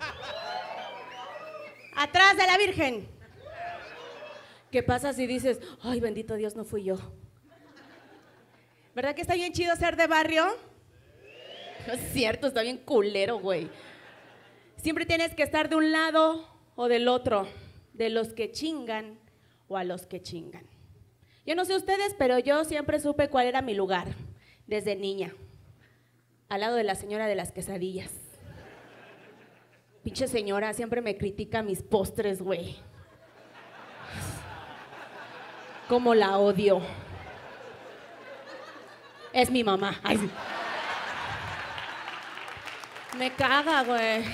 Atrás de la Virgen. ¿Qué pasa si dices, ay, bendito Dios, no fui yo? ¿Verdad que está bien chido ser de barrio? No es cierto, está bien culero, güey. Siempre tienes que estar de un lado o del otro, de los que chingan o a los que chingan. Yo no sé ustedes, pero yo siempre supe cuál era mi lugar, desde niña, al lado de la señora de las quesadillas. Pinche señora, siempre me critica mis postres, güey. Cómo la odio. Es mi mamá. Ay, sí. Me caga, güey.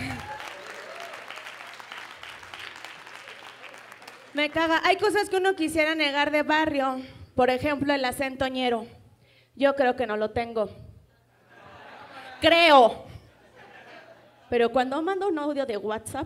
Me caga. Hay cosas que uno quisiera negar de barrio. Por ejemplo, el acento ñero. Yo creo que no lo tengo. Creo. Pero cuando mando un audio de WhatsApp,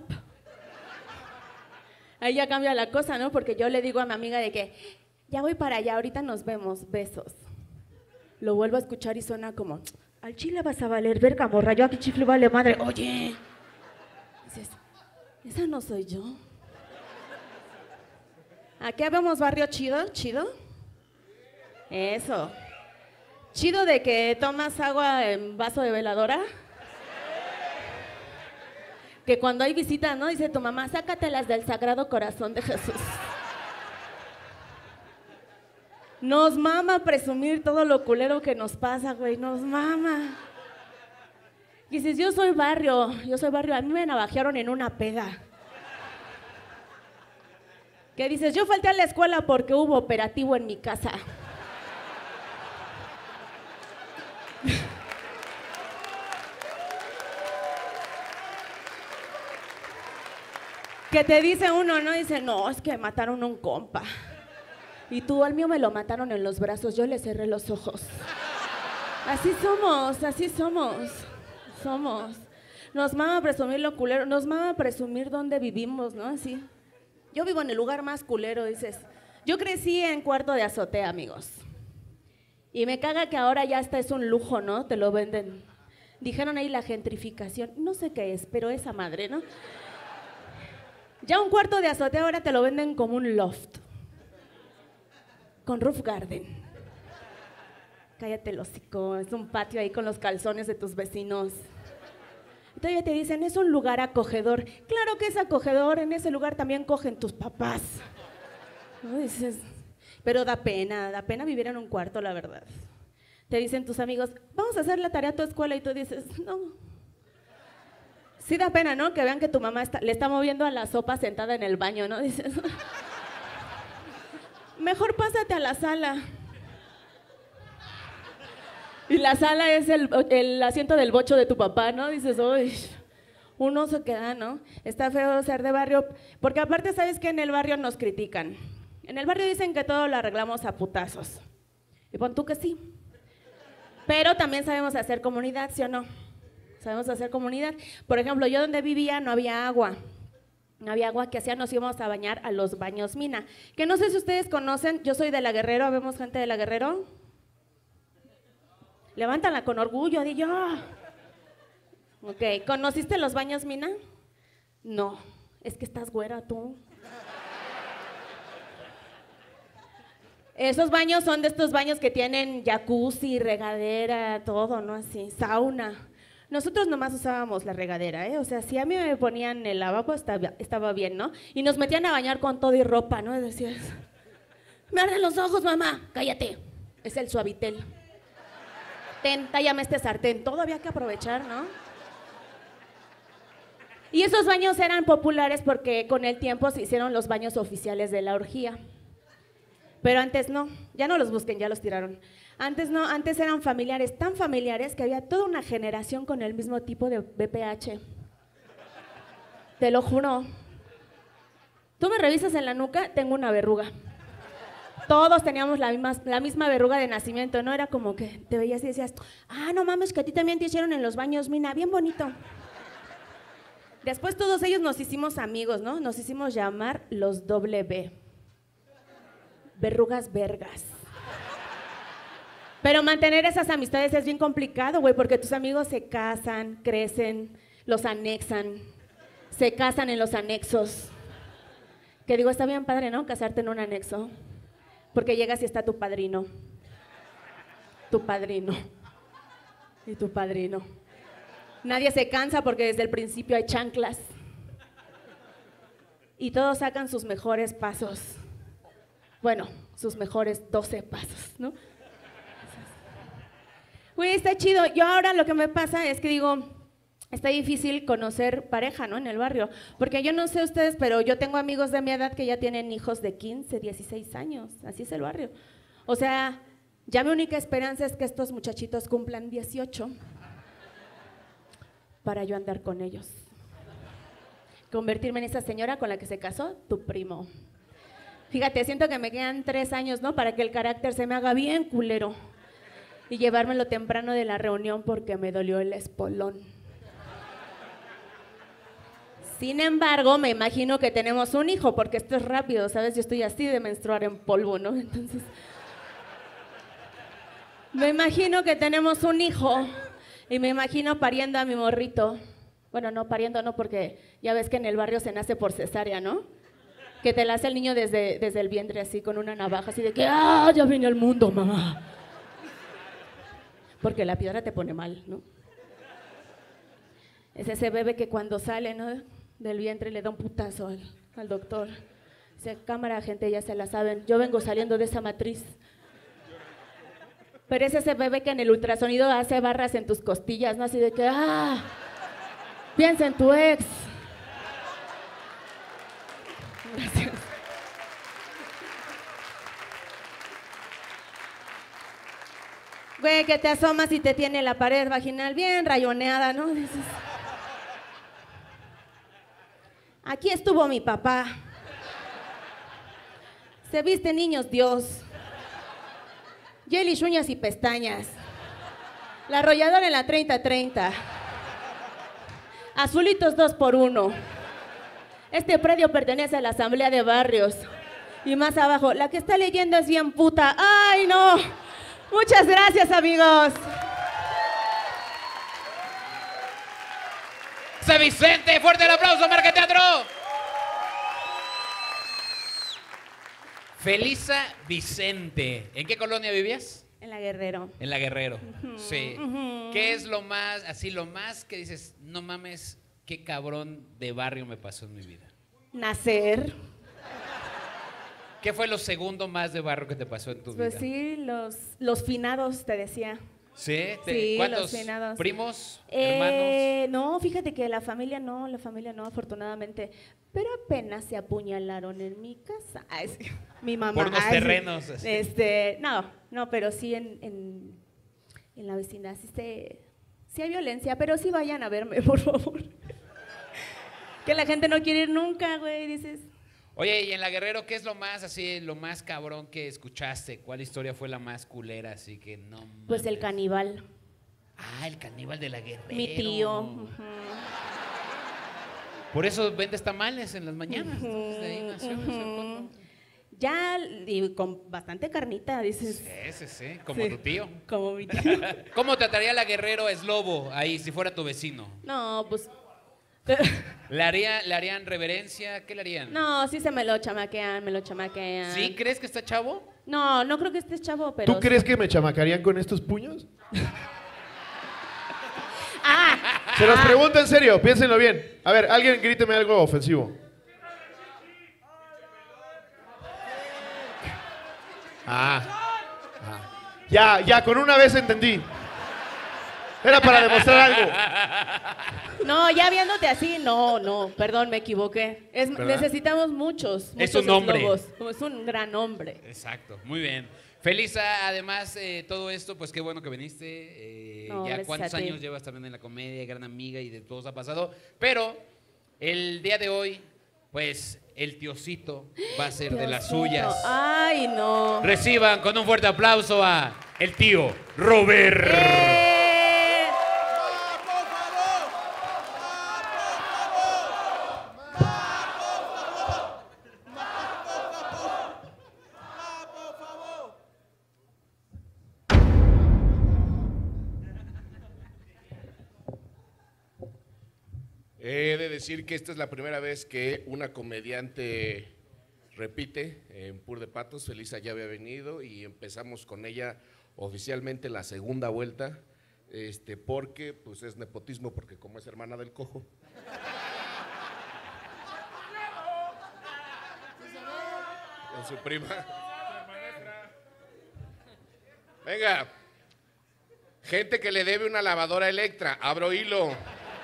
ahí ya cambia la cosa, ¿no? Porque yo le digo a mi amiga de que ya voy para allá, ahorita nos vemos, besos. Lo vuelvo a escuchar y suena como, al chile vas a valer verga, morra, yo aquí chifle vale madre. Oye, dices, esa no soy yo. ¿Aquí vemos barrio chido? ¿Chido? Eso. ¿Chido de que tomas agua en vaso de veladora? Que cuando hay visitas, ¿no? Dice tu mamá, sácatelas del Sagrado Corazón de Jesús. Nos mama presumir todo lo culero que nos pasa, güey, nos mama. Dices, yo soy barrio, a mí me navajearon en una peda. Que dices, yo falté a la escuela porque hubo operativo en mi casa. Que te dice uno, ¿no? Dice, no, es que mataron a un compa. Y tú, al mío me lo mataron en los brazos, yo le cerré los ojos. Así somos. Nos mama presumir lo culero, nos mama presumir dónde vivimos, ¿no? Así. Yo vivo en el lugar más culero, dices. Yo crecí en cuarto de azotea, amigos. Y me caga que ahora ya hasta es un lujo, ¿no? Te lo venden. Dijeron ahí la gentrificación, no sé qué es, pero esa madre, ¿no? Ya un cuarto de azotea ahora te lo venden como un loft. Con roof garden. Cállate el hocico, es un patio ahí con los calzones de tus vecinos. Y todavía te dicen, es un lugar acogedor. Claro que es acogedor, en ese lugar también cogen tus papás. ¿No? Dices, pero da pena vivir en un cuarto, la verdad. Te dicen tus amigos, vamos a hacer la tarea a tu escuela, y tú dices, no. Sí da pena, ¿no? Que vean que tu mamá le está moviendo a la sopa sentada en el baño, ¿no? Dices, mejor pásate a la sala. Y la sala es el asiento del bocho de tu papá, ¿no? Dices, uy, uno se queda, ¿no? Está feo ser de barrio, porque aparte, ¿sabes qué? En el barrio nos critican. En el barrio dicen que todo lo arreglamos a putazos. Y pon tú que sí. Pero también sabemos hacer comunidad, ¿sí o no? Sabemos hacer comunidad. Por ejemplo, yo donde vivía no había agua. No había agua, que hacía, nos íbamos a bañar a los baños mina. Que no sé si ustedes conocen, yo soy de La Guerrero, ¿vemos gente de La Guerrero? Levántala con orgullo, di yo. Ok, ¿conociste los baños mina? No, es que estás güera tú. Esos baños son de estos baños que tienen jacuzzi, regadera, todo, ¿no? Así, sauna. Nosotros nomás usábamos la regadera, ¿eh? O sea, si a mí me ponían el lavabo, estaba bien, ¿no? Y nos metían a bañar con todo y ropa, ¿no? Y decías, me arden los ojos, mamá. Cállate, es el Suavitel. Ten, tállame este sartén. Todo había que aprovechar, ¿no? Y esos baños eran populares porque con el tiempo se hicieron los baños oficiales de la orgía. Pero antes no, ya no los busquen, ya los tiraron. Antes no, antes eran familiares, tan familiares que había toda una generación con el mismo tipo de BPH. Te lo juro. Tú me revisas en la nuca, tengo una verruga. Todos teníamos la misma verruga de nacimiento, ¿no? Era como que te veías y decías, ah, no mames, que a ti también te hicieron en los baños mina, bien bonito. Después todos ellos nos hicimos amigos, ¿no? Nos hicimos llamar los W. Verrugas vergas. Pero mantener esas amistades es bien complicado, güey, porque tus amigos se casan, crecen, los anexan, se casan en los anexos. Que digo, está bien padre, ¿no? Casarte en un anexo. Porque llegas y está tu padrino. Tu padrino. Y tu padrino. Nadie se cansa porque desde el principio hay chanclas. Y todos sacan sus mejores pasos. Bueno, sus mejores 12 pasos, ¿no? Güey, está chido. Yo ahora lo que me pasa es que digo, está difícil conocer pareja, ¿no? En el barrio. Porque yo no sé ustedes, pero yo tengo amigos de mi edad que ya tienen hijos de 15, 16 años. Así es el barrio. O sea, ya mi única esperanza es que estos muchachitos cumplan 18 para yo andar con ellos. Convertirme en esa señora con la que se casó tu primo. Fíjate, siento que me quedan 3 años, ¿no? Para que el carácter se me haga bien culero. Y llevármelo temprano de la reunión porque me dolió el espolón. Sin embargo, me imagino que tenemos un hijo, porque esto es rápido, ¿sabes? Yo estoy así de menstruar en polvo, ¿no? Entonces, me imagino que tenemos un hijo y me imagino pariendo a mi morrito. Bueno, no, pariendo no, porque ya ves que en el barrio se nace por cesárea, ¿no? Que te la hace el niño desde el vientre así, con una navaja, así de que ¡ah, ya viene el mundo, mamá! Porque la piedra te pone mal, ¿no? Es ese bebé que cuando sale, ¿no?, del vientre le da un putazo al doctor. Dice, cámara, gente, ya se la saben, yo vengo saliendo de esa matriz. Pero es ese bebé que en el ultrasonido hace barras en tus costillas, ¿no? Así de que, ¡ah! Piensa en tu ex. Gracias. Güey, que te asomas y te tiene la pared vaginal bien rayoneada, ¿no? Dices, aquí estuvo mi papá. Se viste niños Dios. Jelly, uñas y pestañas. La arrolladora en la 30-30. Azulitos 2x1. Este predio pertenece a la Asamblea de Barrios. Y más abajo, la que está leyendo es bien puta. ¡Ay, no! Muchas gracias, amigos. San Vicente, fuerte el aplauso, Marca Teatro. Felisa Vicente. ¿En qué colonia vivías? En la Guerrero. En la Guerrero, sí. ¿Qué es lo más, así, lo más que dices, no mames, qué cabrón de barrio me pasó en mi vida? Nacer. ¿Qué fue lo segundo más de barrio que te pasó en tu vida? Pues sí, los finados, te decía. ¿Sí? Sí, ¿Cuántos los finados. primos, hermanos? No, fíjate que la familia no, afortunadamente. Pero apenas se apuñalaron en mi casa. Ay, sí, mi mamá. Por unos ay, terrenos. sí. No, pero sí en la vecindad sí hay violencia, pero sí vayan a verme, por favor. Que la gente no quiere ir nunca, güey, dices. Oye, y en la Guerrero, ¿qué es lo más así, lo más cabrón que escuchaste? ¿Cuál historia fue la más culera? Así que no mames. Pues el caníbal. Ah, el caníbal de la Guerrero. Mi tío. Por eso vendes tamales en las mañanas. Entonces, de ahí nació ese Ya, y con bastante carnita, dices. Sí, como Sí, tu tío. Como mi tío. ¿Cómo trataría la Guerrero a Slobo ahí, si fuera tu vecino? No, pues. ¿Le harían reverencia? ¿Qué le harían? No, sí se me lo chamaquean. ¿Sí? ¿Crees que está chavo? No, no creo que estés chavo, pero. ¿Tú crees que me chamacarían con estos puños? Se los pregunto en serio, piénsenlo bien. A ver, alguien gríteme algo ofensivo. Ya, con una vez entendí. Era para demostrar algo. No, ya viéndote así, no, perdón, me equivoqué. Necesitamos muchos Es un hombre. eslobos. Es un gran hombre. Exacto, muy bien. Felisa, además todo esto, pues qué bueno que viniste. No, ya gracias cuántos a ti. años llevas también en la comedia, gran amiga y de todos ha pasado. Pero el día de hoy, pues el tiocito va a ser de las suyas. Ay, no. Reciban con un fuerte aplauso a el tío Robert. He de decir que esta es la primera vez que una comediante repite en Pur de Patos. Felisa ya había venido y empezamos con ella oficialmente la segunda vuelta. porque pues es nepotismo, porque como es hermana del cojo. Con su prima. Venga. Gente que le debe una lavadora Electra, abro hilo.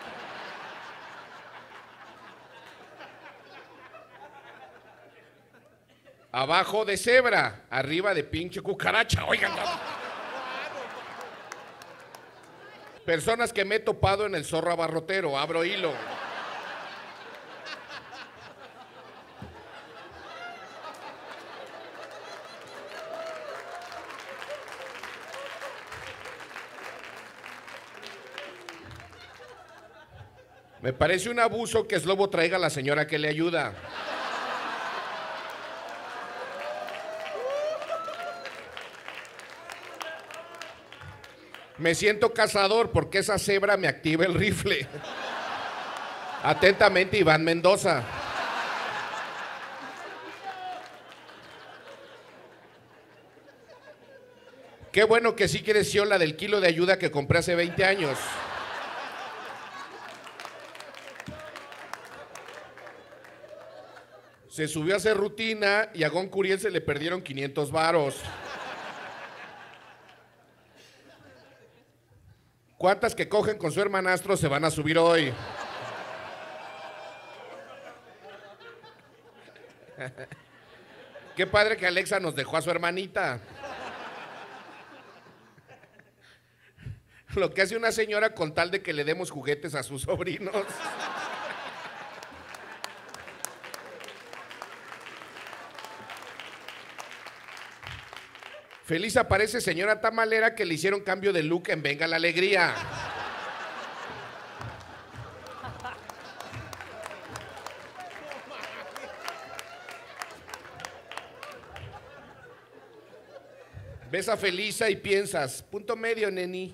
Abajo de cebra, arriba de pinche cucaracha, oigan. Personas que me he topado en el zorro abarrotero, abro hilo. Me parece un abuso que Slobo traiga a la señora que le ayuda. Me siento cazador porque esa cebra me activa el rifle. Atentamente, Iván Mendoza. Qué bueno que sí creció la del kilo de ayuda que compré hace 20 años. Se subió a hacer rutina y a Gon Curiel se le perdieron 500 varos. ¿Cuántas que cogen con su hermanastro se van a subir hoy? Qué padre que Alexa nos dejó a su hermanita. Lo que hace una señora con tal de que le demos juguetes a sus sobrinos. Feliz aparece señora tamalera que le hicieron cambio de look en Venga la Alegría. Ves a Felisa y piensas, punto medio, neni.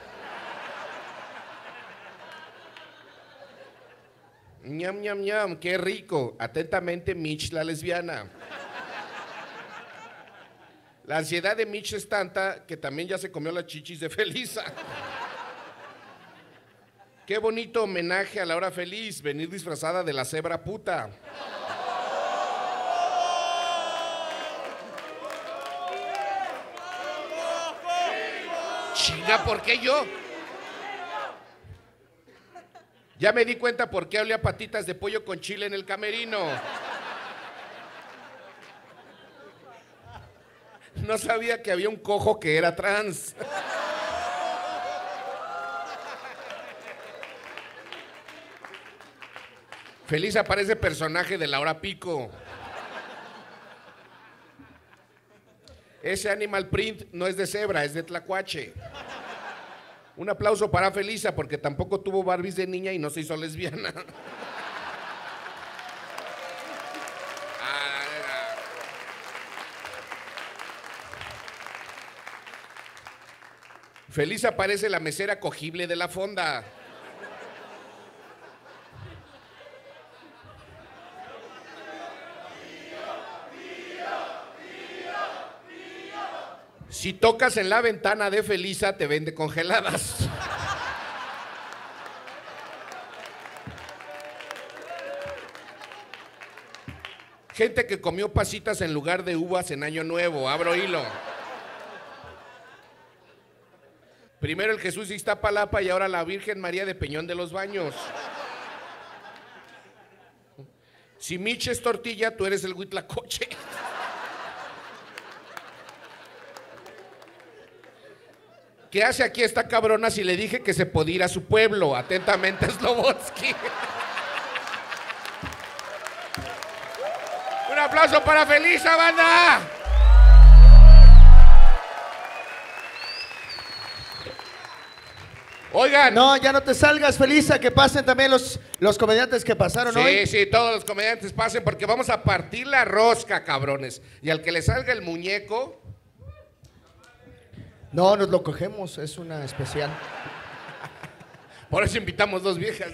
Ñam, ñam, ñam, qué rico. Atentamente, Mitch la lesbiana. La ansiedad de Mitch es tanta que también ya se comió las chichis de Felisa. Qué bonito homenaje a la hora feliz, venir disfrazada de la cebra puta. Chinga, ¿por qué yo? Ya me di cuenta por qué olía patitas de pollo con chile en el camerino. No sabía que había un cojo que era trans. Feliz aparece personaje de la hora pico. Ese animal print no es de cebra, es de tlacuache. Un aplauso para Felisa porque tampoco tuvo Barbies de niña y no se hizo lesbiana. Feliz aparece la mesera cogible de la fonda. Si tocas en la ventana de Felisa, te vende congeladas. Gente que comió pasitas en lugar de uvas en Año Nuevo, abro hilo. Primero el Jesús de Iztapalapa y ahora la Virgen María de Peñón de los Baños. Si Mitch es tortilla, tú eres el huitlacoche. ¿Qué hace aquí esta cabrona si le dije que se podía ir a su pueblo? Atentamente, Slobodsky. Un aplauso para Felisa, banda. Oigan. No, ya no te salgas, Felisa, que pasen también los comediantes que pasaron hoy. Sí, todos los comediantes pasen porque vamos a partir la rosca, cabrones. Y al que le salga el muñeco... No, nos lo cogemos, es una especial. Por eso invitamos dos viejas.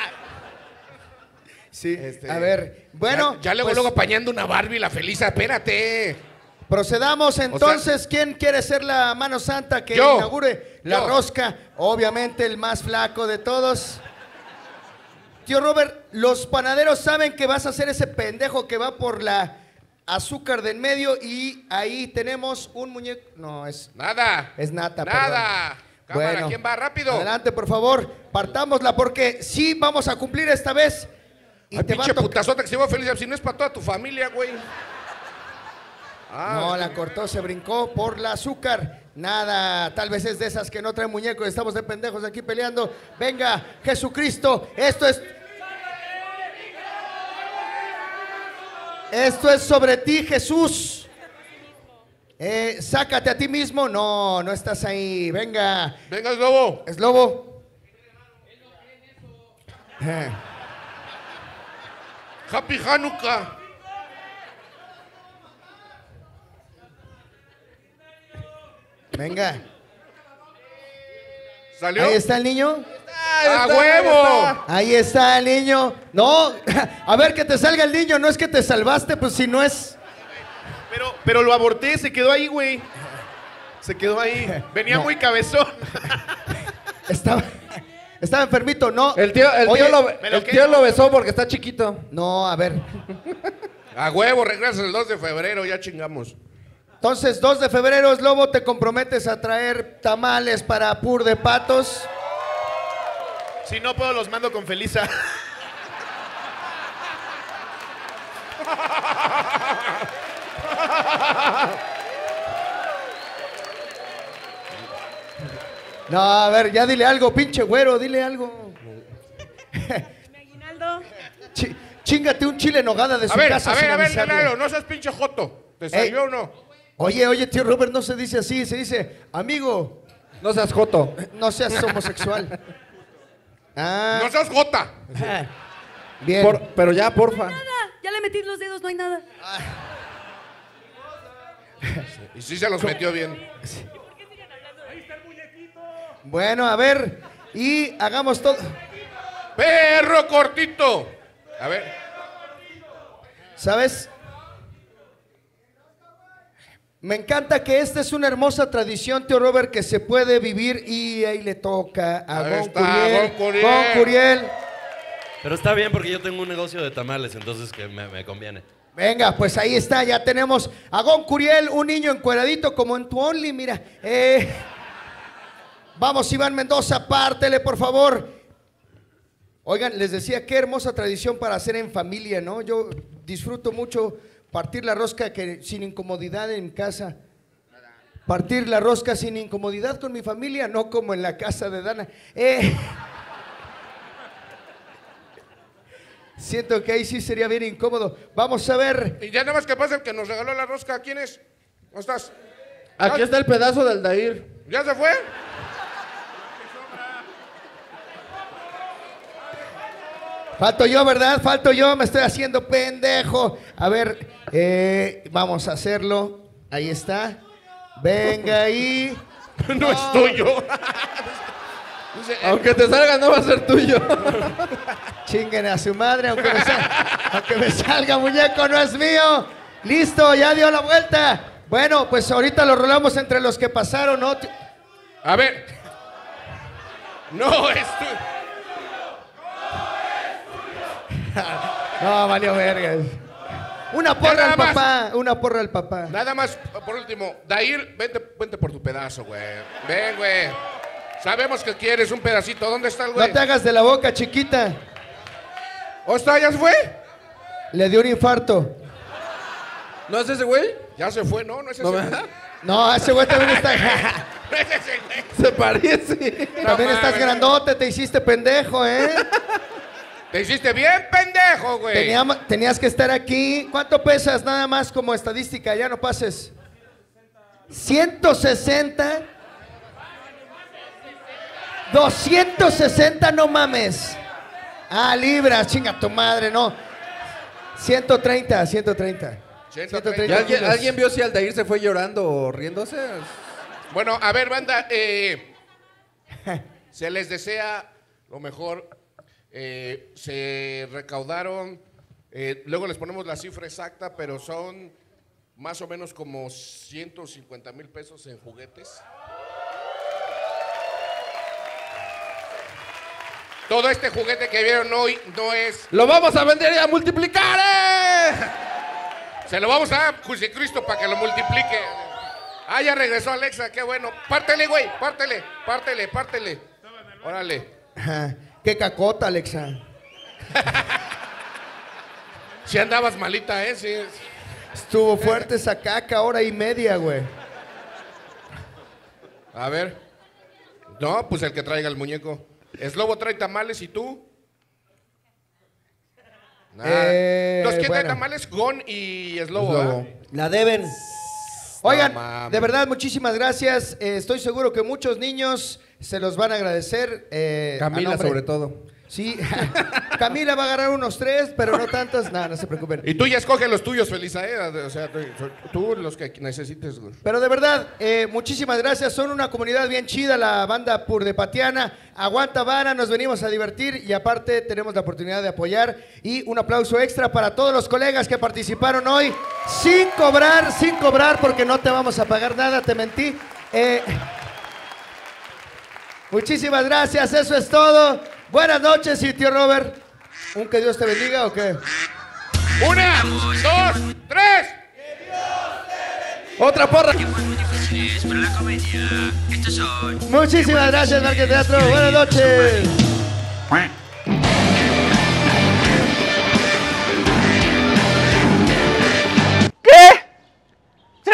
Sí, a ver, bueno. Ya luego apañando una Barbie, la Felisa, espérate. Procedamos entonces, ¿quién quiere ser la mano santa que Yo. inaugure la rosca, obviamente el más flaco de todos. Tío Robert, los panaderos saben que vas a ser ese pendejo que va por la azúcar del medio y ahí tenemos un muñeco. No, es. Nada. Es nata, Nada. perdón. Cámara, Bueno, ¿quién va? Rápido. Adelante, por favor. Partámosla porque sí vamos a cumplir esta vez. Y Ay, te va a pinche tocar. putazota que se va feliz, si no es para toda tu familia, güey. No, la cortó, se brincó por la azúcar. Nada, tal vez es de esas que no traen muñecos. Estamos de pendejos aquí peleando. Venga, Jesucristo, esto es sobre ti, Jesús. Sácate a ti mismo. No, no estás ahí. Venga. Venga, es lobo. Es lobo. Happy Hanukkah. Venga. ¿Salió? Ahí está el niño. ¡A huevo! Ahí está el niño. No, a ver que te salga el niño. No es que te salvaste, pues si no es. Pero lo aborté, se quedó ahí, güey. Se quedó ahí. Venía No. muy cabezón. Estaba enfermito, no. El tío lo besó porque está chiquito. No, a ver. A huevo, regresa el 2 de febrero, ya chingamos. Entonces, 2 de febrero, Lobo, te comprometes a traer tamales para Pur de Patos. Si no puedo, los mando con Felisa. No, a ver, ya dile algo, pinche güero, dile algo. Aguinaldo. Chíngate un chile en nogada de su casa. A sin ver, avisarle. Lalo, no seas pinche joto. ¿Te salió o no? Oye, tío Robert, no se dice así, se dice, amigo. No seas joto. No seas homosexual. Ah. No seas jota. Bien. Pero ya, porfa. Nada, ya le metí los dedos, no hay nada. Y sí se los metió bien. Bueno, a ver, y hagamos todo. Perro cortito. A ver. ¿Sabes? Me encanta que esta es una hermosa tradición, tío Robert, que se puede vivir y ahí le toca a Ahí Gon está, Curiel. Gon Curiel. Gon Curiel. Pero está bien porque yo tengo un negocio de tamales, entonces que me conviene. Venga, pues ahí está, ya tenemos a Gon Curiel, un niño encueradito como en tu Only, mira. Vamos, Iván Mendoza, pártele, por favor. Oigan, les decía, qué hermosa tradición para hacer en familia, ¿no? Yo disfruto mucho partir la rosca sin incomodidad en casa. Partir la rosca sin incomodidad con mi familia, no como en la casa de Dana. Siento que ahí sí sería bien incómodo. Vamos a ver. Y ya nada más que pasa el que nos regaló la rosca. ¿Quién es? ¿Cómo estás? Aquí está el pedazo del Dair. ¿Ya se fue? Falto yo, ¿verdad? Falto yo, me estoy haciendo pendejo. A ver, vamos a hacerlo. Ahí está. Venga ahí. No es tuyo. Aunque te salga, no va a ser tuyo. Chinguen a su madre, aunque me salga muñeco, no es mío. Listo, ya dio la vuelta. Bueno, pues ahorita lo rolamos entre los que pasaron, ¿no? A ver. No es tuyo. No, valió vergas. Una porra al papá, una porra al papá. Nada más, por último, Dair, vente por tu pedazo, güey. Ven, güey. Sabemos que quieres un pedacito. ¿Dónde está el güey? No te hagas de la boca, chiquita. ¿O está? ¿Ya se fue? Le dio un infarto. ¿No es ese güey? Ya se fue, no es ese No, güey. ¿verdad? No, ese güey también está. No es ese güey. Se parece. También estás grandote, te hiciste pendejo, ¿eh? Te hiciste bien pendejo, güey. Tenías que estar aquí. ¿Cuánto pesas? Nada más como estadística, ya no pases. 160. 260, no mames. Ah, libras, chinga tu madre, no. 130. ¿Y alguien vio si Aldair se fue llorando o riéndose? Bueno, a ver, banda, se les desea lo mejor. Se recaudaron, luego les ponemos la cifra exacta, pero son más o menos como 150,000 pesos en juguetes. Todo este juguete que vieron hoy no es... ¡Lo vamos a vender y a multiplicar! Se lo vamos a dar a Jesucristo para que lo multiplique. Ah, ya regresó Alexa, qué bueno. Pártele, güey, pártele. Órale. Qué cacota, Alexa. Si andabas malita, ¿eh? Sí. Estuvo fuerte esa caca, 1:30, güey. A ver. No, pues el que traiga el muñeco. Slobo trae tamales, ¿y tú? Entonces, ¿quién trae tamales? Gon y Slobo. La deben. Oigan, de verdad, muchísimas gracias. Estoy seguro que muchos niños se los van a agradecer. Camila, sobre todo. Sí, Camila va a agarrar unos 3, pero no tantos. No se preocupen. Y tú ya escoge los tuyos, Felisa, ¿eh? O sea, tú los que necesites. Pero de verdad, muchísimas gracias. Son una comunidad bien chida, la banda Purdepatiana. Aguanta vara, nos venimos a divertir y aparte tenemos la oportunidad de apoyar. Y un aplauso extra para todos los colegas que participaron hoy. Sin cobrar, porque no te vamos a pagar nada, te mentí. Muchísimas gracias, eso es todo. Buenas noches, y tío Robert. ¿Un que Dios te bendiga o qué? 1, 2, 3. Otra porra. Muchísimas gracias, Marque Teatro. Buenas noches. ¿Qué?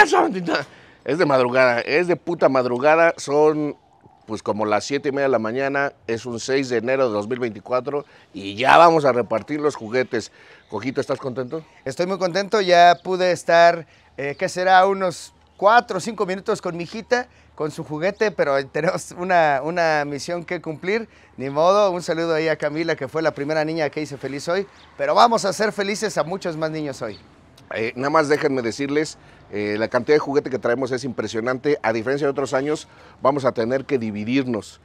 Es de madrugada, es de puta madrugada. Son pues como las 7:30 de la mañana. Es un 6 de enero de 2024 y ya vamos a repartir los juguetes. Cojito, ¿estás contento? Estoy muy contento, ya pude estar, ¿qué será? Unos 4 o 5 minutos con mi hijita, con su juguete, pero tenemos una misión que cumplir. Ni modo, un saludo ahí a Camila, que fue la primera niña que hice feliz hoy, pero vamos a hacer felices a muchos más niños hoy. Nada más déjenme decirles, la cantidad de juguete que traemos es impresionante. A diferencia de otros años, vamos a tener que dividirnos.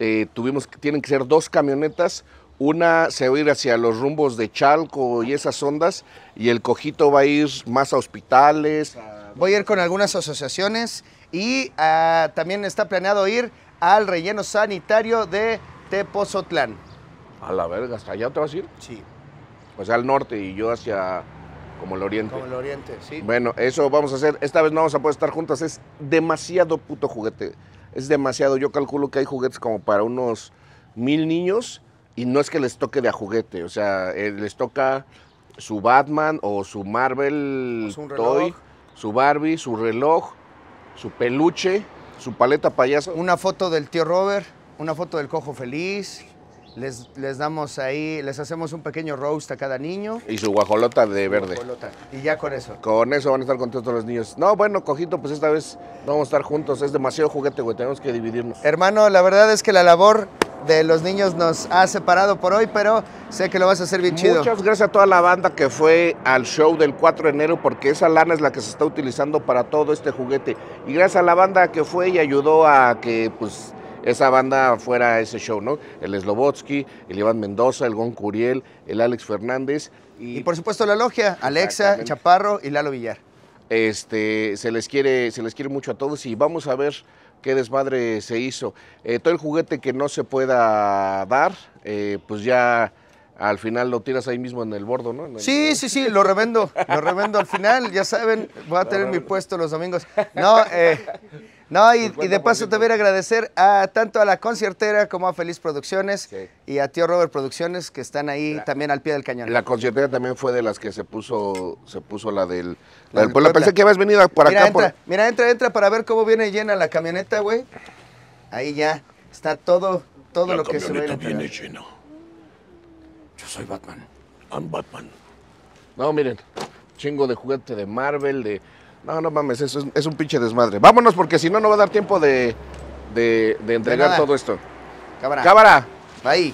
Tienen que ser 2 camionetas. Una se va a ir hacia los rumbos de Chalco y esas ondas, y el Cojito va a ir más a hospitales. Voy a ir con algunas asociaciones y también está planeado ir al relleno sanitario de Tepozotlán. A la verga, ¿hasta allá te vas a ir? Sí. O sea, al norte y yo hacia como el oriente. Como el oriente, sí. Bueno, eso vamos a hacer. Esta vez no vamos a poder estar juntas. Es demasiado puto juguete. Es demasiado. Yo calculo que hay juguetes como para unos 1000 niños y no es que les toque de a juguete. O sea, les toca su Batman o su Marvel Toy, su Barbie, su reloj, su peluche, su paleta payaso. Una foto del tío Robert, una foto del Cojo Feliz. Les damos ahí, les hacemos un pequeño roast a cada niño. Y su guajolota de verde. Guajolota. Y ya con eso. Con eso van a estar contentos los niños. No, bueno, Cojito, pues esta vez no vamos a estar juntos. Es demasiado juguete, güey. Tenemos que dividirnos. Hermano, la verdad es que la labor de los niños nos ha separado por hoy, pero sé que lo vas a hacer bien chido. Muchas gracias a toda la banda que fue al show del 4 de enero, porque esa lana es la que se está utilizando para todo este juguete. Y gracias a la banda que fue y ayudó a que, pues, esa banda fuera a ese show, ¿no? El Slobotsky, el Iván Mendoza, el Gon Curiel, el Alex Fernández. Y por supuesto la logia, Alexa, Chaparro y Lalo Villar. Se les quiere mucho a todos y vamos a ver qué desmadre se hizo. Todo el juguete que no se pueda dar, pues ya al final lo tiras ahí mismo en el bordo, ¿no? Sí, lo revendo al final, ya saben, voy a tener mi puesto los domingos. No, y de paso también agradecer tanto a La Conciertera como a Feliz Producciones y a Tío Robert Producciones, que están ahí también al pie del cañón. La Conciertera también fue de las que se puso la del Puebla. Pensé que habías venido por acá. Mira, entra para ver cómo viene llena la camioneta, güey. Ahí ya está todo lo que se ve. La camioneta viene lleno. Yo soy Batman. I'm Batman. No, miren, chingo de juguete de Marvel, No mames, eso es un pinche desmadre. Vámonos porque si no, no va a dar tiempo de entregar todo esto. Cámara. Ahí.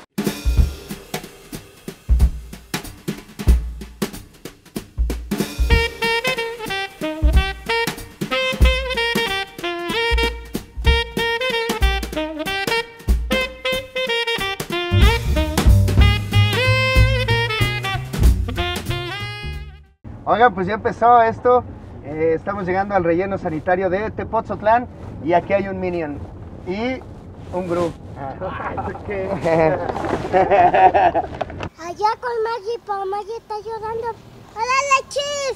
Oigan, pues ya empezó esto. Estamos llegando al relleno sanitario de Tepozotlán y aquí hay un Minion y un Gru. Allá con Maggie, pero Maggie está llorando. ¡Órale, Chief!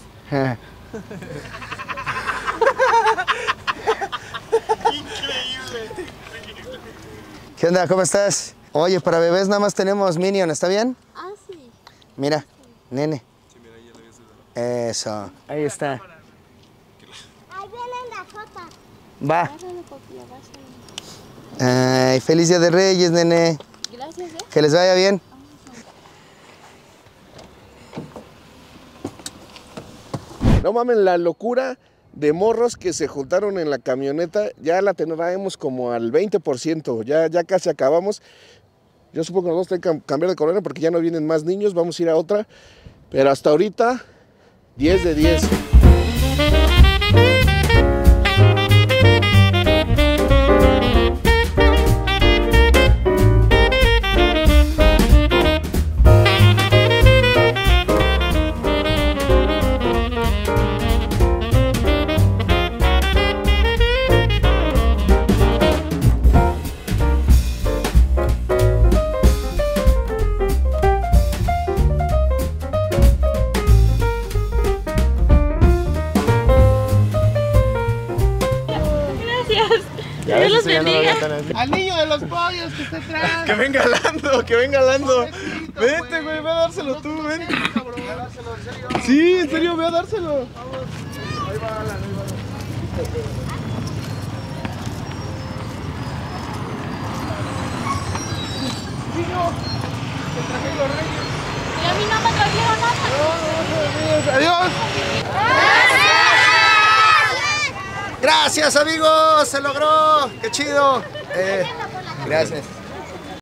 Increíble. ¿Qué onda? ¿Cómo estás? Oye, para bebés nada más tenemos Minion, ¿está bien? Ah, sí. Mira, nene. Eso. Ahí está. Ahí vienen las fotos. Va. Ay, feliz Día de Reyes, nene. Gracias, Que les vaya bien. No mamen, la locura de morros que se juntaron en la camioneta, ya la traemos como al 20%, ya casi acabamos. Yo supongo que nos vamos a tener que cambiar de colonia porque ya no vienen más niños, vamos a ir a otra. Pero hasta ahorita, 10 de 10. Dios los bendiga. Al niño de los pollos que está atrás. Que venga Lando, que venga Lando. Vente, güey, ve a dárselo tú, ven. Sí, en serio, ve a dárselo. Ahí va Alan, ahí va. Niño, te traje los reyes. Y a mí no me trajeron nada. Adiós. Gracias, amigos. Se logró. Qué chido. Gracias.